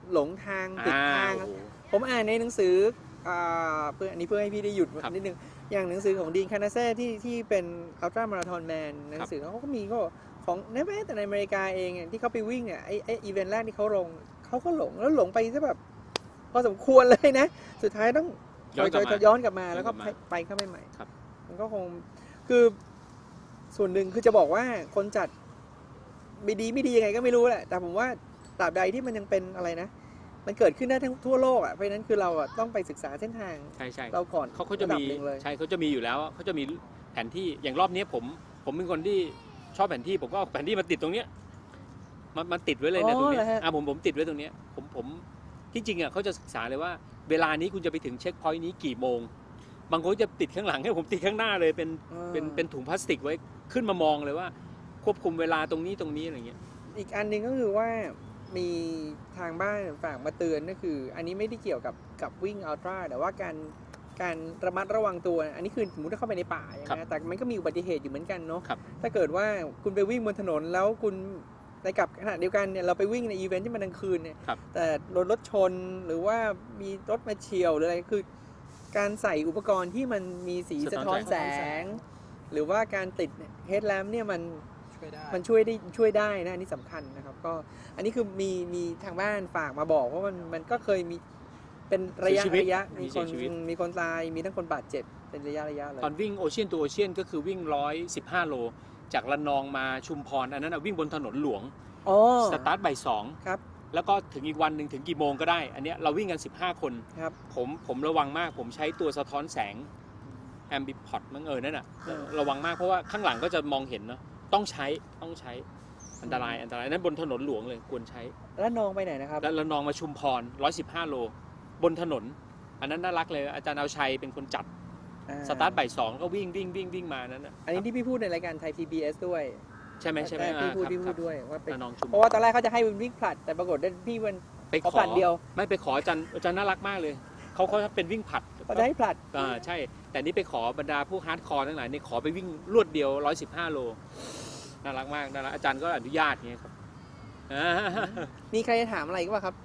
A: หลงทางติดทาง ผมอ่านในหนังสือเพื่ออันนี้เพื่อให้พี่ได้หยุดนิดนึงอย่างหนังสือของดีนคานาเซ่ที่เป็นอัลตร้ามาราธอนแมนหนังสือเขาก็มีก็ของแม้แต่ในอเมริกาเองที่เขาไปวิ่งเนี่ยไออีเวนต์แรกที่เขาลงเขาก็หลงแล้วหลงไปซะแบบพอสมควรเลยนะสุดท้ายต้องย้อนกลับมาแล้วก็ไปเข้าไปใหม่มันก็คงคือส่วนหนึ่งคือจะบอกว่าคนจัดไม่ดียังไงก็ไม่รู้แหละแต่ผมว่าตราบใดที่มันยังเป็นอะไรนะมันเกิดขึ้นได้ทั้งทั่วโลกอ่ะเพราะฉะนั้นคือเราต้องไปศึกษาเส้นทาง
C: ใช่
A: เราก่อน
C: เขาจะมีใช่เขาจะมีอยู่แล้วเขาจะมีแผนที่อย่างรอบนี้ผมเป็นคนที่ชอบแผนที่ผมก็เอาแผนที่มาติดตรงเนี้ยมันติดไว้เลยในตรงนี้ผมติดไว้ตรงนี้ผมที่จริงอ่ะเขาจะศึกษาเลยว่าเวลานี้คุณจะไปถึงเช็คพอยต์นี้กี่โมงบางคนจะติดข้างหลังให้ผมติดข้างหน้าเลยเป็นถุงพลาสติกไว้ขึ้นมามองเลยว่าควบคุมเวลาตรงนี้อะไรเงี้ย
A: อีกอันหนึ่งก็คือว่ามีทางบ้านฝากมาเตือนก็คืออันนี้ไม่ได้เกี่ยวกับวิ่งอัลตร้าแต่ว่าการระมัดระวังตัวอันนี้คือสมมติถ้าเข้าไปในป่าอย่างนี้แต่มันก็มีอุบัติเหตุอยู่เหมือนกันเนาะถ้าเกิดว่าคุณไปวิ่งบนถนนแล้วคุณในกับขณะเดียวกันเนี่ยเราไปวิ่งในอีเวนท์ที่มันกลางคืนเนี่ยแต่รถชนหรือว่ามีรถมาเฉี่ยวหรืออะไรคือการใส่อุปกรณ์ที่มันมีสีสะท้อนแสงหรือว่าการติดเฮดแลมป์เนี่ยมันช่วยได้นะอันนี้สำคัญนะครับก็อันนี้คือมีทางบ้านฝากมาบอกว่ามันก็เคยมีเป็นระยะมีคนตายมีทั้งคนบาดเจ็บเป็นระยะเลย
C: ตอนวิ่งโอเชียนตัวโอเชียนก็คือวิ่ง115 โลจากระนองมาชุมพรอันนั้นวิ่งบนถนนหลวงสตาร์ทบ่าย2
A: ครับ
C: แล้วก็ถึงอีกวันหนึ่งถึงกี่โมงก็ได้อันนี้เราวิ่งกัน15 คน
A: ครับ
C: ผมระวังมากผมใช้ตัวสะท้อนแสงแอมบิพอตนั่นน่ะระวังมากเพราะว่าข้างหลังก็จะมองเห็นเนาะต้องใช้อันตรายนั้นบนถนนหลวงเลยควรใช้
A: แล้วนองไปไหนนะครับ
C: แล้วนองมาชุมพร115 โลบนถนนอันนั้นน่ารักเลยอาจารย์เอาชัยเป็นคนจัดสตาร์ทบ่าย2ก็วิ่งมานั้น
A: อันนี้ที่พี่พูดในรายการไทย PBS ด้วย
C: ใช่ไหม
A: พี่พูดด้วยว่าเป็นเพราะว่าตอนแรกเขาจะให้วิ่งผลัดแต่ปรากฏได้พี่มัน
C: ไปขอผลัดเดียวไม่ไปขออาจารย์น่ารักมากเลยเขาเป็นวิ่งผลัด
A: เขาจะให้ผลัด
C: ใช่แต่นี่ไปขอบรรดาผู้ฮาร์ดคอร์ทั้งหลายนี่ขอไปวิ่งรวดเดียว115 โลน่ารักมากน่ารักอาจารย์ก็อนุญาตเงี้ยครับ
A: มีใครจะถามอะไรก็ว่าครับ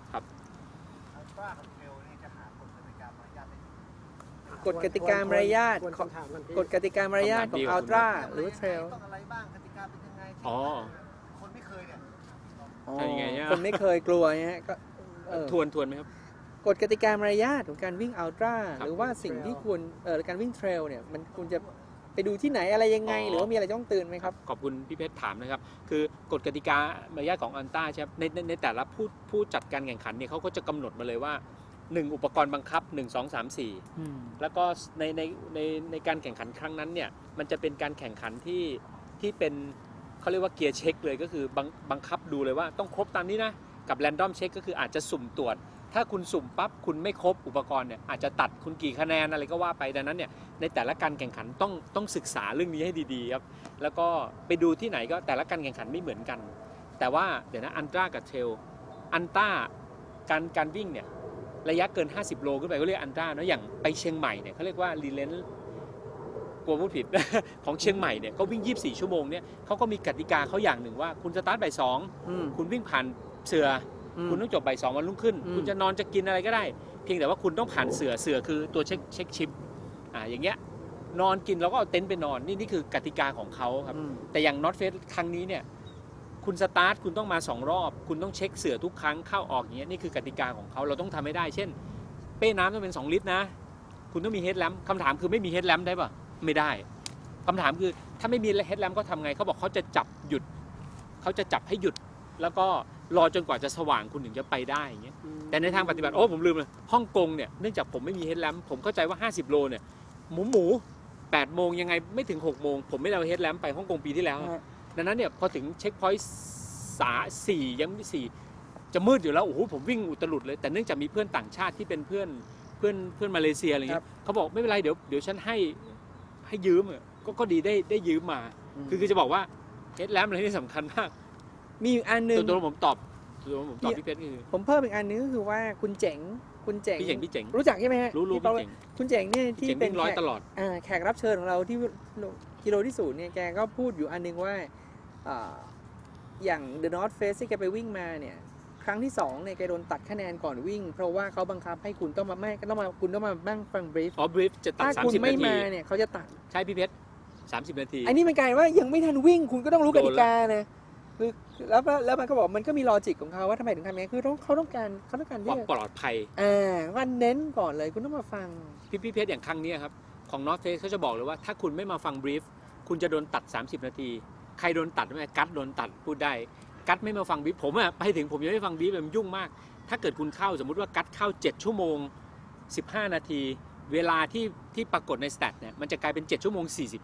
A: กฎกติกามารยาทของอัลตร้าหรือเทรล
E: ต้องอะไรบ้างกติกาเป็นยังไงคนไม่เคย
A: เนี่ยคนไม่เคยกลัวเนี่ยก็
C: ทวนไหมครับ
A: กฎกติกามารยาทของการวิ่งอัลตร้าหรือว่าสิ่งที่ควรการวิ่งเทรลเนี่ยมันควรจะไปดูที่ไหนอะไรยังไงหรือว่ามีอะไรต้องเตือนไหมครับ
C: ขอบคุณพี่เพชรถามนะครับคือกฎกติกามารยาทของอัลตร้าใช่ไหมในแต่ละผู้จัดการแข่งขันเนี่ยเขาก็จะกำหนดมาเลยว่า1อุปกรณ์บังคับ1 2 3 4แล้วก็ในการแข่งขันครั้งนั้นเนี่ยมันจะเป็นการแข่งขันที่เป็นเขาเรียกว่าเกียร์เช็คเลยก็คือบังคับดูเลยว่าต้องครบตามนี้นะกับแรนดอมเช็คก็คืออาจจะสุ่มตรวจถ้าคุณสุ่มปั๊บคุณไม่ครบอุปกรณ์เนี่ยอาจจะตัดคุณกี่คะแนนอะไรก็ว่าไปดังนั้นเนี่ยในแต่ละการแข่งขันต้องศึกษาเรื่องนี้ให้ดีๆครับแล้วก็ไปดูที่ไหนก็แต่ละการแข่งขันไม่เหมือนกันแต่ว่าเดี๋ยวนะอัลตร้ากับเทรลอัลตร้าการวิ่งเนี่ยระยะเกิน50 โลขึ้นไปก็เรียกอัลตร้าเนาะอย่างไปเชียงใหม่เนี่ยเขาเรียกว่ารีเลนกลัวพูดผิด ของเชียงใหม่เนี่ยก็วิ่ง24 ชั่วโมงเนี่ยเขาก็มีกติกาเขาอย่างหนึ่งว่าคุณสตาร์ทบ่าย2คุณวิ่งผ่านเสือคุณต้องจบบ่าย2วันรุ่งขึ้นคุณจะนอนจะกินอะไรก็ได้เพียงแต่ว่าคุณต้องผ่านเสือคือตัวเช็คชิปอย่างเงี้ยนอนกินเราก็เอาเต็นท์ไปนอนนี่คือกติกาของเขาครับแต่อย่างน็อตเฟสครั้งนี้เนี่ยคุณสตาร์ทคุณต้องมา2 รอบคุณต้องเช็คเสือทุกครั้งเข้าออกอย่างเงี้ยนี่คือกติกาของเขาเราต้องทำให้ได้เช่นเป้น้ำต้องเป็น2 ลิตรนะคุณต้องมีเฮดแลมป์คำถามคือไม่มีเฮดแลมป์ได้ป่ะไม่ได้คำถามคือถ้าไม่มีเฮดแลมป์เขาทำไงเขาบอกเขาจะจับให้หยุดแล้วก็รอจนกว่าจะสว่างคุณถึงจะไปได้อย่างเงี้ยแต่ในทางปฏิบัติผมลืมเลยฮ่องกงเนี่ยเนื่องจากผมไม่มีเฮดแลมป์ผมเข้าใจว่า50 โลเนี่ยหมู8 โมงยังไงไม่ถึง6 โมงผมไม่ได้เอาเฮดแลมป์ไปฮ่องกงปีที่แล้วดังนั้นเนี่ยพอถึงเช็คพอยต์4ยังไม่4จะมืดอยู่แล้วโอ้โหผมวิ่งอุตลุดเลยแต่เนื่องจากมีเพื่อนต่างชาติที่เป็นเพื่อนมาเลเซียอะไรเงี้ยเขาบอกไม่เป็นไรเดี๋ยวฉันให้ยืมก็ดีได้ยืมมาคือจะบอกว่าเฮดแลมป์อะไรที่สำคัญมาก
A: มีอีกอันนึง
C: ตัวผมตอบพี่เพชรคือ
A: ผมเพิ่มอีกอันนึงก็คือว่าคุณเจ๋ง
C: พี่เจ๋ง
A: รู้จักใช่ไหมฮะ
C: รู้พี่เจ๋ง
A: คุณเจ๋งเนี่ยที่เป็น
C: ร้อยตลอด
A: แขกรับเชิญของเราที่กิโลที่0เนี่ยแกก็พูดอยู่อันนึงว่าอย่าง The North Face ที่แกไปวิ่งมาเนี่ยครั้งที่2เนี่ยแกโดนตัดคะแนนก่อนวิ่งเพราะว่าเขาบังคับให้คุณต้องมาคุณต้องมานั่งฟังบรีฟ
C: อ๋อบรีฟจะตัด
A: ถ้าคุณ
C: 30
A: ไม่
C: นาที
A: มาเนี่ยเขาจะตัด
C: ใช่พี่เพชร30 นาที
A: อันนี้มันกลายว่ายังไม่ทันวิ่งคุณก็ต้องรู้กติกานะคือแล้วมันก็บอกมันก็มีลอจิกของเขาว่าทำไมถึงทำอย่างนี้คือเขาต้องการ
C: ควา
A: ที่
C: มปลอดภัย
A: ว่าเน้นก่อนเลยคุณต้องมาฟัง
C: พี่เพชรอย่างครั้งนี้ครับของ North Face เขาจะบอกเลยว่าถ้าคุณไม่มาฟังบรีฟคุณจะโดนตัด30 นาทีใครโดนตัดไหมกัดโดนตัดพูดได้กัดไม่มาฟังบรีฟผมอะไปถึงผมยังไม่ฟังบรีฟมันยุ่งมากถ้าเกิดคุณเข้าสมมุติว่ากัดเข้า7 ชั่วโมง 15 นาทีเวลาที่ปรากฏในสแตทเนี่ยมันจะกลายเป็น7 ชั่วโมง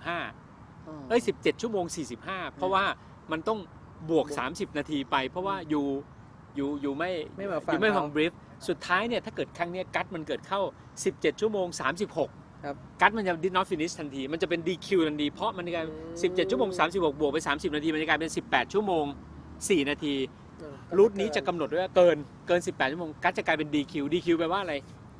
C: 45 17 ชั่วโมง 45 เพราะว่ามันต้องบวก 30 นาทีไปเพราะว่าอยู่ไม่ฟังบรีฟสุดท้ายเนี่ยถ้าเกิดครั้งนี้กัดมันเกิดเข้า17 ชั่วโมง 36
A: ครับ
C: กัดมันจะ did not finish ทันทีมันจะเป็น DQ ทันทีเพราะมันจะกลาย17 ชั่วโมง 36 บวกไป 30 นาทีมันจะกลายเป็น18 ชั่วโมง 4 นาทีรูทนี้จะกำหนดด้วยว่าเกิน 18 ชั่วโมงกัดจะกลายเป็น DQ แปลว่าอะไร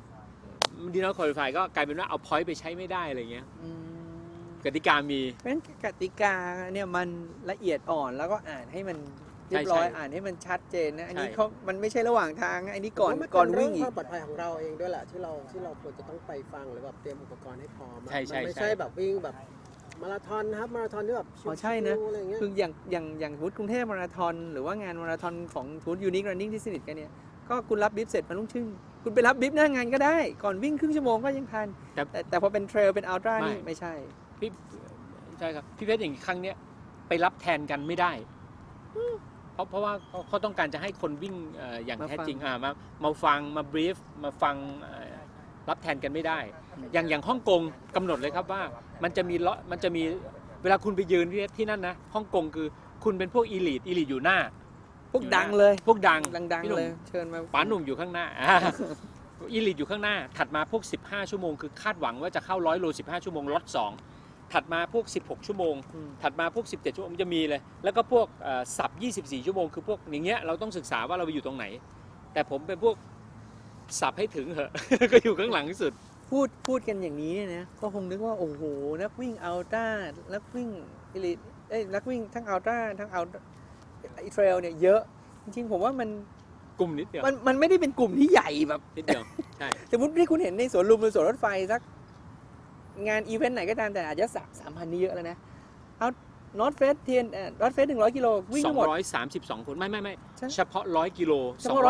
C: did not qualify ก็กลายเป็นว่าเอา point ไปใช้ไม่ได้อะไรเงี้ยกติกามี
A: เพราะฉะนั้นกติกาเนี่ยมันละเอียดอ่อนแล้วก็อ่านให้มันเรียบร้อยอ่านให้มันชัดเจนนะอันนี้เขามันไม่ใช่ระหว่างทางนะอันนี้ก่อนวิ่งอีก
D: ความปลอดภัยของเราเองด้วยแหละที่เราควรจะต้องไปฟังหรือแบบเตรียมอุปกรณ์ให้พร้อมมันไม่ใช่แบบวิ่งแบบมาราธอนนะครับมาราธอนที่แบบชิวๆ
A: ใช่นะ
D: อะไรเงี้ย
A: คืออย่างวุฒิกรุงเทพมาราธอนหรือว่างานมาราธอนของวุฒิยูนิครันนิ่งที่สนิทกันเนี่ยก็คุณรับบิฟเสร็จมาลุ่งชื่นคุณไปรับบิฟหน้างานก็ได้ก่อนวิ่งครึ่งชั่วโมงก็ยังทันแต่พอเป็นเทรลเป็นอัลตร้านี่ไม่ใช่
C: ใช่ครับพี่เพชรอย่างครั้งเนี้ยไปรับแทนกันไม่ได้เพราะว่าเขาต้องการจะให้คนวิ่งอย่างแท้จริงมาฟังมาบรีฟมาฟังรับแทนกันไม่ได้อย่างฮ่องกงกำหนดเลยครับว่ามันจะมีเวลาคุณไปยืนที่นั่นนะฮ่องกงคือคุณเป็นพวกอีลิทอยู่หน้า
A: พวกดังเลย
C: พวกดัง
A: เลยเชิญมา
C: ป๋าหนุ่มอยู่ข้างหน้าอีลิทอยู่ข้างหน้าถัดมาพวก15 ชั่วโมงคือคาดหวังว่าจะเข้า100 โล 15 ชั่วโมงล็อต2ถัดมาพวก16 ชั่วโมงถัดมาพวก17 ชั่วโมงจะมีเลยแล้วก็พวกสับ24 ชั่วโมงคือพวกอย่างเงี้ยเราต้องศึกษาว่าเราไปอยู่ตรงไหนแต่ผมเป็นพวกสับให้ถึงเหอะ ก็อยู่ข้างหลังที่สุด
A: พูดกันอย่างนี้เนี่ยนะก็คงนึกว่าโอ้โหนักวิ่งอัลตร้านักวิ่งอีลิทนักวิ่งทั้งอัลตร้าทั้งอัลเทรลเนี่ยเยอะจริงๆผมว่ามัน
C: กลุ่มนิดเดียว
A: มันไม่ได้เป็นกลุ่มที่ใหญ่แบบ
C: นิดเดียวใช่
A: สมมติที่คุณเห็นในสวนลุมหรือสวนรถไฟสักงานอีเวนต์ไหนก็ตามแต่อาจจะ3,000 นี่เยอะแล้วนะเอานอตเฟส100 กิโลวิ่งทั้งหมด
C: 232 คนไม่เฉพาะ100 กิโล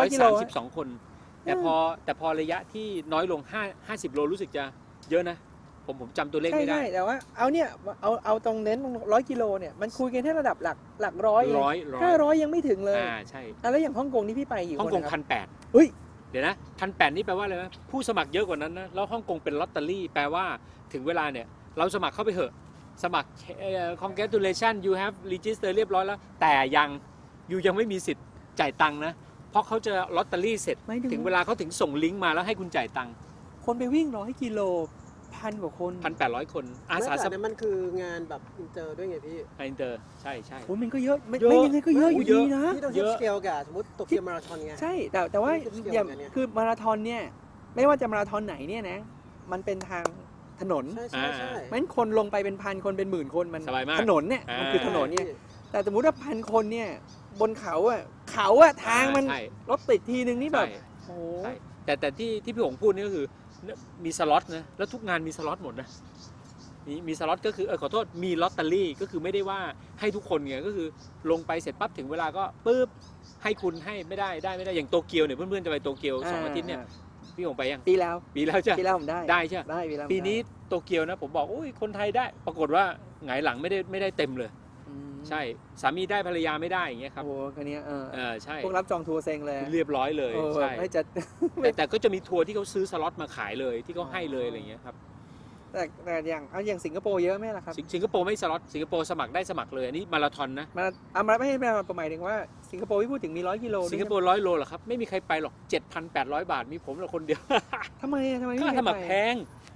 C: 232 คนแต่พอระยะที่น้อยลง50 โลรู้สึกจะเยอะนะผมจำตัวเลขไม่ได้
A: ใช่แต่ว่าเอาตรงเน้น100 กิโลเนี่ยมันคุยกันแค่ระดับหลักร้อย500ยังไม่ถึงเลย
C: ใช่
A: แล้วอย่างฮ่องกงนี่พี่ไปกี่คน
C: ฮ่องกง 1,800
A: เฮ้ย
C: เดี๋ยวนะ 1,800 นี่แปลว่าอะไรนะผู้สมัครเยอะกว่านั้นนะแล้วฮ่องกงเป็นลอตเตอรี่แปลว่าถึงเวลาเนี่ยเราสมัครเข้าไปเถอะสมัครcongratulation you have register เรียบร้อยแล้วแต่ยังไม่มีสิทธิ์จ่ายตังค์นะเพราะเขาจะลอตเตอรี่เสร็จถึงเวลาเขาถึงส่งลิงก์มาแล้วให้คุณจ่ายตังค์
A: คนไปวิ่ง100 กิโล1,000 กว่าคน
C: 1,800 คน
D: อาสาสมัครมันคืองานแบบอินเตอร์ด้วยไงพี่
C: อินเตอร์ใช่
A: โอ้มันก็เยอะไม่ยังไงก็เยอะอยู่ดีนะ
D: ที่ต้องเทียบสเกลกับสมมติโตเกียวมาราธอนไง
A: ใช่แต่ว่าอย่างคือมาราธอนเนี่ยไม่ว่าจะมาราธอนไหนเนี่ยนะมันเป็นทางถนน
D: ใช่
A: มันคนลงไปเป็นพันคนเป็นหมื่นคนมันถนนเนี่ยมันคือถนนเนี่ยแต่สมมติว่า1,000 คนเนี่ยบนเขาอะทางมันรถติดทีนึงนี่แบบโอ้
C: แต่ที่พี่หงพูดนี่ก็คือมีสล็อตนะแล้วทุกงานมีสล็อตหมดนะมีสล็อตก็คือขอโทษมีลอตเตอรี่ก็คือไม่ได้ว่าให้ทุกคนไงก็คือลงไปเสร็จปั๊บถึงเวลาก็ปึ๊บให้คุณให้ไม่ได้อย่างโตเกียวเนี่ยเพื่อนๆจะไปโตเกียว2 อาทิตย์เนี่ยพี่หงไปยัง
A: ปีแล้ว
C: ใช่
A: ปีแล้วผม
C: ได้ใช่ปีนี้โตเกียวนะผมบอกโอ้ยคนไทยได้ปรากฏว่าหงายหลังไม่ได้เต็มเลยใช่สามีได้ภรรยาไม่ได้อย่างเงี้ยครับ
A: โอ้คันนี้
C: ใช่
A: พวกรับจองทัวร์เซ็งเลย
C: เรียบร้อยเลยใช่แต่ก็จะมีทัวร์ที่เขาซื้อสล็อตมาขายเลยที่เขาให้เลยอะไรเงี้ยครับ
A: แต่อย่างสิงคโปร์เยอะไหมล่ะครับ
C: สิงคโปร์ไม่สล็อตสิงคโปร์สมัครได้สมัครเลยอันนี้มาราธอนนะ
A: ไม่ให้มาหมายถึงว่าสิงคโปร์ที่พูดถึงมี100 กิโล
C: สิงคโปร์100 โลเหรอครับไม่มีใครไปหรอก 7,800 บาทมีผมเราคนเดียว
A: ทำไม
C: ค่าสมัครแพง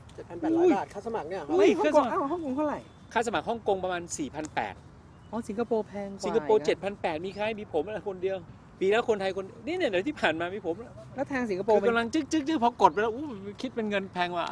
D: 7,800 บาทค่าสมัครเนี่ย
A: ฮ่องกงเท่าไหร่
C: ค่าสมัครฮ่องกงประมาณ 4,800
A: สิงคโปร์แพงกว่า
C: สิงคโปร์ 7,800 มีใครมีผมคนเดียวปีแล้วคนไทยคนนี่เนี่ยเดี๋ยวที่ผ่านมามีผม
A: แล้วทางสิงคโปร์
C: กำลังจึ๊กพอกดไปแล้วคิดเป็นเงินแพงว่ะ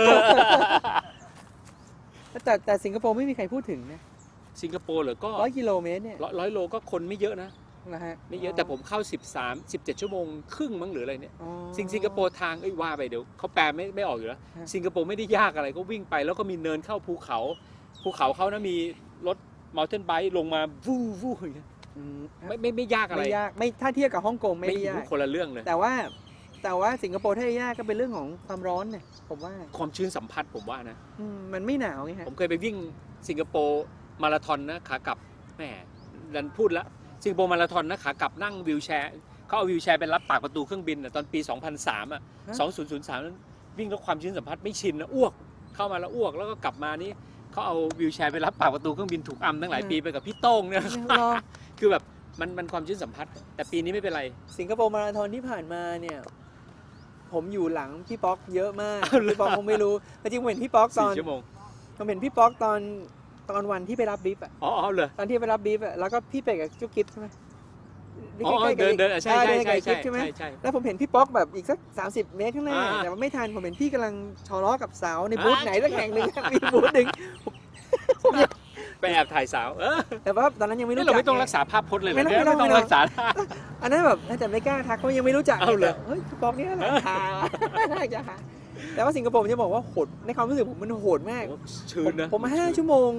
A: แต่สิงคโปร์ไม่มีใครพูดถึงนะ
C: สิงคโปร์เหรอก็
A: 100 กิโลเมตรเนี่ย
C: 100 โลก็คนไม่เยอะนะ
A: นะฮะ
C: ไม่เยอะแต่ผมเข้า17 ชั่วโมงครึ่งมั้งหรืออะไรเนี่ย
A: อ๋อ
C: สิงคโปร์ทางว่าไปเดี๋ยวเขาแปลไม่ออกอยู่แล้ว
A: ฮะ
C: สิงคโปร์ไม่ได้ยากอะไรก็วิ่งไปแล้วก็มีเนินเข้าภูเขาเขานะมีรถ mountain bike ลงมาวู้อย่างเงี้ย
A: อืม
C: ไม่ยากอะไร
A: ไม่ยากไม่ถ้าเทียบกับฮ่องกงไม่ได้ยาก
C: คนละเรื่องเลย
A: แต่ว่าสิงคโปร์ถ้ายากก็เป็นเรื่องของความร้อนเนี่ยผมว่า
C: ความชื้นสัมผัสผมว่านะ
A: มันไม่หนาวไงฮะ
C: ผมเคยไปวิ่งสิงคโปร์มาราธอนนะขากลับแหมดันพูดแล้วสิงคโปร์มาราธอนนะขากลับนั่งวีลแชร์เขาเอาวีลแชร์ไปรับปากประตูเครื่องบินตอนปี 2003 2003นั้นวิ่งแล้วความชื้นสัมผัสไม่ชินนะอ้วกเข้ามาแล้วอ้วกแล้วก็กลับมานี่เขาเอาวีลแชร์ไปรับปากประตูเครื่องบินถูกตั้งหลายปีไปกับพี่โต้งเนี่ย
A: รอ
C: คือแบบมันความชื้นสัมผัสแต่ปีนี้ไม่เป็นไร
A: สิงคโปร์มาราธอนที่ผ่านมาเนี่ย ผมอยู่หลังพี่ป๊อกเยอะมาก
C: อ้าวเหรอ
A: พี่ป๊อกคงไม่รู้แต่จริงผมเห็นพี่ป๊อกตอน
C: 4 ชั่วโมง
A: ผมเห็นพี่ป๊อกตอนวันที่ไปรับบิฟอะ
C: อ๋อเหรอ
A: ตอนที่ไปรับบีฟอะแล้วก็พี่ไปกับจุ๊กกิ๊บใช่ไหม
C: อ๋อ
A: ใกล้ๆกับ
C: เดินใช่
A: เดินกับกิ๊บใช่ไหม
C: ใช่
A: แล้วผมเห็นพี่ป๊อกแบบอีกสัก30 เมตรข้างหน้า
C: อ่า
A: แต่ว่าไม่ทันผมเห็นพี่กำลังชอล้อกับสาวในบูธไหนสักแห่งหนึ่ง มีบูธหนึ่ง
C: ไปแอบถ่ายสาว
A: แต่ว่าตอนนั้นยังไม่รู้
C: เรา
A: จัก
C: ไม่ต้องรักษาภาพพจน์เลยเหรอ
A: ไม่
C: เนี่ย
A: ต้อง
C: ไม่ต้อง
A: ไม่ต้อง
C: รักษา
A: อันนั้นแบบแต่ไม่กล้าทักเพราะยังไม่รู้จัก
C: เอาเหรอ
A: เฮ้ยพี่ป๊อกนี่แหละน่าจะหาแต่ว่าสิงคโปร์ผมจะบอกว่าโหดในความรู้สึกผมมันโหดมาก
C: ชื้นนะ
A: ผม5 ชั่วโมง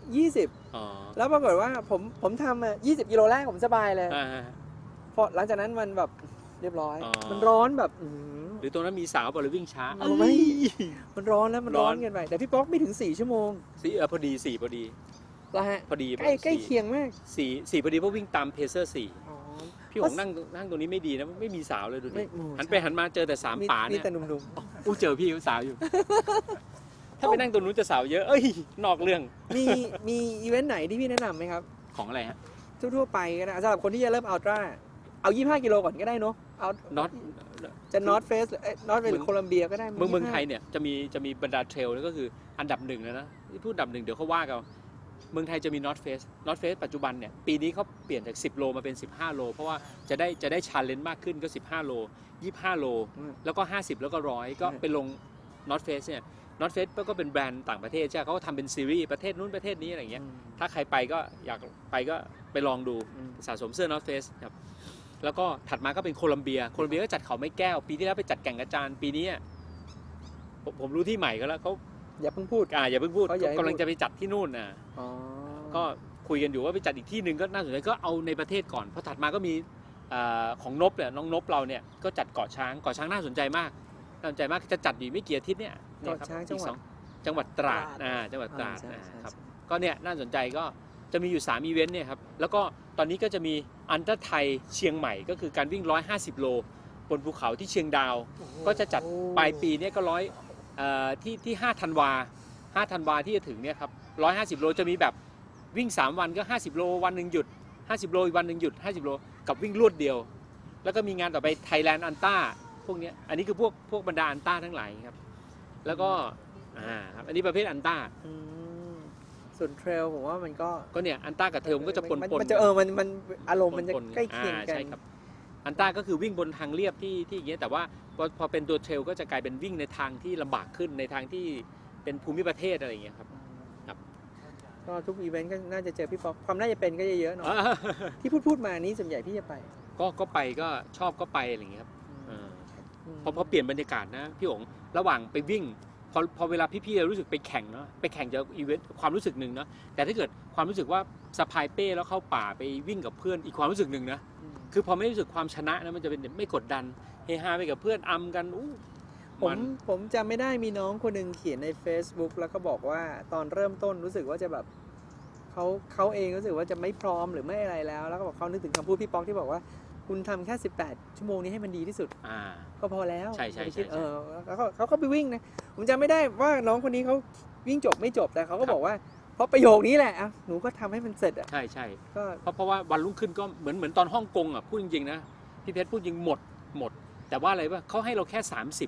A: 20
C: อ๋อ
A: แล้วปรากฏว่าผมทำ20 กิโลแรกผมสบายเลย
C: อ่า
A: พอหลังจากนั้นมันแบบเรียบร้อย
C: อ๋อ
A: มันร้อนแบบ
C: หรือตรงนั้นมีสาวเปล่าหรือวิ่งช้า
A: ไม่ มันร้อนแล้วมันร้อน
C: ร้อน
A: เกินไปแต่พี่ป๊อกไม่ถึง4 ชั่วโมง
C: พอดี4พอดี
A: แล้วฮะ
C: พอดี
A: ใกล้เคียงมาก
C: 4พอดีเพราะวิ่งตามเพเซอร์4
A: อ๋อ
C: พี่หงนั่งตรงนี้ไม่ดีนะไม่มีสาวเลยดู
A: ไม่
C: ดิ
A: โอ้
C: หันไปหันมาเจอแต่3ป่า
A: มี
C: เนี่ย
A: แต่หนุ่ม
C: อู้เจอพี่สาวอยู่ ถ้าไปนั่งตรงนู้นจะสาวเยอะเอ้ยนอกเรื่อง
A: ๆมีอีเวนต์ไหนที่พี่แนะนำไหมครับ
C: ของอะไรฮะ
A: ทั่วๆไปก็ได้สำหรับคนที่จะเริ่มอัลตร้าเอา25 กิโลก่อนก็ได้เนาะเอา
C: น็อต
A: จะนอตเฟสหรือนอตเฟสหรือโคลัมเบียก็ได้
C: เมืองไทยเนี่ยจะมีบรรดาเทรลก็คืออันดับ1เลยนะที่พูดอันดับ1เดี๋ยวเขาว่ากันเมืองไทยจะมี North Face ปัจจุบันเนี่ยปีนี้เขาเปลี่ยนจาก10 โลมาเป็น15 โลเพราะว่าจะได้ชาเลนจ์มากขึ้นก็15 โล25 โลแล้วก็50แล้วก็100ก็ไปลง North Face เนี่ย North Face ก็เป็นแบรนด์ต่างประเทศใช่ไหมเขาก็ทำเป็นซีรีส์ประเทศนู้นประเทศนี้อะไรอย่างเงี้ยถ้าใครไปก็อยากไปก็ไปลองดูสะสมเสื้อ North Face ครับแล้วก็ถัดมาก็เป็นโคลัมเบียก็จัดเขาไม้แก้วปีที่แล้วไปจัดแก่งกระจานปีนี้ผมรู้ที่ใหม่ก็แล้วเขา
A: อย่าเพิ่งพูด
C: อย่าเพิ่งพูด
A: เขาอย่าให้พูด
C: กำลังจะไปจัดที่นู่นนะ
A: อ๋อ
C: ก็คุยกันอยู่ว่าไปจัดอีกที่หนึ่งก็น่าสนใจก็เอาในประเทศก่อนเพราะถัดมาก็มีของนบเนี่ยน้องนบเราเนี่ยก็จัดเกาะช้างน่าสนใจมากจะจัดอยู่ไม่กี่อาทิตย์เนี่ย
A: เกาะช้างจังหวัด
C: จังหวัดตราดจังหวัดตราด
A: ใช่
C: ครับก็เนี่ยน่าสนใจก็จะมีอยู่3อีเวนต์เนี่ยครับแล้วก็ตอนนี้ก็จะมีอันเตอร์ไทยเชียงใหม่ก็คือการวิ่ง150 โลบนภูเขาที่เชียงดาว ก็จะจัดปลายปีเนี่ยก็ที่5 ธันวาที่จะถึงเนี่ยครับ150 โลจะมีแบบวิ่ง3 วันก็50 โลวันหนึ่งหยุด50 โลอีกวันหนึ่งหยุด50 โลกับวิ่งรวดเดียว แล้วก็มีงานต่อไปไทยแลนด์อันต้าพวกเนี้ยอันนี้คือพวกบรรดาอันต้าทั้งหลายครับแล้วก็ครับอันนี้ประเภทอันต้า
A: ส่วนเทรลผมว่ามันก็
C: เนี่ยอันต้ากับเทรลมันก็จะปน
A: มันจะมันอารมณ์มันจะใกล้เคียงกัน
C: ใช่ครับอันต้าก็คือวิ่งบนทางเรียบที่อย่างเงี้ยแต่ว่าพอเป็นตัวเทรลก็จะกลายเป็นวิ่งในทางที่ลำบากขึ้นในทางที่เป็นภูมิประเทศอะไรอย่างเงี้ยครับ
A: ก็ทุกอีเวนต์ก็น่าจะเจอพี่ป๊อกความน่าจะเป็นก็เยอะๆเนาะที่พูดมานี้ส่วนใหญ่พี่จะไป
C: ก็ไปก็ชอบก็ไปอะไรอย่างเงี้ยครับพอเปลี่ยนบรรยากาศนะพี่หงระหว่างไปวิ่งพอเวลาพี่ๆรู้สึกไปแข่งเนาะไปแข่งจะอีเวนต์ความรู้สึกหนึ่งเนาะแต่ถ้าเกิดความรู้สึกว่าสะพายเป้แล้วเข้าป่าไปวิ่งกับเพื่อนอีกความรู้สึกหนึ่งนะคือพอไม่รู้สึกความชนะนะมันจะเป็นไม่กดดันเฮฮาไปกับเพื่อนอัมกัน
A: ผมจำไม่ได้มีน้องคนหนึ่งเขียนใน Facebook แล้วก็บอกว่าตอนเริ่มต้นรู้สึกว่าจะแบบเขาเองรู้สึกว่าจะไม่พร้อมหรือไม่อะไรแล้วก็บอกเขานึกถึงคำพูดพี่ป๊อกที่บอกว่าคุณทำแค่18 ชั่วโมงนี้ให้มันดีที่สุดก็พอแล้ว
C: ใช่
A: แล้วเขาก็ไปวิ่งนะผมจำไม่ได้ว่าน้องคนนี้เขาวิ่งจบไม่จบแต่เขาก็บอกว่าเพราะประโยคนี้แหละหนูก็ทำให้มันเสร็จอ่ะ
C: ใช่ก็เพราะว่าวันรุ่งขึ้นก็เหมือนตอนฮ่องกงอ่ะพูดจริงๆนะพี่เพชรพูดจริงหมดแต่ว่าอะไรวะเขาให้เราแค่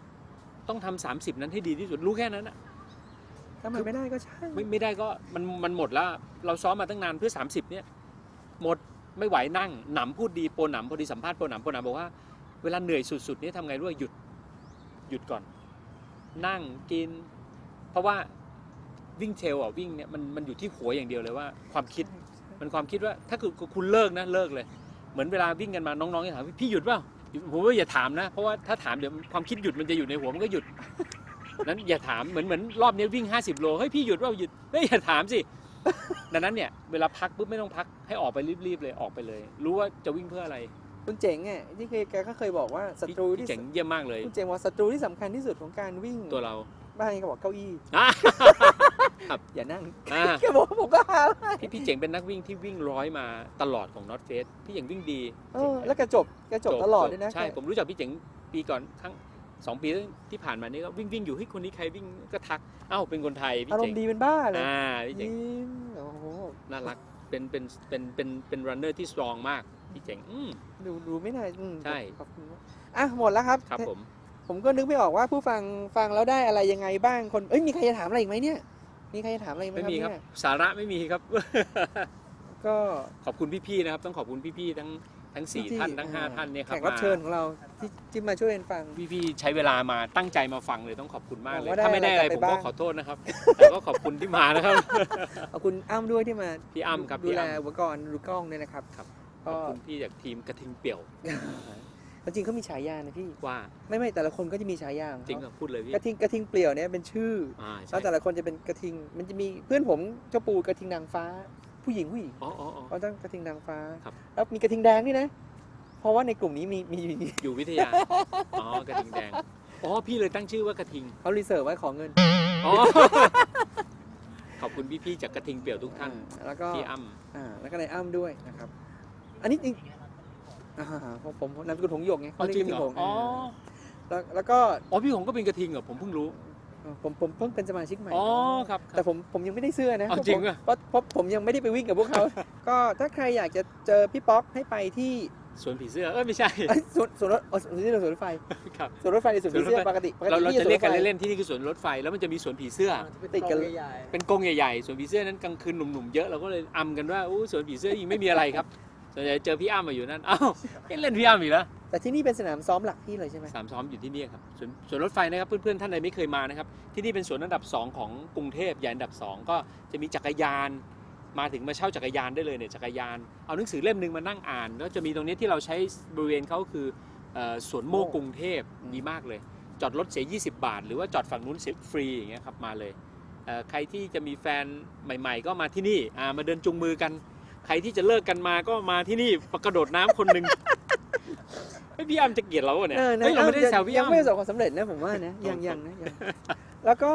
C: 30ต้องทำ30นั้นให้ดีที่สุดรู้แค่นั้นอ่ะ
A: ถ้ามันไม่ได้ก็ใช่
C: ไม่ได้ก็มันหมดแล้วเราซ้อมมาตั้งนานเพื่อ30เนี่ยหมดไม่ไหวนั่งหนำพูดดีโปรหนำพอดีสัมภาษณ์โปรหนำบอกว่าเวลาเหนื่อยสุดๆนี่ทำไงรู้ว่าหยุดก่อนนั่งกินเพราะว่าวิ่งเทรลวิ่งเนี่ยมันอยู่ที่หัวอย่างเดียวเลยว่าความคิดว่าถ้าคือคุณเลิกนะเลิกเลยเหมือนเวลาวิ่งกันมาน้องๆจะถามพี่หยุดเปล่าผมว่าอย่าถามนะเพราะว่าถ้าถามเดี๋ยวความคิดหยุดมันจะอยู่ในหัวมันก็หยุดนั้นอย่าถามเหมือนรอบนี้วิ่ง50 โลเฮ้ยพี่หยุดเปล่าหยุดเฮ้ยอย่าถามสิดังนั้นเนี่ยเวลาพักปุ๊บไม่ต้องพักให้ออกไปรีบๆเลยออกไปเลย รู้ว่าจะวิ่งเพื่ออะไร
A: คุณเจ๋งอ่ะที่แกก็เคยบอกว่าศัตรู
C: พี่
A: ที่
C: เจ๋งเยี่ยมมากเลย
A: คุณเจ๋งว่าศัตรูที่สำคัญที่สุดของการวิ่ง
C: ตัวเรา
A: บ้านนี้ก็บอกเก้าอี้ อย่านั่ง
C: อ่า
A: แกบอกผมก็หา
C: พี่เจ๋งเป็นนักวิ่งที่วิ่ง100มาตลอดของ North Face พี่เจ๋งวิ่งดี
A: แล้วแกจบตลอดด้วยนะ
C: ใช่ผมรู้จักพี่เจ๋งปีก่อนทั้ง2 ปีที่ผ่านมานี่ก็วิ่งอยู่เฮ้ยคนนี้ใครวิ่งก็ทักเอ้าเป็นคนไทยพี่
A: อาร
C: เจ๋
A: ม
C: ง
A: ณ์ดีเป็นบ้าเลย
C: พี่เจ๋ง
A: ยิ้มโอ้โห
C: น่ารักเป็นรันเนอร์ที่สตรองมากพี่เจ๋ง
A: ดูไม่น่า
C: ใช่
A: ขอบคุณมากอ่ะหมดแล้วครับ
C: ครับผม
A: ก็นึกไม่ออกว่าผู้ฟังแล้วได้อะไรยังไงบ้างคนมีใครจะถามอะไรอีกไหมเนี่ยมีใครจะถามอะไรไหม
C: ไม่มีครับ
A: เนี่ย
C: สาระไม่มีครับ
A: ก็
C: ขอบคุณพี่ๆนะครับต้องขอบคุณพี่ๆทั้ง4 ท่านทั้ง5 ท่านเนี่ยครับ
A: แขกรับเชิญของเราที่มาช่วยกันฟัง
C: พี่ๆใช้เวลามาตั้งใจมาฟังเลยต้องขอบคุณมากเลย
A: บอกว่าได้
C: ถ้าไม่ได้อะไร
A: อะไร
C: ผม
A: ไป
C: ก็
A: บ้าง
C: ขอโทษนะครับ แต่ก็ขอบคุณที่มานะครับ
A: ขอบคุณอ้ำด้วยที่มา
C: พี่อ้ำครับ
A: ดู
C: พี่
A: แล
C: อ้ำ
A: อุปกรณ์ดูกล้องเนี่ยนะครับ
C: ครับข
A: ก็
C: อบคุณพี่จากทีมกระทิงเปี่ยว
A: จริงเขามีฉายานะพี่
C: ว่า
A: ไม่แต่ละคนก็จะมีฉายาของ
C: จริง
A: เขา
C: เหรอพูดเลยพี่
A: กระทิงเปลี่ยวเนี่ยเป็นชื่อ
C: ใช่
A: แล้วแต่ละคนจะเป็นกระทิงมันจะมีเพื่อนผมเจ้าปูกระทิงนางฟ้า ผู้หญิง
C: อ๋อ
A: เขาต้องกระทิงนางฟ้า
C: ครับ
A: แล้วมีกระทิงแดงนี่นะเพราะว่าในกลุ่มนี้มี
C: อยู่วิทยาอ๋อกระทิงแดงอ๋อพี่เลยตั้งชื่อว่ากระทิง
A: เขารีเสิร์ฟไว้ขอเงิน
C: อ๋อขอบคุณพี่ๆจากกระทิงเปี่ยวทุกท่าน
A: แล้วก็
C: พี่อ้ำ
A: แล้วก็ในอ้ำด้วยนะครับ อันนี้จริงผมนามสกุลหงส์หยกไงเขาเรียก
C: จริ
A: ก
C: ง
A: ระ
C: เหร
A: ทิ
C: อง
A: หงส์
C: อ๋อ
A: แล้วก็
C: อ๋อพี่หงก็เป็นกระทิงเหรอผมเพิ่งรู้
A: ผมเพิ่งเป็นสมาชิกใหม่
C: อ๋อครับ
A: แต่ผมยังไม่ได้เสื้อนะ
C: อ๋อจริงป่ะ
A: เพราะผมยังไม่ได้ไปวิ่งกับพวกเขา ก็ถ้าใครอยากจะเจอพี่ป๊อกให้ไปที่
C: สวนผีเสื้อไม่ใช่
A: สวนรถไฟ
C: ครับ
A: สวนรถไฟในสวนผีเสื้อปกติ
C: เรา
A: ที่
C: จะเรียกกัน
A: สวรถไฟ
C: เล่นๆที่นี่คือสวนรถไฟแล้วมันจะมีสวนผีเสื้อ
A: ติดกัน
D: ใหญ่
C: เป็นกรงใหญ่ๆสวนผีเสื้อนั้นกลางคืนหนุ่มๆเยอะเราก็เลยอำกันว่าอู้สวนผีเสื้อยิงไม่มีอะไรครับส่วนใหญ่เจอพี่อ้ำมาอยู่นั่นอ้าวเล่นพี่อ้ำอีกแล้ว
A: แต่ที่นี่เป็นสนามซ้อมหลักพี่เลยใช่ไหม
C: สนามซ้อมอยู่ที่นี่ครับสวนรถไฟนะครับเพื่อนๆท่านใดไม่เคยมานะครับที่นี่เป็นสวนอันดับ2ของกรุงเทพใหญ่อันดับ2ก็จะมีจักรยานมาถึงมาเช่าจักรยานได้เลยเนี่ยจักรยานเอาหนังสือเล่มนึงมานั่งอ่านแล้วจะมีตรงนี้ที่เราใช้บริเวณเขาคือสวนโมกกรุงเทพดีมากเลยจอดรถเสีย20 บาทหรือว่าจอดฝั่งนู้นเสียฟรีอย่างเงี้ยครับมาเลยใครที่จะมีแฟนใหม่ๆก็มาที่นี่มาเดินจุงมือกันใครที่จะเลิกกันมาก็มาที่นี่กระโดดน้ำคนหนึ่งพี่อ้ำจะเกลียดเราเนี่ยเราไม่ได้แซวพี่
A: ยัง
C: อ้ำ
A: ไม่ประสบความสำเร็จนะผมว่านะยังนะแล้วก็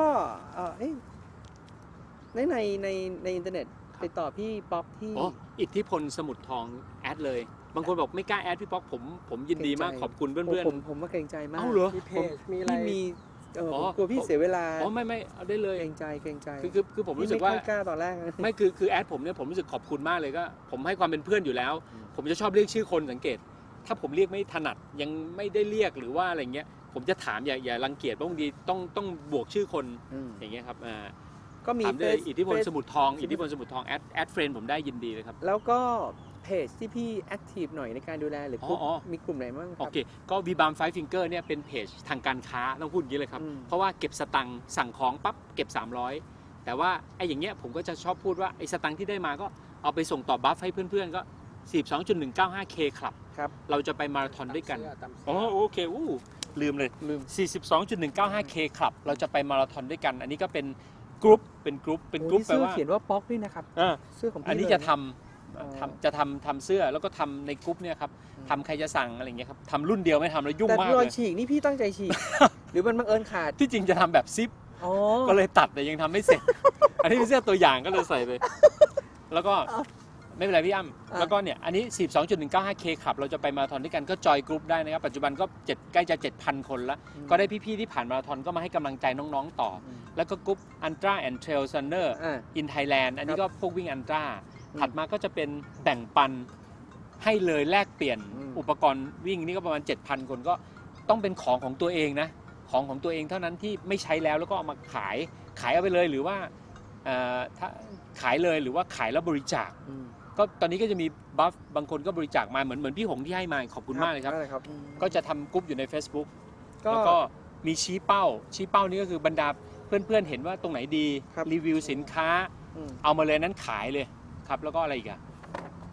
A: ในอินเทอร์เน็ตติดต่อพี่ป๊อกที่
C: อิทธิพลสมุทรทองแอดเลยบางคนบอกไม่กล้าแอดพี่ป๊อกผมยินดีมากขอบคุณเพื่อนๆ
A: ผมว่าเกรงใจมาก
C: เอ้าเหรอ
D: มีเพจมีอะไร
A: พี่มีผมกลัวพี่เสียเวลา
C: ไม่เอาได้เลย
A: เกรงใจ
C: คือผมรู้สึกว่า
A: ไม่กล้าตอนแรก
C: ไม่คือแอดผมเนี่ยผมรู้สึกขอบคุณมากเลยก็ผมให้ความเป็นเพื่อนอยู่แล้ว ผมจะชอบเรียกชื่อคนสังเกต ถ้าผมเรียกไม่ถนัดยังไม่ได้เรียกหรือว่าอะไรเงี้ยผมจะถามอย่ารังเกียจบางทีต้องบวกชื่อคนอย่างเงี้ยครับ
A: ก็มี
C: ถามด้วยอิทธิพลสมุทรทองแอดเฟรนด์ผมได้ยินดีเลยครับ
A: แล้วก็เพจที่พี่แอคทีฟหน่อยในการดูแลหรือมีกลุ่มไหนบ้างครับ
C: โอเคก็วีบามไฟฟิงเกอร์เนี่ยเป็นเพจทางการค้าต้องพูดอย่างนี้เลยครับเพราะว่าเก็บสตังค์สั่งของปั๊บเก็บ300แต่ว่าไอ้อย่างเงี้ยผมก็จะชอบพูดว่าไอ้สตังค์ที่ได้มาก็เอาไปส่งต่อบัฟให้เพื่อนๆก็ 42.195K ครับเราจะไปมาราธอนด้วยกันโอเคลืม 42.195K ครับเราจะไปมาราธอนด้วยกันอันนี้ก็เป็นกรุ๊ปแปลว่า
A: เขียนว่าป๊อกด้วยนะครับเสื้อของพี่
C: อันนี้จะทำเสื้อแล้วก็ทำในกรุ๊ปเนี่ยครับทำใครจะสั่งอะไรอย่างเงี้ยครับทำรุ่นเดียวไม่ทำแล้วยุ่งมากเลย
A: แต่รอยฉีกนี่พี่ตั้งใจฉีก หรือมันบังเอิญขาด
C: ที่จริงจะทำแบบซิปก็เลยตัดแต่ยังทำไม่เสร็จ อันนี้เป็นเสื้อตัวอย่างก็เลยใส่ไปแล้วก็ไม่เป็นไรพี่อ้ำแล้วก็เนี่ยอันนี้ 42.195K ครับเราจะไปมาราธอนด้วยกันก็จอยกรุ๊ปได้นะครับปัจจุบันก็ใกล้จะ 7,000 คนแล้วก็ได้พี่ๆที่ผ่านมาราธอนก็มาให้กำลังใจน้องๆต่อแล้วก็กรุ๊ป Ultra and Trail Runner in Thailand อันนี้ก็พวกวิ่ง Ultraถัดมาก็จะเป็นแบ่งปันให้เลยแลกเปลี่ยนอุปกรณ์วิ่งนี่ก็ประมาณ 7,000 คนก็ต้องเป็นของตัวเองนะของตัวเองเท่านั้นที่ไม่ใช้แล้วก็เอามาขายเอาไปเลยหรือว่าถ้าขายเลยหรือว่าขายแล้วบริจาคก็ตอนนี้ก็จะมีบัฟบางคนก็บริจาคมาเหมือนพี่หงที่ให้มาขอบคุณมากเลยครับก็จะทำกลุ่มอยู่ใน Facebook แล้วก็มีชี้เป้านี่ก็คือบรรดาเพื่อนๆเห็นว่าตรงไหนดีรีวิวสินค้าเอามาเลยนั้นขายเลยครับแล้วก็อะไรอีกอะ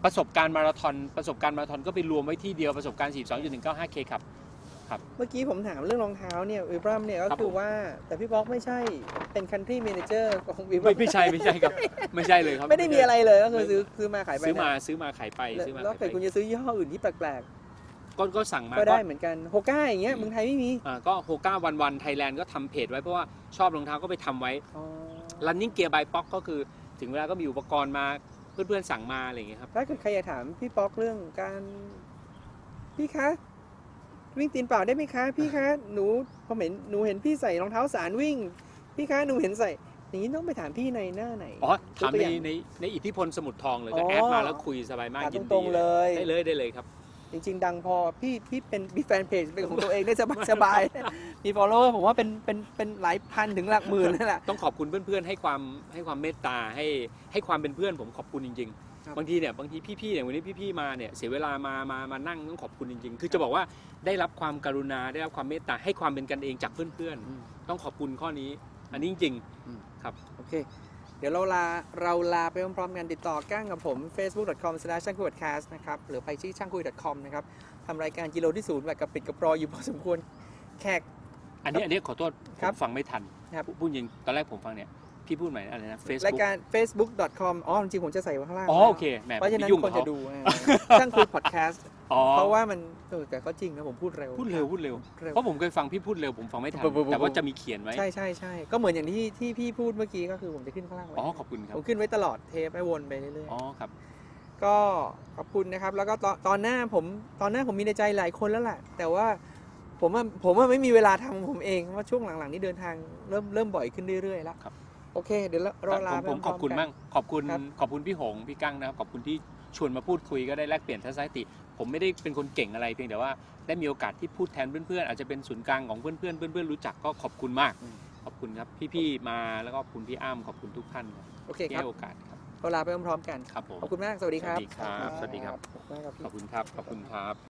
C: ประสบการณ์มาราธอนก็ไปรวมไว้ที่เดียวประสบการณ์ 42.195K ครับ
A: เมื่อกี้ผมถามเรื่องรองเท้าเนี่ยวิบรัมเนี่ยก็คือว่าแต่พี่ป๊อกไม่ใช่เป็น country manager ของวิบรัม
C: ไม่ใช่ครับไม่ใช่เลยครับ
A: ไม่ได้มีอะไรเลยก็คือซื้อมาขายไป
C: ซื้อมาขายไป
A: แล้วเกิดคุณจะซื้อยี่ห้ออื่นที่แปลก
C: ก็สั่งมา
A: ๆก็ได้เหมือนกันโฮก้าอย่างเงี้ยเมืองไทยไม่มี
C: ก็โฮก้าวันไทยแลนด์ก็ทำเพจไว้เพราะว่าชอบรองเท้าก็ไปทำไว้ running gear by Pock ก็คือถึงเวลาก็มีอุปกรณ์มาเพื่อนๆสั่งมาอะไรอย่างเงี้ยครับ
A: ถ้าเกิดใครอยากถามพี่ป๊อกเรื่องการพี่คะวิ่งตีนเปล่าได้ไหมคะพี่คะหนูหนูเห็นพี่ใส่รองเท้าสารวิ่งพี่คะหนูเห็นใส่อย่างนี้ต้องไปถามพี่ในหน้าไหน
C: ถามในอิทธิพลสมุทรทองเลยก็แอดมาแล้วคุยสบายมากยิน
A: ตร
C: ดี
A: งๆเลย
C: ได้เลยครับ
A: จริงๆดังพอพี่เป็นมีแฟนเพจเป็นของตัวเองได้สบายมี follower ผมว่าเป็นหลายพันถึงหลักหมื่นนั่นแหละ
C: ต้องขอบคุณเพื่อนๆให้ความเมตตาให้ความเป็นเพื่อนผมขอบคุณจริง
A: ครับ
C: ๆบางทีพี่ๆอย่างวันนี้พี่ๆมาเนี่ยเสียเวลามานั่งต้องขอบคุณจริงๆคือจะบอกว่าได้รับความกรุณาได้รับความเมตตาให้ความเป็นกันเองจากเพื่อนๆต้องขอบคุณข้อนี้อันนี้จริงๆครับ
A: โอเคเดี๋ยวเราลาไปพร้อมๆกันติดต่อก้างกับผม facebook.com/ช่างคุย podcast นะครับหรือไปที่ช่างคุย .com นะครับทำรายการกิโลที่ศูนย์แบบกระปิดกระปรอยอยู่พอสมควรแขก
C: อันนี้ขอโทษผ
A: ครับ
C: มฟังไม่ทัน
A: ครับ
C: พูดจริงตอนแรกผมฟังเนี่ยพี่พูดใหม่อะไรนะ
A: ราย
C: Facebook
A: การ facebook.com จริงๆผมจะใส่ไว้ข้างล่าง
C: โอเคแหม
A: เพราะฉะนั้น
C: ยุ่ง
A: ค
C: กับ
A: น
C: เขา
A: จะดูช่างคุย podcast เพราะว่ามันแต่ก็จริงนะผมพูดเร็ว
C: พูดเร็วเพราะผมเคยฟังพี่พูดเร็วผมฟังไม่ทัน
A: ปุ๊บ
C: แต่ว่าจะมีเขียนไว้
A: ใช่ก็เหมือนอย่างที่พี่พูดเมื่อกี้ก็คือผมจะขึ้นข้างล่างไว้
C: ขอบคุณครับ
A: ผมขึ้นไว้ตลอดเทปให้วนไปเรื่อย
C: ครับ
A: ๆก็ขอบคุณนะครับแล้วก็ตอนหน้าผมมีในใจหลายคนแล้วแหละแต่ว่าผมไม่มีเวลาทำของผมเองเพราะว่าช่วงหลังๆนี้เดินทางเริ่มบ่อยขึ้นเรื่อยๆแล้ว
C: ครับ
A: โอเคเดี๋ยวรอลาไป
C: ผมขอบคุณ
A: พร้
C: มาก
A: น
C: ขอบคุณ
A: ครับ
C: ขอบคุณพี่หงพี่กั้งนะครับขอบคุณที่ชวนมาพูดคุยก็ได้แลกเปลี่ยนทัศนคติผมไม่ได้เป็นคนเก่งอะไรเพียงแต่ว่าได้มีโอกาสที่พูดแทนเพื่อนๆอาจจะเป็นศูนย์กลางของเพื่อนๆรู้จักก็ขอบคุณมากขอบคุณครับพี่ๆมาแล้วก็ขอบคุณพี่อ้ำขอบคุณทุกท่าน
A: โอเค
C: ที่
A: ครับ
C: ให้โอกาสครับ
A: เราลาไปพร้อมๆกัน
C: ครับผม
A: ขอบคุณมากสวัสดีครับ
C: สวัสดีครับ
A: ขอบคุณมากครับพี่
C: ขอบคุณครับ